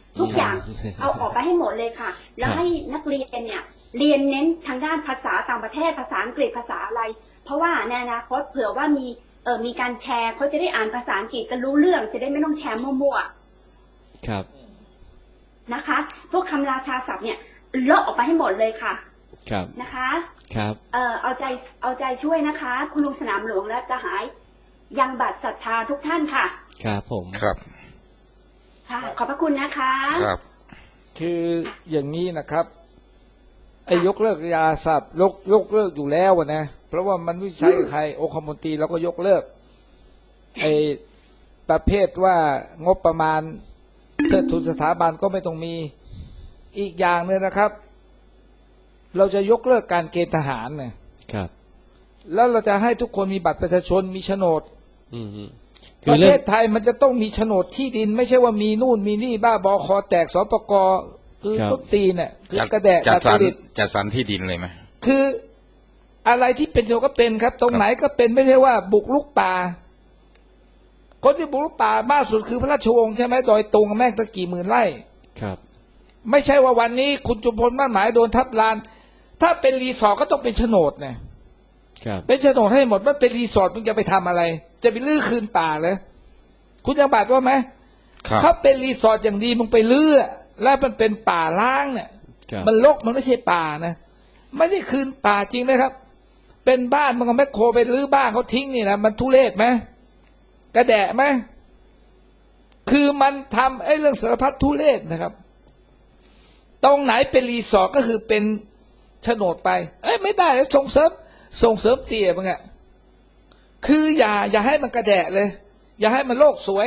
ทุกอย่างเอาออกไปให้หมดเลยค่ะ แล้วให้นักเรียนเนี่ยเรียนเน้นทางด้านภาษาต่างประเทศภาษาอังกฤษภาษาอะไร เพราะว่าในอนาคตเผื่อว่ามีเออมีการแชร์เขาจะได้อ่านภาษาอังกฤษกันรู้เรื่องจะได้ไม่ต้องแชร์มั่วๆครับนะคะ พวกคำราชาศัพท์เนี่ยเลาะออกไปให้หมดเลยค่ะครับนะคะครับเอ่อเอาใจเอาใจช่วยนะคะ คุณลุงสนามหลวงและสหายยังบัตรศรัทธาทุกท่านค่ะครับผมครับค่ะขอบพระคุณนะคะครับคืออย่างนี้นะครับไอ้ยกเลิกยาสับยกยกเลิกอยู่แล้วนะเพราะว่ามันไม่ใช่ใครโอคมนตรีแล้วก็ยกเลิกไอ้ประเภทว่างบประมาณเทิดทุนสถาบันก็ไม่ต้องมีอีกอย่างนึงนะครับ เราจะยกเลิกการเกณฑ์ทหารเนี่ยครับแล้วเราจะให้ทุกคนมีบัตรประชาชนมีโฉนดอืมประเทศไทยมันจะต้องมีโฉนดที่ดินไม่ใช่ว่ามีนู่นมีนี่บ้าบอคอแตกสปกคือต้นตีนเนี่ยคือกระแดะจัดสรรจัดสรรที่ดินเลยไหมคืออะไรที่เป็นโฉนดก็เป็นครับตรงไหนก็เป็นไม่ใช่ว่าบุกลุกป่าคนที่บุกลุกป่ามากสุดคือพระราชวงศ์ใช่ไหมดอยตุงแม่งตั้งกี่หมื่นไร่ครับไม่ใช่ว่าวันนี้คุณจุมพลมั่นหมายโดนทับลานถ้าเป็นรีสอร์ทก็ต้องเป็นโฉนดเนี่ยเป็นโฉนดให้หมดมันเป็นรีสอร์ทมึงจะไปทำอะไรจะไปลื้อคืนป่าเลยคุณยังบาดว่าไหมถ้าเป็นรีสอร์ทอย่างดีมึงไปลื้อแล้วมันเป็นป่าล้างเนี่ยมันรกมันไม่ใช่ป่านะไม่ได้คืนป่าจริงไหมครับเป็นบ้านมันก็แมคโครไปลื้อบ้านเขาทิ้งนี่นะมันทุเรศไหมกระแดะไหมคือมันทำไอ้เรื่องสารพัดทุเรศนะครับตรงไหนเป็นรีสอร์ทก็คือเป็นโฉนดไปเอ้ยไม่ได้ส่งเสริมส่งเสริมเตี่ยมึงอะคืออย่าอย่าให้มันกระแดะเลยอย่าให้มันโลกสวย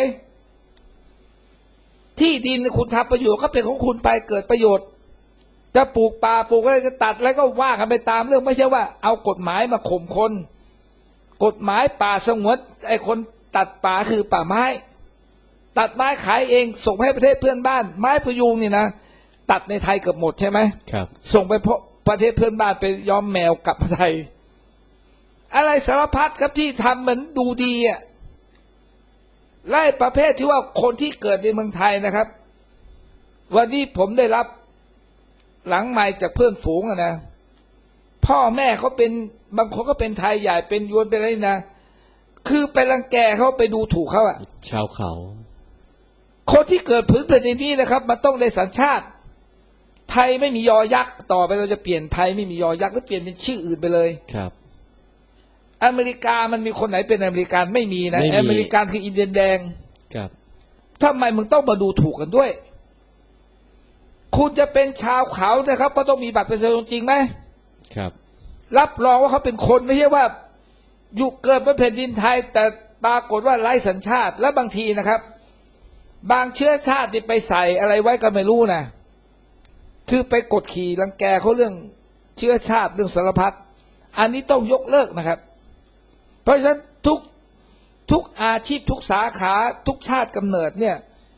ที่ดินคุณทำประโยชน์ก็เป็นของคุณไปเกิดประโยชน์จะปลูกป่าปลูกอะไรจะตัดแล้วก็ว่ากันไปตามเรื่องไม่ใช่ว่าเอากฎหมายมาข่มคนกฎหมายป่าสงวนไอ้คนตัดป่าคือป่าไม้ตัดไม้ขายเองส่งให้ประเทศเพื่อนบ้านไม้พยุงนี่นะตัดในไทยเกือบหมดใช่ไหมครับส่งไปเพราะประเทศเพื่อนบ้านไปย้อมแมวกลับมาไทยอะไรสารพัดครับที่ทำเหมือนดูดีอ่ะไล่ประเภทที่ว่าคนที่เกิดในเมืองไทยนะครับวันนี้ผมได้รับหลังใหม่จากเพื่อนฝูงอะนะพ่อแม่เขาเป็นบางคนก็เป็นไทยใหญ่เป็นยวนเป็นอะไรนะคือไปรังแกเขาไปดูถูกเขาอ่ะชาวเขาคนที่เกิดพื้นแผ่นดินนี้นะครับมันต้องได้สัญชาติไทยไม่มียอยักษ์ต่อไปเราจะเปลี่ยนไทยไม่มียอยักษ์แล้วเปลี่ยนเป็นชื่ออื่นไปเลยครับอเมริกามันมีคนไหนเป็นอเมริกันไม่มีนะอเมริกันคืออินเดียนแดงครับทำไมมึงต้องมาดูถูกกันด้วยคุณจะเป็นชาวเขานะครับก็ต้องมีบัตรประชาชนจริงไหมครับรับรองว่าเขาเป็นคนไม่ใช่ว่าอยู่เกิดบนแผ่นดินไทยแต่ปรากฏว่าไร้สัญชาติและบางทีนะครับบางเชื้อชาติที่ไปใส่อะไรไว้ก็ไม่รู้นะคือไปกดขี่รังแกเขาเรื่องเชื้อชาติเรื่องสารพัดอันนี้ต้องยกเลิกนะครับเพราะฉะนั้นทุกทุกอาชีพทุกสาขาทุกชาติกำเนิดเนี่ย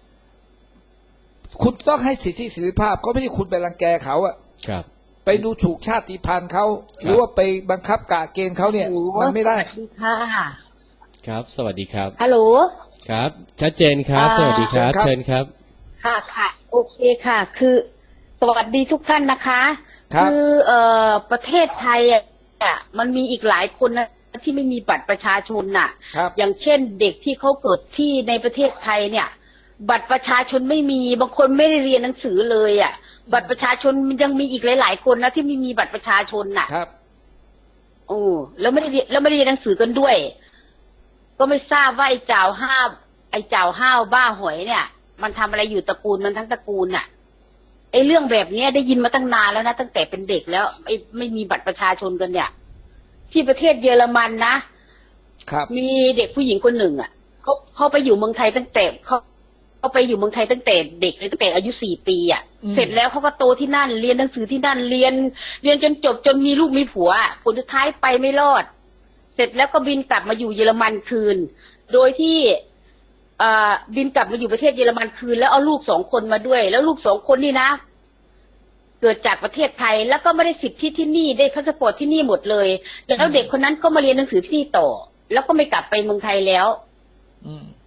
คุณต้องให้สิทธิเสรีภาพเขาไม่ใช่คุณไปรังแกเขาอะครับไปดูถูกชาติพันธุ์เขาหรือว่าไปบังคับกะเกณฑ์เขาเนี่ยมันไม่ได้ค่ะครับสวัสดีครับฮัลโหลครับชัดเจนครับสวัสดีครับเชิญครับค่ะค่ะโอเคค่ะคือสวัสดีทุกท่านนะคะคือเอ่อประเทศไทยอ่ะมันมีอีกหลายคนนะที่ไม่มีบัตรประชาชนน่ะอย่างเช่นเด็กที่เขาเกิดที่ในประเทศไทยเนี่ยบัตรประชาชนไม่มีบางคนไม่ได้เรียนหนังสือเลยอ่ะบัตรประชาชนมันยังมีอีกหลายๆคนนะที่ไม่มีบัตรประชาชนน่ะครับโอ้แล้วไม่ได้แล้วไม่ได้เรียนหนังสือกันด้วยก็ไม่ทราบว่าไอ้เจ้าห้าวไอ้เจ้าห้าวบ้าหวยเนี่ยมันทำอะไรอยู่ตระกูลมันทั้งตระกูลน่ะไอ้เรื่องแบบนี้ได้ยินมาตั้งนานแล้วนะตั้งแต่เป็นเด็กแล้วไอ้ไม่มีบัตรประชาชนกันเนี่ยที่ประเทศเยอรมันนะครับมีเด็กผู้หญิงคนหนึ่งอ่ะเขาเขาไปอยู่เมืองไทยตั้งแต่เขาเขาไปอยู่เมืองไทยตั้งแต่เด็กเลยตั้งแต่อายุสี่ปีอ่ะเสร็จแล้วเขาก็โตที่นั่นเรียนหนังสือที่นั่นเรียนเรียนจนจบจนมีลูกมีผัวผลสุดท้ายไปไม่รอดเสร็จแล้วก็บินกลับมาอยู่เยอรมันคืนโดยที่อ่าบินกลับมาอยู่ประเทศเยอรมันคืนแล้วเอาลูกสองคนมาด้วยแล้วลูกสองคนนี่นะเกิดจากประเทศไทยแล้วก็ไม่ได้สิทธิที่นี่ได้พาสปอร์ตที่นี่หมดเลยแล้วเด็กคนนั้นก็มาเรียนหนังสือที่นี่ต่อแล้วก็ไม่กลับไปเมืองไทยแล้ว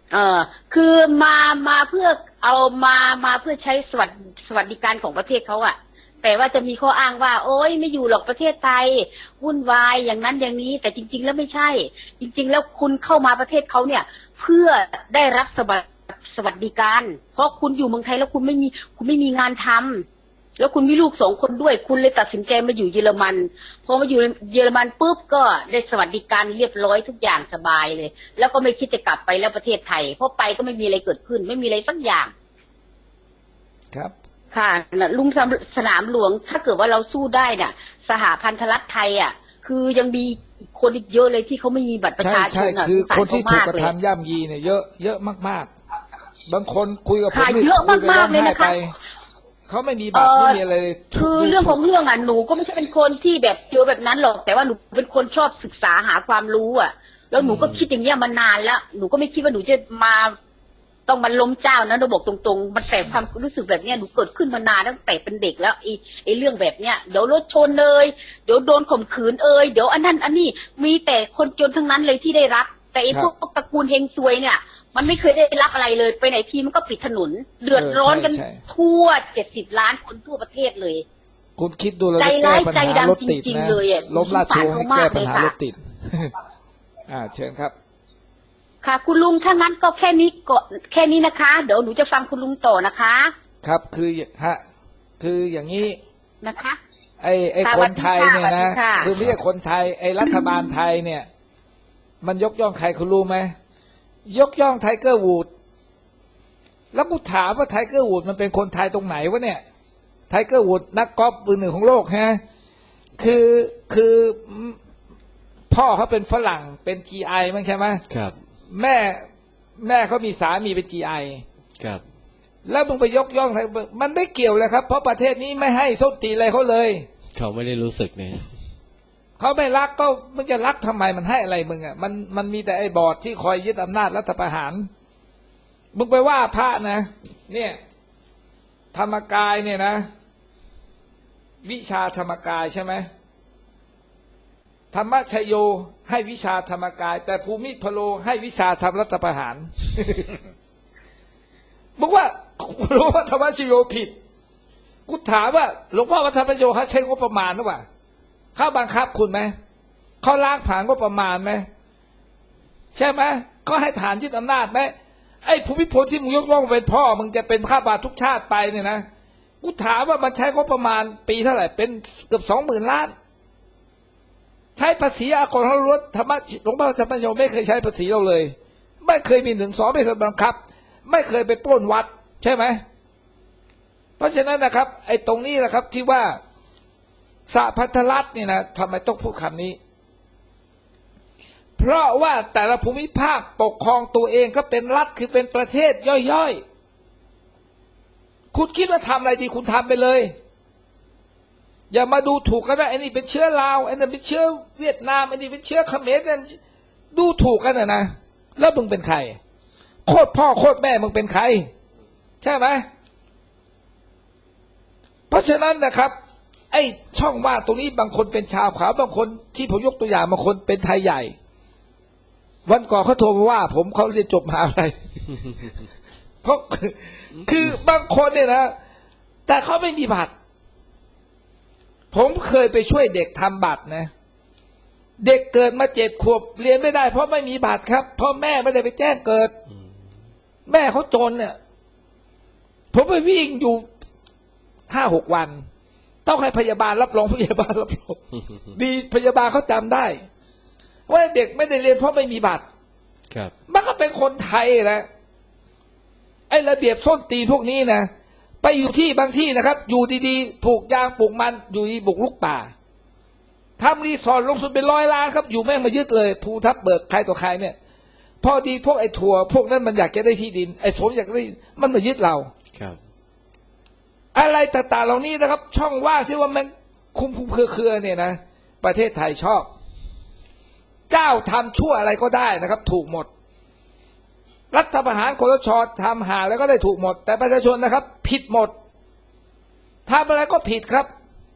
เออคือมามาเพื่อเอามามาเพื่อใช้สวัสดสวัสดิการของประเทศเขาอะแต่ว่าจะมีข้ออ้างว่าโอ๊ยไม่อยู่หรอกประเทศไทยวุ่นวายอย่างนั้นอย่างนี้แต่จริงๆแล้วไม่ใช่ จริงๆแล้วคุณเข้ามาประเทศเขาเนี่ย เพื่อได้รับสวัสสวัสดิการเพราะคุณอยู่เมืองไทยแล้วคุณไม่มีคุณไม่มีงานทำแล้วคุณมีลูกสองคนด้วยคุณเลยตัดสินใจมาอยู่เยอรมันพอมาอยู่เยอรมันปุ๊บก็ได้สวัสดิการเรียบร้อยทุกอย่างสบายเลยแล้วก็ไม่คิดจะกลับไปแล้วประเทศไทยเพราะไปก็ไม่มีอะไรเกิดขึ้นไม่มีอะไรสักอย่างครับค่ะลุงสนามหลวงถ้าเกิดว่าเราสู้ได้เนี่ยสหพันธรัฐไทยอ่ะคือยังมีคนอีกเยอะเลยที่เขาไม่มีบัตรประชาชนใช่ใช่คือคนที่ถูกกระทำย่ำยีเนี่ยเยอะเยอะมากๆบางคนคุยกับผมนี่คุยไปร้องไห้ไปเขาไม่มีบัตรไม่มีอะไรคือเรื่องของเรื่องอ่ะหนูก็ไม่ใช่เป็นคนที่แบบเจอแบบนั้นหรอกแต่ว่าหนูเป็นคนชอบศึกษาหาความรู้อ่ะแล้วหนูก็คิดอย่างเงี้ยมานานแล้วหนูก็ไม่คิดว่าหนูจะมาต้องมันล้มเจ้านะเราบอกตรงๆมันแต่ความรู้สึกแบบเนี้ยหนูเกิดขึ้นมานานตั้งแต่เป็นเด็กแล้วไอ้ไอ้เรื่องแบบเนี้ยเดี๋ยวรถชนเลยเดี๋ยวโดนข่มขืนเอ่ยเดี๋ยวอันนั้นอันนี้มีแต่คนจนทั้งนั้นเลยที่ได้รับแต่ไอ้พวกตระกูลเฮงซวยเนี่ยมันไม่เคยได้รับอะไรเลยไปไหนทีมันก็ปิดถนนเดือดร้อนกันทั่วเจ็ดสิบล้านคนทั่วประเทศเลยคุณคิดดูแล้วแก้ปัญหารถติดนะล้มราชวงศ์ให้แก้ปัญหารถติดอ่าเชิญครับค่ะคุณลุงถ้างั้นก็แค่นี้ก็แค่นี้นะคะเดี๋ยวหนูจะฟังคุณลุงต่อนะคะครับคือฮะคืออย่างนี้นะคะไอ้ไอ้คนไทยเนี่ยนะคือไม่ใช่คนไทยไอ้รัฐบาลไทยเนี่ยมันยกย่องใครคุณรู้ไหมยกย่องไทเกอร์วูดแล้วกูถามว่าไทเกอร์วูดมันเป็นคนไทยตรงไหนวะเนี่ยไทเกอร์วูดนักกอล์ฟมือหนึ่งของโลกฮะคือคือพ่อเขาเป็นฝรั่งเป็น จี ไอ มั้งใช่ไหมครับแม่แม่เขามีสามีเป็น จี ไอครับแล้วมึงไปยกย่องมันไม่เกี่ยวเลยครับเพราะประเทศนี้ไม่ให้ส้นตีอะไรเขาเลยเขาไม่ได้รู้สึกเนี่ยเขาไม่รักก็มึงจะรักทำไมมันให้อะไรมึงอ่ะมันมันมีแต่ไอ้บอร์ดที่คอยยึดอำนาจรัฐประหารมึงไปว่าพระนะเนี่ยธรรมกายเนี่ยนะวิชาธรรมกายใช่ไหมธรรมชโยให้วิชาธรรมกายแต่ภูมิพโลให้วิชาทำรัฐประหารบอกว่ารู้ว่าธรรมชโยผิดกูถามว่าหลวงพ่อวัดธรรมชโยเขาใช้งบประมาณหรือเปล่าเขาบังคับคุณไหมเขาล้างผ่านงบประมาณไหมใช่ไหมเขาให้ฐานยึดอำนาจไหมไอ้ภูมิพลที่มึงยกย่องเป็นพ่อมึงจะเป็นข้าบาททุกชาติไปเนี่ยนะกูถามว่ามันใช้งบประมาณปีเท่าไหร่เป็นเกือบสองหมื่นล้านใช้ภาษีอากรเขาลดธรรมะหลวงพ่อธรรมชโยไม่เคยใช้ภาษีเราเลยไม่เคยมีหนึ่งสองไม่เคยบังคับไม่เคยไปปล้นวัดใช่ไหมเพราะฉะนั้นนะครับไอ้ตรงนี้แหละครับที่ว่าสหพันธรัฐนี่นะทำไมต้องพูดคำนี้เพราะว่าแต่ละภูมิภาคปกครองตัวเองก็เป็นรัฐคือเป็นประเทศย่อยๆคุณคิดว่าทำอะไรดีคุณทำไปเลยอย่ามาดูถูกกันว่าไอ้นี่เป็นเชื้อลาวไอ้นั่นเป็นเชื้อเวียดนามไอ้นี่เป็นเชื้อเขมรนั่นดูถูกกันนะนะแล้วมึงเป็นใครโคตรพ่อโคตรแม่มึงเป็นใครใช่ไหมเพราะฉะนั้นนะครับไอ้ช่องว่างตรงนี้บางคนเป็นชาวขาวบางคนที่ผมยกตัวอย่างบางคนเป็นไทยใหญ่วันก่อนเขาโทรมาว่าผมเขาเรียนจบมหาอะไร เพราะคือบางคนเนี่ยนะแต่เขาไม่มีบัตรผมเคยไปช่วยเด็กทำบัตรนะเด็กเกิดมาเจ็ดขวบเรียนไม่ได้เพราะไม่มีบัตรครับเพราะแม่ไม่ได้ไปแจ้งเกิดแม่เขาจนเนี่ยผมไปวิ่งอยู่ห้าหกวันต้องให้พยาบาลรับรองพยาบาลรับรองดีพยาบาลเขาจำได้ว่าเด็กไม่ได้เรียนเพราะไม่มีบัตรครับมันก็เป็นคนไทยแหละไอ้ระเบียบส้นตีนพวกนี้นะไปอยู่ที่บางที่นะครับอยู่ดีๆปลูกยางปลูกมันอยู่ดีบุกลุกป่าทำรีสอร์ทลงทุนเป็นร้อยล้านครับอยู่แม่งมายึดเลยภูทับเบิกใครต่อใครเนี่ยพอดีพวกไอ้ถั่วพวกนั้นมันอยากจะได้ที่ดินไอ้สมอยากได้มันมายึดเราครับอะไรต่างๆเหล่านี้นะครับช่องว่างที่ว่ามันคุมคุมเครือๆเนี่ยนะประเทศไทยชอบเจ้าทำชั่วอะไรก็ได้นะครับถูกหมดรัฐประหารคสช.ทำหาแล้วก็ได้ถูกหมดแต่ประชาชนนะครับผิดหมดทำอะไรก็ผิดครับ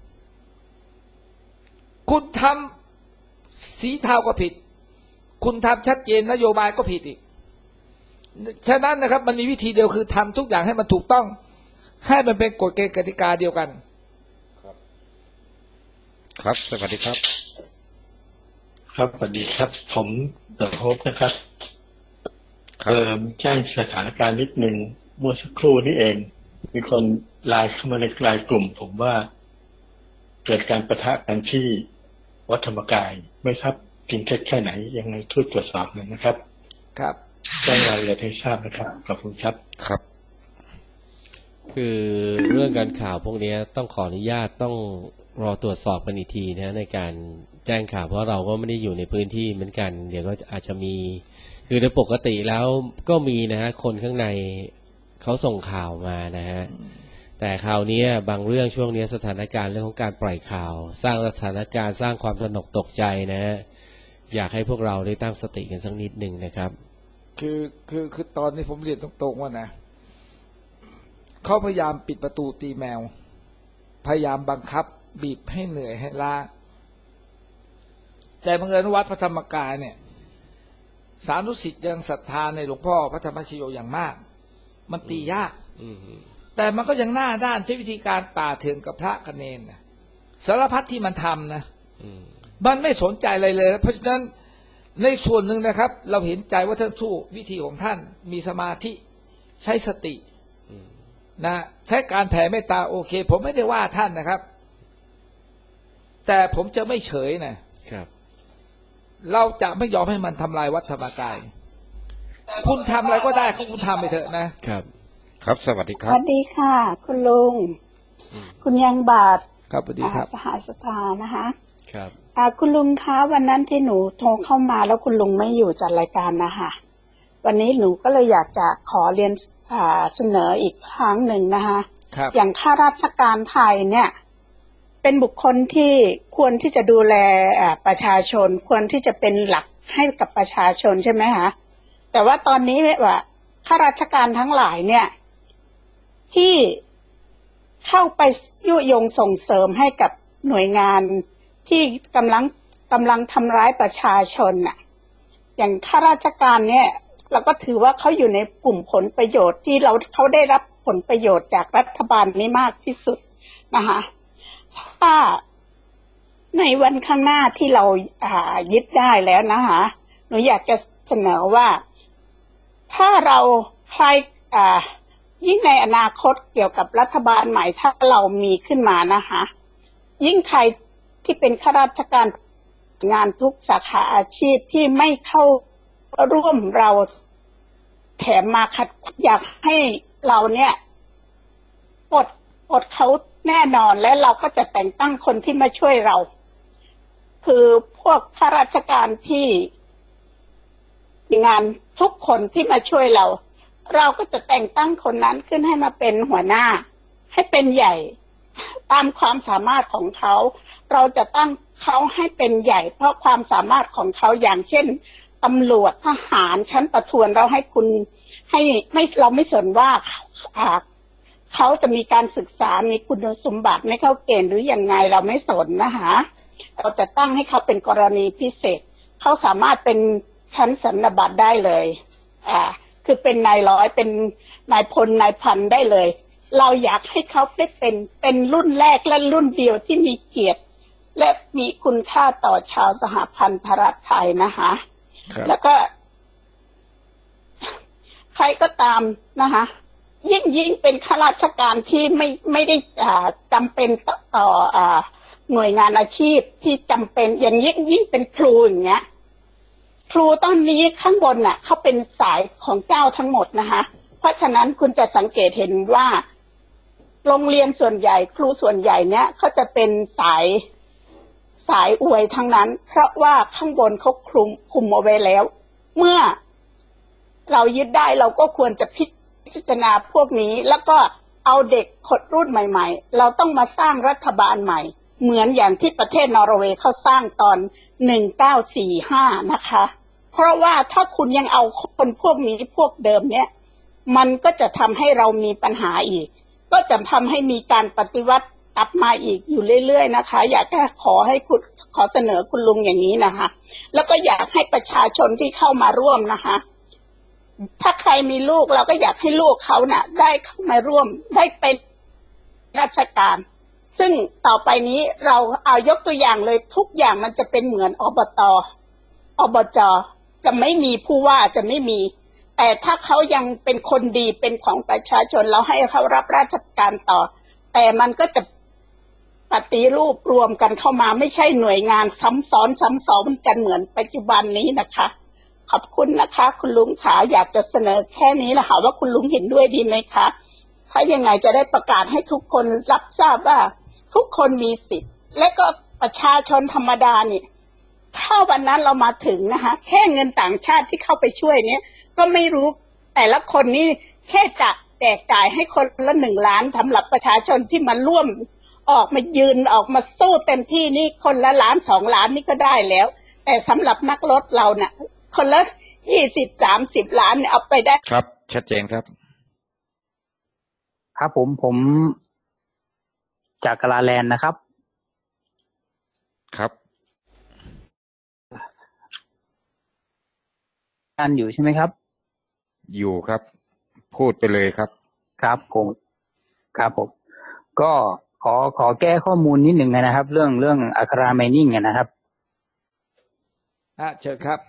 คุณทำสีเทาก็ผิดคุณทำชัดเจนนโยบายก็ผิดอีกฉะนั้นนะครับมันมีวิธีเดียวคือทำทุกอย่างให้มันถูกต้องให้มันเป็นกฎเกณฑ์กติกาเดียวกันครับครับสวัสดีครับครับสวัสดีครับผมเดอะโฮปนะครับเอ่อแจ้งสถานการณ์นิดนึงเมื่อสักครู่นี้เองมีคนไลน์เข้ามาในไลน์กลุ่มผมว่าเกิดการประทะกันที่วัดธรรมกายไม่ทราบจริงแค่แค่ไหนยังไงช่วยตรวจสอบหน่อยนะครับครับแจ้งรายละเอียดให้ทราบนะครับขอบคุณครับครับคือเรื่องการข่าวพวกนี้ต้องขออนุญาตต้องรอตรวจสอบกันอีกทีนะในการแจ้งข่าวเพราะเราก็ไม่ได้อยู่ในพื้นที่เหมือนกันเดี๋ยวก็อาจจะมีคือโดยปกติแล้วก็มีนะฮะคนข้างในเขาส่งข่าวมานะฮะแต่คราวนี้บางเรื่องช่วงนี้สถานการณ์เรื่องของการปล่อยข่าวสร้างสถานการณ์สร้างความตระหนกตกใจนะฮะอยากให้พวกเราได้ตั้งสติกันสักนิดหนึ่งนะครับคือคือคือตอนนี้ผมเรียนตรงๆว่านะเขาพยายามปิดประตูตีแมวพยายามบังคับบีบให้เหนื่อยให้ล้าแต่บังเอิญวัดพระธรรมกายเนี่ยสาธุสิทธิ์ยังศรัทธาในหลวงพ่อพระธรรมชโยอย่างมากมันตียากแต่มันก็ยังหน้าด้านใช้วิธีการป่าเถื่อนกับพระกันเนนนะสารพัดที่มันทำนะมันไม่สนใจอะไรเลยเพราะฉะนั้นในส่วนหนึ่งนะครับเราเห็นใจว่าท่านสู้วิธีของท่านมีสมาธิใช้สตินะใช้การแผ่เมตตาโอเคผมไม่ได้ว่าท่านนะครับแต่ผมจะไม่เฉยนะครับเราจะไม่ยอมให้มันทำลายวัดธรรมกายคุณทำอะไรก็ได้คุณทำไปเถอะนะครับครับสวัสดีครับสวัสดีค่ะคุณลุงคุณยังบาทครับสวัสดีครับสหสภานะคะครับคุณลุงคะวันนั้นที่หนูโทรเข้ามาแล้วคุณลุงไม่อยู่จัดรายการนะคะวันนี้หนูก็เลยอยากจะขอเรียนเสนออีกครั้งหนึ่งนะคะอย่างข้าราชการไทยเนี่ยเป็นบุคคลที่ควรที่จะดูแลประชาชนควรที่จะเป็นหลักให้กับประชาชนใช่ไหมคะแต่ว่าตอนนี้ว่าข้าราชการทั้งหลายเนี่ยที่เข้าไปยุยงส่งเสริมให้กับหน่วยงานที่กำลังกำลังทำร้ายประชาชนน่ะอย่างข้าราชการเนี่ยเราก็ถือว่าเขาอยู่ในกลุ่มผลประโยชน์ที่เราเขาได้รับผลประโยชน์จากรัฐบาลนี้มากที่สุดนะคะถ้าในวันข้างหน้าที่เราอ่ายึดได้แล้วนะคะหนูอยากจะเสนอว่าถ้าเราใครอ่ายิ่งในอนาคตเกี่ยวกับรัฐบาลใหม่ถ้าเรามีขึ้นมานะคะยิ่งใครที่เป็นข้าราชการงานทุกสาขาอาชีพที่ไม่เข้าร่วมเราแถมมาขัดอยากให้เราเนี่ยปลดปลดเขาแน่นอนและเราก็จะแต่งตั้งคนที่มาช่วยเราคือพวกข้าราชการที่งานทุกคนที่มาช่วยเราเราก็จะแต่งตั้งคนนั้นขึ้นให้มาเป็นหัวหน้าให้เป็นใหญ่ตามความสามารถของเขาเราจะตั้งเขาให้เป็นใหญ่เพราะความสามารถของเขาอย่างเช่นตำรวจทหารชั้นประทวนเราให้คุณให้ไม่เราไม่สนว่าเขาจะมีการศึกษามีคุณสมบัติไม่เข้าเกณฑ์หรือยังไงเราไม่สนนะคะเราจะตั้งให้เขาเป็นกรณีพิเศษเขาสามารถเป็นชั้นสัญญบัตรได้เลยอ่าคือเป็นนายร้อยเป็นนายพลนายพันได้เลยเราอยากให้เขาได้เป็นเป็นรุ่นแรกและรุ่นเดียวที่มีเกียรติและมีคุณค่าต่อชาวสหพันธรัฐไทยนะคะแล้วก็ใครก็ตามนะคะยิ่งยิ่งเป็นข้าราชการที่ไม่ไม่ได้อ่าจำเป็นต่ออ่าหน่วยงานอาชีพที่จำเป็นอย่างยิ่งยิ่งเป็นครูอย่างเงี้ยครูตอนนี้ข้างบนน่ะเขาเป็นสายของเจ้าทั้งหมดนะคะเพราะฉะนั้นคุณจะสังเกตเห็นว่าโรงเรียนส่วนใหญ่ครูส่วนใหญ่เนี้ยเขาจะเป็นสายสายอวยทั้งนั้นเพราะว่าข้างบนเขาคลุมคุมเอาไว้แล้วเมื่อเรายึดได้เราก็ควรจะพิจารณาพวกนี้แล้วก็เอาเด็กคนรุ่นใหม่ๆเราต้องมาสร้างรัฐบาลใหม่เหมือนอย่างที่ประเทศนอร์เวย์เขาสร้างตอนหนึ่งเก้าสี่ห้านะคะเพราะว่าถ้าคุณยังเอาคนพวกนี้พวกเดิมเนี้ยมันก็จะทำให้เรามีปัญหาอีกก็จะทำให้มีการปฏิวัติกลับมาอีกอยู่เรื่อยๆนะคะอยากขอให้คุณขอเสนอคุณลุงอย่างนี้นะคะแล้วก็อยากให้ประชาชนที่เข้ามาร่วมนะคะถ้าใครมีลูกเราก็อยากให้ลูกเขาน่ะได้เข้ามาร่วมได้เป็นราชการซึ่งต่อไปนี้เราเอายกตัวอย่างเลยทุกอย่างมันจะเป็นเหมือนอบต.อบจ.จะไม่มีผู้ว่าจะไม่มีแต่ถ้าเขายังเป็นคนดีเป็นของประชาชนเราให้เขารับราชการต่อแต่มันก็จะปฏิรูปรวมกันเข้ามาไม่ใช่หน่วยงานซ้ำซ้อนซ้ำซ้อนกันเหมือนปัจจุบันนี้นะคะขอบคุณนะคะคุณลุงขาอยากจะเสนอแค่นี้แหละค่ะว่าคุณลุงเห็นด้วยดีไหมคะถ้ายังไงจะได้ประกาศให้ทุกคนรับทราบว่าทุกคนมีสิทธิ์และก็ประชาชนธรรมดาเนี่ยถ้าวันนั้นเรามาถึงนะคะแค่เงินต่างชาติที่เข้าไปช่วยเนี่ยก็ไม่รู้แต่ละคนนี่แค่จะแจกจ่ายให้คนละหนึ่งล้านสำหรับประชาชนที่มาร่วมออกมายืนออกมาสู้เต็มที่นี่คนละล้านสองล้านนี่ก็ได้แล้วแต่สำหรับนักรถเราเนี่ยคนละยี่สิบสามสิบล้านเนี่ยเอาไปได้ครับชัดเจนครับครับผมผมจากกาลาแลนด์นะครับครับการอยู่ใช่ไหมครับอยู่ครับพูดไปเลยครับครับผมครับผมก็ขอขอแก้ข้อมูลนิดหนึ่งนะครับเรื่องเรื่องอัคราไมนิ่งนะครับอ่ะเชิญครับ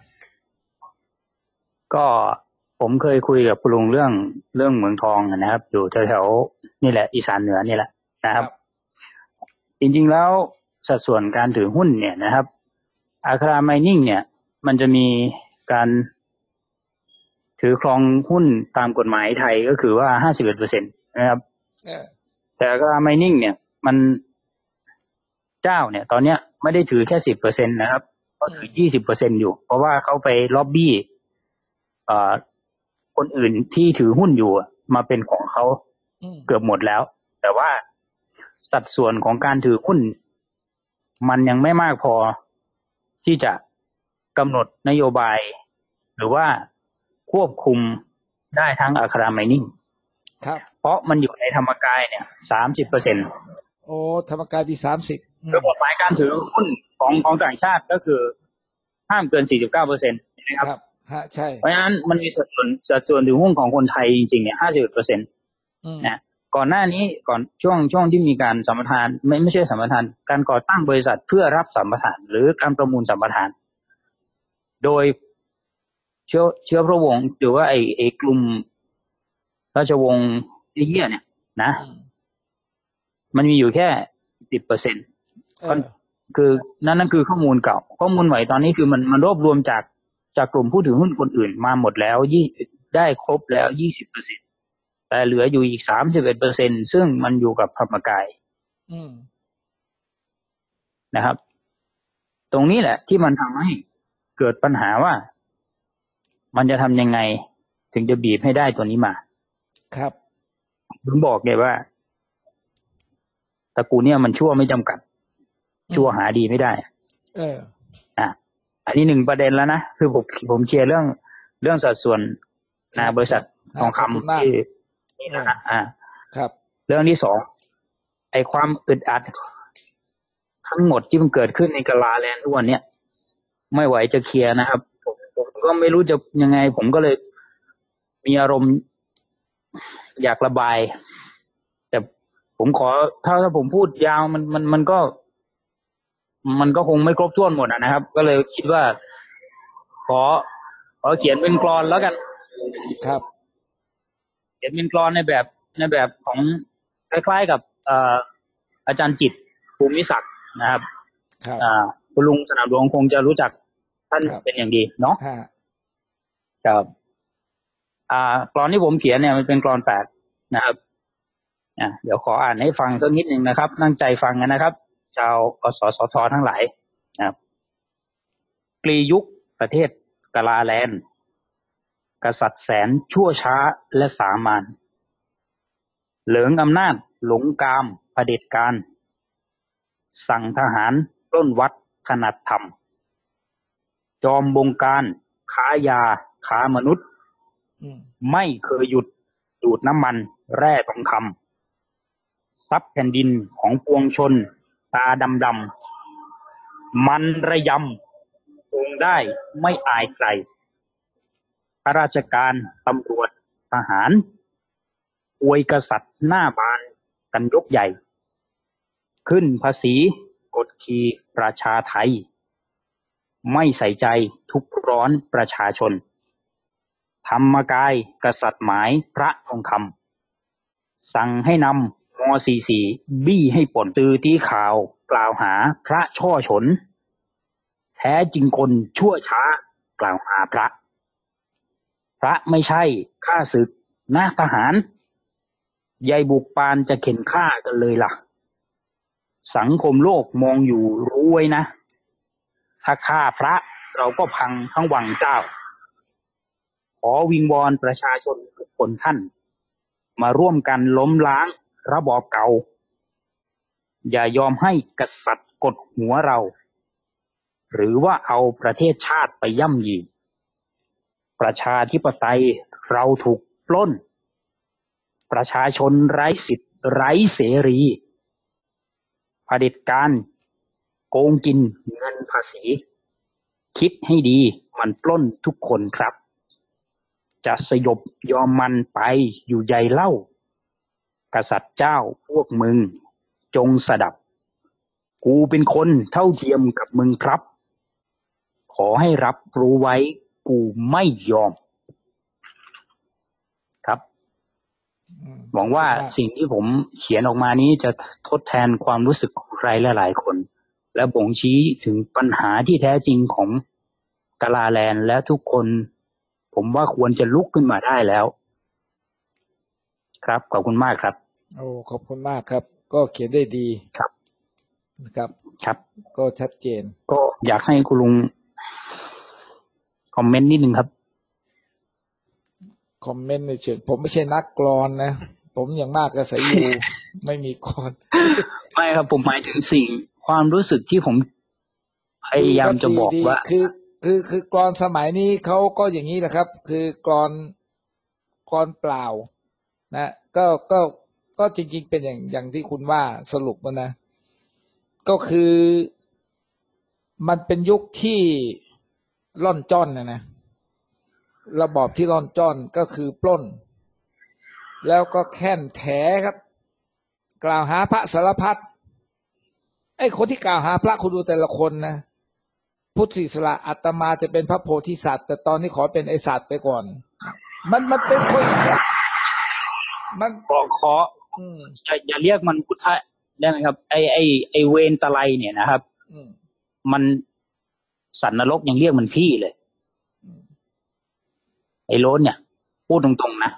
ก็ผมเคยคุยกับคุณลุงเรื่องเรื่องเมืองทองนะครับอยู่แถวๆนี่แหละอีสานเหนือนี่แหละนะครับจริงๆแล้วสัดส่วนการถือหุ้นเนี่ยนะครับอัคราไมนิ่งเนี่ยมันจะมีการถือครองหุ้นตามกฎหมายไทยก็คือว่า ห้าสิบเอ็ดเปอร์เซ็นต์ นะครับแต่อัคราไมนิ่งเนี่ยมันเจ้าเนี่ยตอนเนี้ยไม่ได้ถือแค่ สิบเปอร์เซ็นต์ นะครับก็ถือ ยี่สิบเปอร์เซ็นต์ อยู่เพราะว่าเขาไปล็อบบี้เอ่อคนอื่นที่ถือหุ้นอยู่มาเป็นของเขาเกือบหมดแล้วแต่ว่าสัดส่วนของการถือหุ้นมันยังไม่มากพอที่จะกำหนดนโยบายหรือว่าควบคุมได้ทั้งอัคราไมนิ่งครับเพราะมันอยู่ในธรรมกายเนี่ย สามสิบเปอร์เซ็นต์โอ้ธรรมกายมีสามสิบโดยกฎหมายการถือหุ้นของของต่างชาติก็คือห้ามเกิน สี่สิบเก้าเปอร์เซ็นต์ นะครับฮะใช่เพราะฉะนั้นมันมีสัดส่วนสัดส่วนถือหุ้นของคนไทยจริงๆเนี่ย ห้าสิบเอ็ดเปอร์เซ็นต์ นะก่อนหน้านี้ก่อนช่วงช่วงที่มีการสัมปทานไม่ไม่ใช่สัมปทานการก่อตั้งบริษัทเพื่อรับสัมปทานหรือการประมูลสัมปทานโดยเชื้อเชื้อพระวงศ์หรือว่าไอ้ไอ้กลุ่มราชวงศ์เยี่ยเนี่ยนะมันมีอยู่แค่ สิบเปอร์เซ็นต์ คือนั่นนั่นคือข้อมูลเก่าข้อมูลใหม่ตอนนี้คือมันมันรวบรวมจากจากกลุ่มผู้ถือหุ้นคนอื่นมาหมดแล้วยี่ได้ครบแล้ว ยี่สิบเปอร์เซ็นต์ แต่เหลืออยู่อีก สามสิบเอ็ดเปอร์เซ็นต์ ซึ่งมันอยู่กับธรรมกายนะครับตรงนี้แหละที่มันทำให้เกิดปัญหาว่ามันจะทำยังไงถึงจะบีบให้ได้ตัวนี้มาครับผมบอกเลยว่าตระกูลเนี่ยมันชั่วไม่จำกัดชั่วหาดีไม่ได้เอออ่ะอันนี้หนึ่งประเด็นแล้วนะคือผมผมเคลียร์เรื่องเรื่องสัดส่วนนาบริษัททองคำที่นี่นะอ่าครับเรื่องที่สองไอ้ความอึดอัดทั้งหมดที่มันเกิดขึ้นในกาลาแลนด์ทุกวันเนี้ยไม่ไหวจะเคลียร์นะครับผมผมก็ไม่รู้จะยังไงผมก็เลยมีอารมณ์อยากระบายแต่ผมขอถ้าถ้าผมพูดยาวมันมันมันก็มันก็คงไม่ครบถ้วนหมดนะครับ ก็เลยคิดว่าขอขอเขียนเป็นกลอนแล้วกันครับเขียนเป็นกลอนในแบบในแบบของคล้ายๆกับเอ่ออาจารย์จิตภูมิศักดิ์นะครับครับอ่าคุณลุงสนามหลวงคงจะรู้จักท่านเป็นอย่างดีเนาะครับอ่ากลอนที่ผมเขียนเนี่ยมันเป็นกลอนแปดนะครับอ่าเดี๋ยวขออ่านให้ฟังสักนิดนึงนะครับตั้งใจฟังกันนะครับชาวกสศธทั้งหลายนะครับกลียุคประเทศกาลาแลนด์กษัตริย์แสนชั่วช้าและสามานเหลิงอำนาจหลงกามเผด็จการสั่งทหารปล้นวัดถนัดธรรมจอมบงการค้ายาค้ามนุษย์ไม่เคยหยุดดูดน้ำมันแร่ทองคำทรัพย์แผ่นดินของปวงชนตาดำดำมันระยำคงได้ไม่อายใครข้าราชการตำรวจทหารอวยกษัตริย์หน้าบานกันยกใหญ่ขึ้นภาษีกดขี่ประชาไทยไม่ใส่ใจทุกข์ร้อนประชาชนธรรมกายกษัตริย์หมายพระทองคำสั่งให้นำม สี่สิบสี่ บี้ให้ป่นตือที่ข่าวกล่าวหาพระช่อฉนแท้จริงคนชั่วช้ากล่าวหาพระพระไม่ใช่ข้าศึกนะทหารยายบุกปานจะเข็นฆ่ากันเลยล่ะสังคมโลกมองอยู่รู้ไว้นะถ้าฆ่าพระเราก็พังทั้งวังเจ้าขอวิงวอนประชาชนทุกคนท่านมาร่วมกันล้มล้างระบอบเก่าอย่ายอมให้กษัตริย์กดหัวเราหรือว่าเอาประเทศชาติไปย่ำยีประชาธิปไตยเราถูกปล้นประชาชนไร้สิทธิ์ไร้เสรีเผด็จการโกงกินเงินภาษีคิดให้ดีมันปล้นทุกคนครับจะสยบยอมมันไปอยู่ใหญ่เล่ากษัตริย์เจ้าพวกมึงจงสดับกูเป็นคนเท่าเทียมกับมึงครับขอให้รับรู้ไว้กูไม่ยอมครับหวังว่าสิ่งที่ผมเขียนออกมานี้จะทดแทนความรู้สึกของใครหลายๆคนและบ่งชี้ถึงปัญหาที่แท้จริงของกาลาแลนด์และทุกคนผมว่าควรจะลุกขึ้นมาได้แล้วครับขอบคุณมากครับโอ้ขอบคุณมากครับก็เขียนได้ดีครับนะครับครับก็ชัดเจนก็อยากให้คุณลุงคอมเมนต์นิดนึงครับคอมเมนต์ในเชิงผมไม่ใช่นักกลอนนะผมอย่างมากก็สายยู ไม่มีกลอนไม่ครับผมหมายถึงสิ่งความรู้สึกที่ผมพยายามจะบอกว่าคือคือคือกลอนสมัยนี้เขาก็อย่างนี้แหละครับคือกลอนกลอนเปล่านะก็ก็ก็จริงๆเป็นอย่างอย่างที่คุณว่าสรุปมานะก็คือมันเป็นยุคที่ล่อนจ้อนนะนะระบอบที่ล่อนจ้อนก็คือปล้นแล้วก็แค่นแถครับกล่าวหาพระสารพัดไอ้คนที่กล่าวหาพระคุณดูแต่ละคนนะพุทธศิษย์อาตมาจะเป็นพระโพธิสัตว์แต่ตอนนี้ขอเป็นไอสัตว์ไปก่อนมันมันเป็นคนอย่างนี้มันขอขอจะอย่าเรียกมันพุทธะได้ไหมครับไอไอไอเวนตะไลเนี่ยนะครับมันสัตว์นรกยังเรียกมันพี่เลยไอโลนเนี่ยพูดตรงๆนะ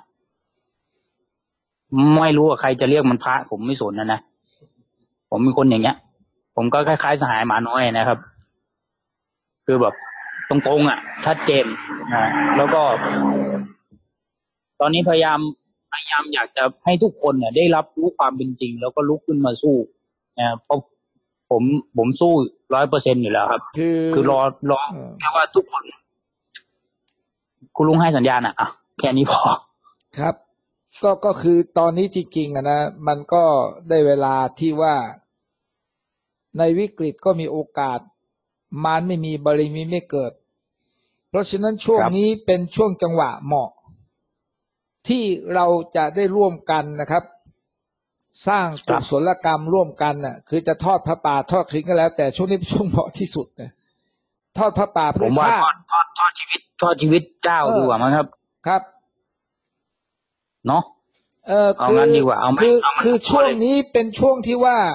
ไม่รู้ว่าใครจะเรียกมันพระผมไม่สนนะนะผมเป็นคนอย่างเงี้ยผมก็คล้ายๆสหายหมาน้อยนะครับคือแบบตรงๆอ่ะชัดเจนนะแล้วก็ตอนนี้พยายามพยายามอยากจะให้ทุกคนเนี่ยได้รับรู้ความเป็นจริงแล้วก็ลุกขึ้นมาสู้นะเพราะผมผมสู้ร้อยเปอร์เซ็นต์อยู่แล้วครับคือคือรอรอแค่ว่าทุกคนคุณลุงให้สัญญาณอ่ะอ่ะแค่นี้พอครับก็ก็คือตอนนี้จริงๆอ่ะนะมันก็ได้เวลาที่ว่าในวิกฤตก็มีโอกาสมารไม่มีบารมีไม่เกิดเพราะฉะนั้นช่วงนี้เป็นช่วงจังหวะเหมาะที่เราจะได้ร่วมกันนะครับสร้างกุศลกรรมร่วมกันน่ะคือจะทอดพระป่าทอดทิ้งก็แล้วแต่ช่วงนี้เป็นช่วงเหมาะที่สุดนะทอดพระป่าเพื่อชาติทอดทอดชีวิตทอดชีวิตเจ้าดีกว่ามั้งครับครับเนาะเออคือคือคือช่วงนี้เป็นช่วงที่ว่า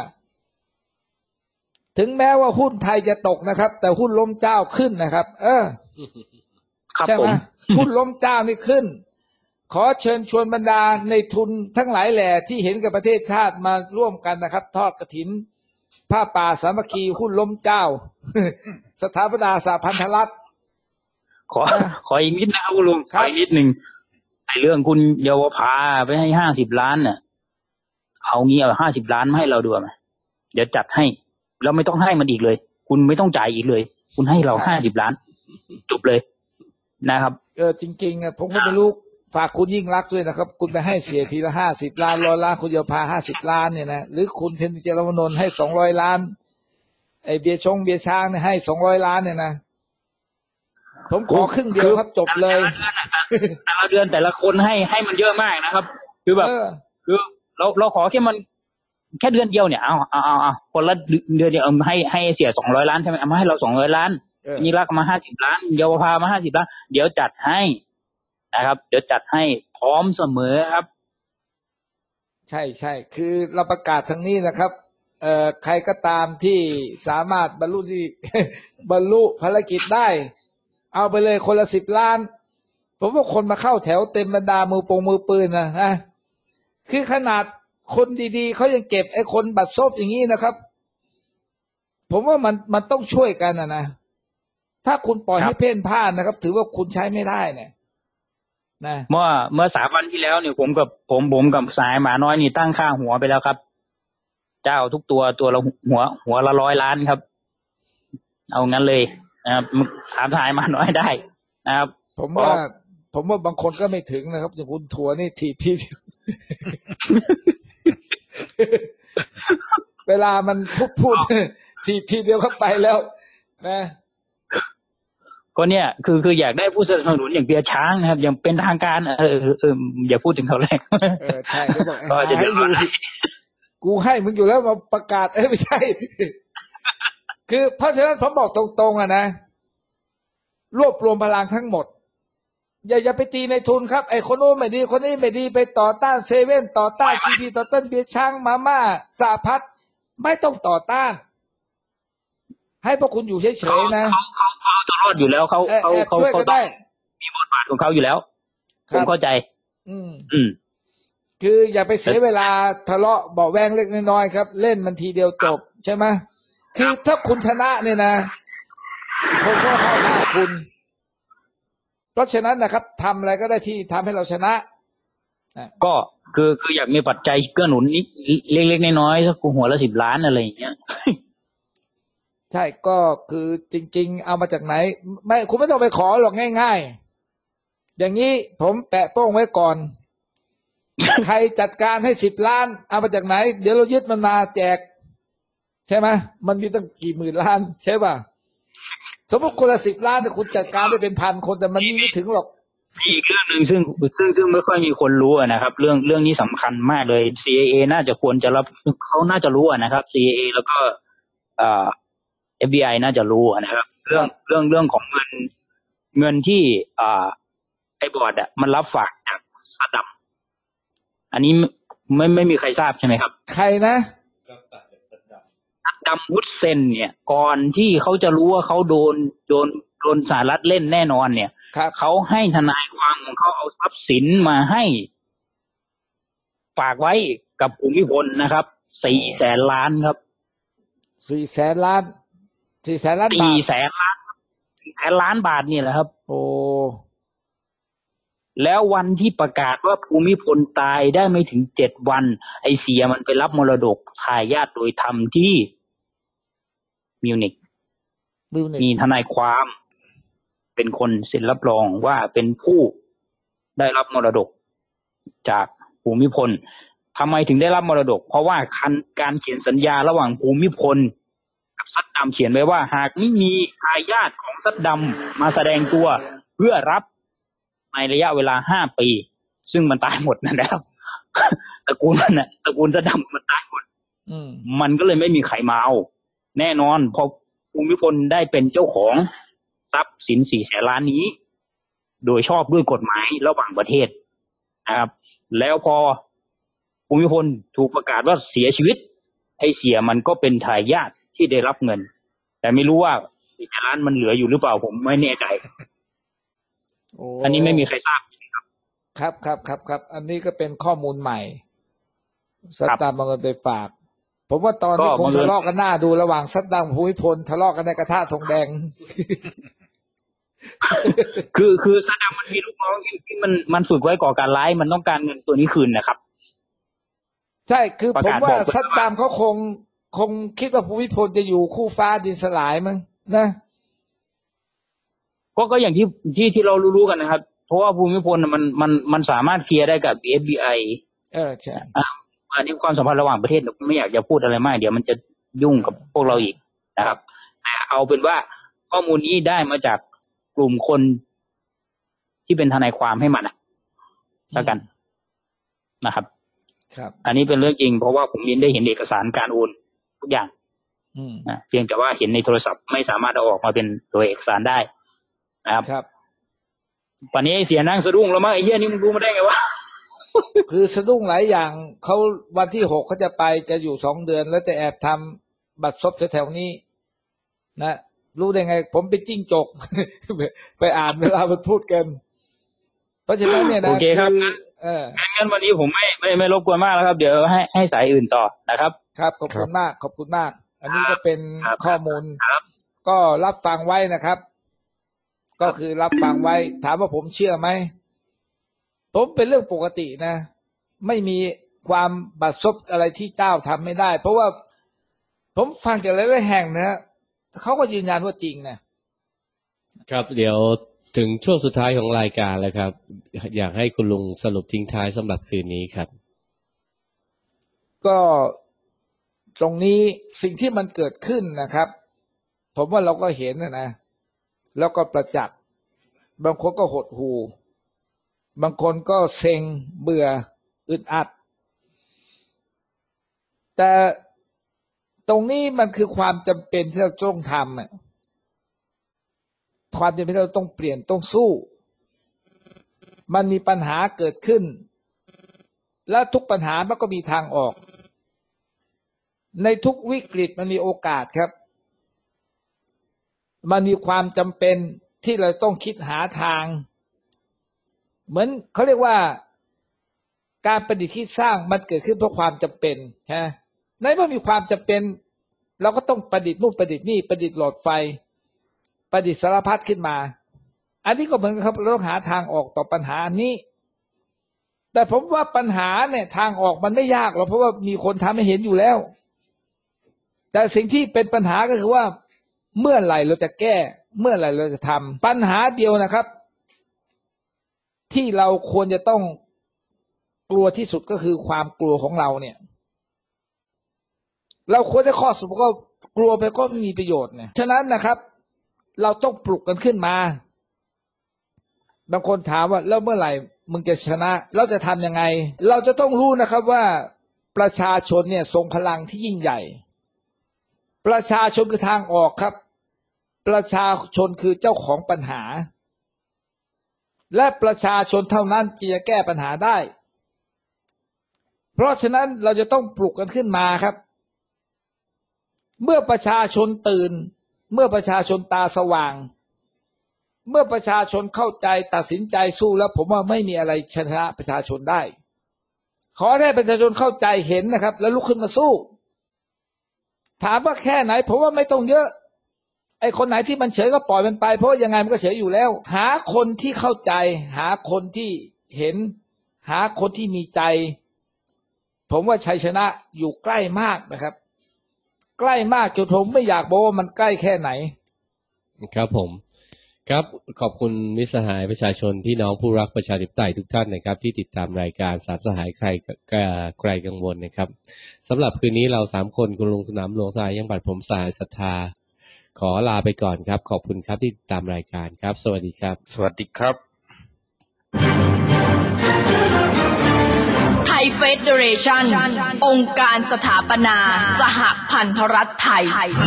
ถึงแม้ว่าหุ้นไทยจะตกนะครับแต่หุ้นล้มเจ้าขึ้นนะครับเออใช่ไหมหุ้นล้มเจ้านี่ขึ้นขอเชิญชวนบรรดาในทุนทั้งหลายแหล่ที่เห็นกับประเทศชาติมาร่วมกันนะครับทอดกฐินผ้าป่าสามัคคีหุ้นล้มเจ้าสถาปนาสหพันธรัฐขอขออีกนิดนะครับคุณลุงขออีกนิดหนึ่งไอ้เรื่องคุณเยาวภาไปให้ห้าสิบล้านเนี่ยเอางี้เอาห้าสิบล้านมาให้เราดูไหมเดี๋ยวจัดให้แล้วไม่ต้องให้มันอีกเลยคุณไม่ต้องจ่ายอีกเลยคุณให้เราห้าสิบล้านจบเลยนะครับเออจริงๆอ่ะผมก็ไม่รู้ฝากคุณยิ่งรักด้วยนะครับคุณไปให้เสียทีละห้าสิบล้านร้อยล้านคุณเยาวภาห้าสิบล้านเนี่ยนะหรือคุณเทนนิเจรวนนท์ให้สองร้อยล้านไอเบียร์ชงเบียร์ช้างเนี่ยให้สองร้อยล้านเนี่ยนะผมขอครึ่งเดียวครับจบเลยแต่ละเดือนแต่ละคนให้ให้มันเยอะมากนะครับคือแบบคือเราเราขอแค่มันแค่เดือนเดียวเนี่ยเอาเอาเอาเอาคนละเดือนเดียวเอาให้ให้เสียสองร้อยล้านใช่ไหมเอามาให้เราสองร้อยล้านนี่รักมาห้าสิบล้านเยาวภามาห้าสิบล้านเดี๋ยวจัดให้นะครับเดี๋ยวจัดให้พร้อมเสมอครับใช่ใช่คือเราประกาศทางนี้นะครับเอ่อใครก็ตามที่สามารถบรรลุที่ บรรลุภารกิจได้เอาไปเลยคนละสิบล้านผมว่าคนมาเข้าแถวเต็มบรรดามือปงมือปืนนะนะคือขนาดคนดีๆเขายังเก็บไอ้คนบัตรซบอย่างนี้นะครับผมว่ามันมันต้องช่วยกันนะนะถ้าคุณปล่อยให้เพ่นพ่านนะครับถือว่าคุณใช้ไม่ได้เนี่ยนะเมื่อเมื่อสามวันที่แล้วเนี่ยผมกับผมผมกับสายหมาน้อยนี่ตั้งค่าหัวไปแล้วครับเจ้าทุกตัวตัวละหัวหัวละร้อยล้านครับเอางั้นเลยนะครับถามสายหมาน้อยได้นะครับผมว่าผมว่าบางคนก็ไม่ถึงนะครับอย่างคุณทัวนี่ทีทีเดียว เวลามันพูดพูดทีทีเดียวเข้าไปแล้วนะก็เนี่ยคือคืออยากได้ผู้สนับสนุนอย่างเบียร์ช้างนะครับอย่างเป็นทางการเออเอออย่าพูดถึงเขาแรกเออใช่ก็บอกให้อยู่กูให้มึงอยู่แล้วมาประกาศเอ้ไม่ใช่ คือเพราะฉะนั้นผมบอกตรงๆอ่ะนะรวบรวมพลังทั้งหมดอย่าอย่าไปตีในทุนครับไอ้คนโน้นไม่ดีคนนี้ไม่ดีไปต่อต้านเซเว่นต่อต้านทีพีต่อต้านเบียร์ช้างมาม่าสาพัดไม่ต้องต่อต้านให้พวกคุณอยู่เฉยๆนะเขาเขาเขาจะรอดอยู่แล้วเขาเขาเขาเขาได้มีบทบาทของเขาอยู่แล้วผมเข้าใจอืมอืมคืออย่าไปเสียเวลาทะเลาะเบาะแวงเล็กน้อยครับเล่นมันทีเดียวจบใช่ไหมคือถ้าคุณชนะเนี่ยนะคนก็เข้าหาคุณเพราะฉะนั้นนะครับทำอะไรก็ได้ที่ทำให้เราชนะก็คือคืออยากมีปัจจัยเกื้อหนุนนิดเล็กๆน้อยๆสักหัวละสิบล้านอะไรอย่างเงี้ยใช่ก็คือจริงๆเอามาจากไหนไม่คุณไม่ต้องไปขอหรอกง่ายๆอย่างนี้ผมแปะโป้งไว้ก่อน ใครจัดการให้สิบล้านเอามาจากไหนเดี๋ยวเรายึดมันมาแจกใช่ไหมมันมีตั้งกี่หมื่นล้านใช่ป่ะสมมติคนละสิบล้านแต่คุณจัดการได้เป็นพันคนแต่มันไม่ถึงหรอกอีกเรื่องหนึ่งซึ่งซึ่งซึ่งไม่ค่อยมีคนรู้นะครับเรื่องเรื่องนี้สำคัญมากเลย ซี ไอ เอ น่าจะควรจะรับเขาน่าจะรู้นะครับ ซี ไอ เอ แล้วก็อ่าเอฟ บี ไอ น่าจะรู้นะครับเรื่องเรื่องเรื่องของเงินเงินที่อ่าไอ้บอร์ดอ่ะมันรับฝากจากซัดดัมอันนี้ไม่ไม่มีใครทราบใช่ไหมครับใครนะซัดดัมฮุสเซนเนี่ยก่อนที่เขาจะรู้ว่าเขาโดนโดนโดนสหรัฐเล่นแน่นอนเนี่ยเขาให้ทนายความของเขาเอาทรัพย์สินมาให้ฝากไว้กับภูมิพลนะครับสี่แสนล้านครับสี่แสนล้านสี่แสนล้านบาทสี่แสนล้านสี่แสนล้านบาทนี่แหละครับโอ้แล้ววันที่ประกาศว่าภูมิพลตายได้ไม่ถึงเจ็ดวันไอเสียมันไปรับมรดกทายาทโดยธรรมที่มิวนิกมีทนายความเป็นคนเซ็นรับรองว่าเป็นผู้ได้รับมรดกจากภูมิพลทำไมถึงได้รับมรดกเพราะว่าการเขียนสัญญาระหว่างภูมิพลกับซัดดัมเขียนไว้ว่าหากไม่มีทายาทของซัดดัมมาแสดงตัวเพื่อรับในระยะเวลาห้าปีซึ่งมันตายหมดนั่นแหละตระกูลมันน่ะตระกูลซัดดัมมันตายหมดมันก็เลยไม่มีใครมาเอาแน่นอนพอภูมิพลได้เป็นเจ้าของทรัพย์สินสี่แสนล้านนี้โดยชอบด้วยกฎหมายระหว่างประเทศนะครับแล้วพอภูมิพลถูกประกาศว่าเสียชีวิตไอ้เสียมันก็เป็นทายาทที่ได้รับเงินแต่ไม่รู้ว่าสี่แสนล้านมันเหลืออยู่หรือเปล่าผมไม่แน่ใจอันนี้ไม่มีใครทราบครับครับครับครับอันนี้ก็เป็นข้อมูลใหม่ซัดดัมเอาเงินไปฝากผมว่าตอนนี้คงทะเลาะกันหน้าดูระหว่างซัดดัมภูมิพลทะเลาะกันในกระทะทองแดงคือคือซัดดัมมันมีลูกน้องที่มันมันฝึกไว้ก่อการร้ายมันต้องการเงินตัวนี้คืนนะครับใช่คือผมว่าซัดดัมเขาคงคงคิดว่าภูมิพลจะอยู่คู่ฟ้าดินสลายมั้งนะก็ก็อย่างที่ที่ที่เรารู้ๆกันนะครับเพราะว่าภูมิพลมันมันมันสามารถเคลียร์ได้กับ เอฟ บี ไอเออใช่อันนี้ความสัมพันธ์ระหว่างประเทศไม่อยากจะพูดอะไรมากเดี๋ยวมันจะยุ่งกับพวกเราอีกนะครับแต่เอาเป็นว่าข้อมูลนี้ได้มาจากกลุ่มคนที่เป็นทนายความให้มันแล้วกันนะครับครับอันนี้เป็นเรื่องจริงเพราะว่าผมได้เห็นเอกสารการโอนทุกอย่างนะเพียงแต่ว่าเห็นในโทรศัพท์ไม่สามารถเอาออกมาเป็นตัวเอกสารได้นะครับครับป่านนี้เสียนั่งสะดุ้งแล้วมั้งไอ้เหี้ยนี่มึงรู้มาได้ไงวะคือสะดุ้งหลายอย่างเขาวันที่หกเขาจะไปจะอยู่สองเดือนแล้วจะแอบทำบัตรซบแถวๆนี้นะรู้ได้ไงผมเป็นจิ้งจก ไปอ่านเวลามันพูดกันเพราะฉะนั้นเนี่ยนะโอเคครับเอองั้นวันนี้ผมไม่ไม่ไม่รบกวนมากแล้วครับเดี๋ยวให้ให้สายอื่นต่อนะครับครับขอบคุณมากขอบคุณมากอันนี้ก็เป็นข้อมูลก็รับฟังไว้นะครับก็คือรับฟังไว้ถามว่าผมเชื่อไหมผมเป็นเรื่องปกตินะไม่มีความบัดซบอะไรที่เจ้าทำไม่ได้เพราะว่าผมฟังจากหลายๆแห่งนะเขาก็ยืนยันว่าจริงนะครับเดี๋ยวถึงช่วงสุดท้ายของรายการแล้วครับอยากให้คุณลุงสรุปทิ้งท้ายสำหรับคืนนี้ครับก็ตรงนี้สิ่งที่มันเกิดขึ้นนะครับผมว่าเราก็เห็นนะนะแล้วก็ประจักษ์บางคนก็หดหู่บางคนก็เซ็งเบื่ออึดอัดแต่ตรงนี้มันคือความจำเป็นที่เราต้องทำอะความจำเป็นที่เราต้องเปลี่ยนต้องสู้มันมีปัญหาเกิดขึ้นและทุกปัญหามันก็มีทางออกในทุกวิกฤตมันมีโอกาสครับมันมีความจำเป็นที่เราต้องคิดหาทางเหมือนเขาเรียกว่าการประดิษฐ์คิดสร้างมันเกิดขึ้นเพราะความจำเป็นใช่ไหมในเมื่อมีความจำเป็นเราก็ต้องประดิษฐ์นู่นประดิษฐ์นี่ประดิษฐ์หลอดไฟประดิษฐ์สารพัดขึ้นมาอันนี้ก็เหมือนกันครับเราต้องหาทางออกต่อปัญหานี้แต่ผมว่าปัญหาเนี่ยทางออกมันไม่ยากหรอกเพราะว่ามีคนทำให้เห็นอยู่แล้วแต่สิ่งที่เป็นปัญหาก็คือว่าเมื่อไหร่เราจะแก้เมื่อไหร่เราจะทำปัญหาเดียวนะครับที่เราควรจะต้องกลัวที่สุดก็คือความกลัวของเราเนี่ยเราควรจะข้อสรุปก็กลัวไปก็ไม่มีประโยชน์เนี่ยฉะนั้นนะครับเราต้องปลุกกันขึ้นมาบางคนถามว่าแล้วเมื่อไหร่มึงจะชนะเราจะทำยังไงเราจะต้องรู้นะครับว่าประชาชนเนี่ยทรงพลังที่ยิ่งใหญ่ประชาชนคือทางออกครับประชาชนคือเจ้าของปัญหาและประชาชนเท่านั้นที่จะแก้ปัญหาได้เพราะฉะนั้นเราจะต้องปลุกกันขึ้นมาครับเมื่อประชาชนตื่นเมื่อประชาชนตาสว่างเมื่อประชาชนเข้าใจตัดสินใจสู้แล้วผมว่าไม่มีอะไรชนะประชาชนได้ขอให้ประชาชนเข้าใจเห็นนะครับแล้วลุกขึ้นมาสู้ถามว่าแค่ไหนผมว่าไม่ต้องเยอะไอ้คนไหนที่มันเฉยก็ปล่อยมันไปเพราะยังไงมันก็เฉยอยู่แล้วหาคนที่เข้าใจหาคนที่เห็นหาคนที่มีใจผมว่าชัยชนะอยู่ใกล้มากนะครับใกล้มากจนผมไม่อยากบอกว่ามันใกล้แค่ไหนครับผมครับขอบคุณมิตรสหายประชาชนพี่น้องผู้รักประชาธิปไตยทุกท่านนะครับที่ติดตามรายการสามสหายใครไกลกังวลนะครับสำหรับคืนนี้เราสามคนคุณลุงสนามหลวงสายยังบัดผมสายศรัทธาขอลาไปก่อนครับขอบคุณครับที่ติดตามรายการครับสวัสดีครับสวัสดีครับไทยเฟเดเรชั่นองค์การสถาปนาสหพันธรัฐไทย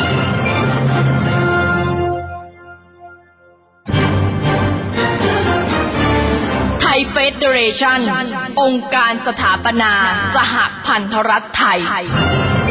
ไทยเฟเดเรชั่นองค์การสถาปนาสหพันธรัฐไทย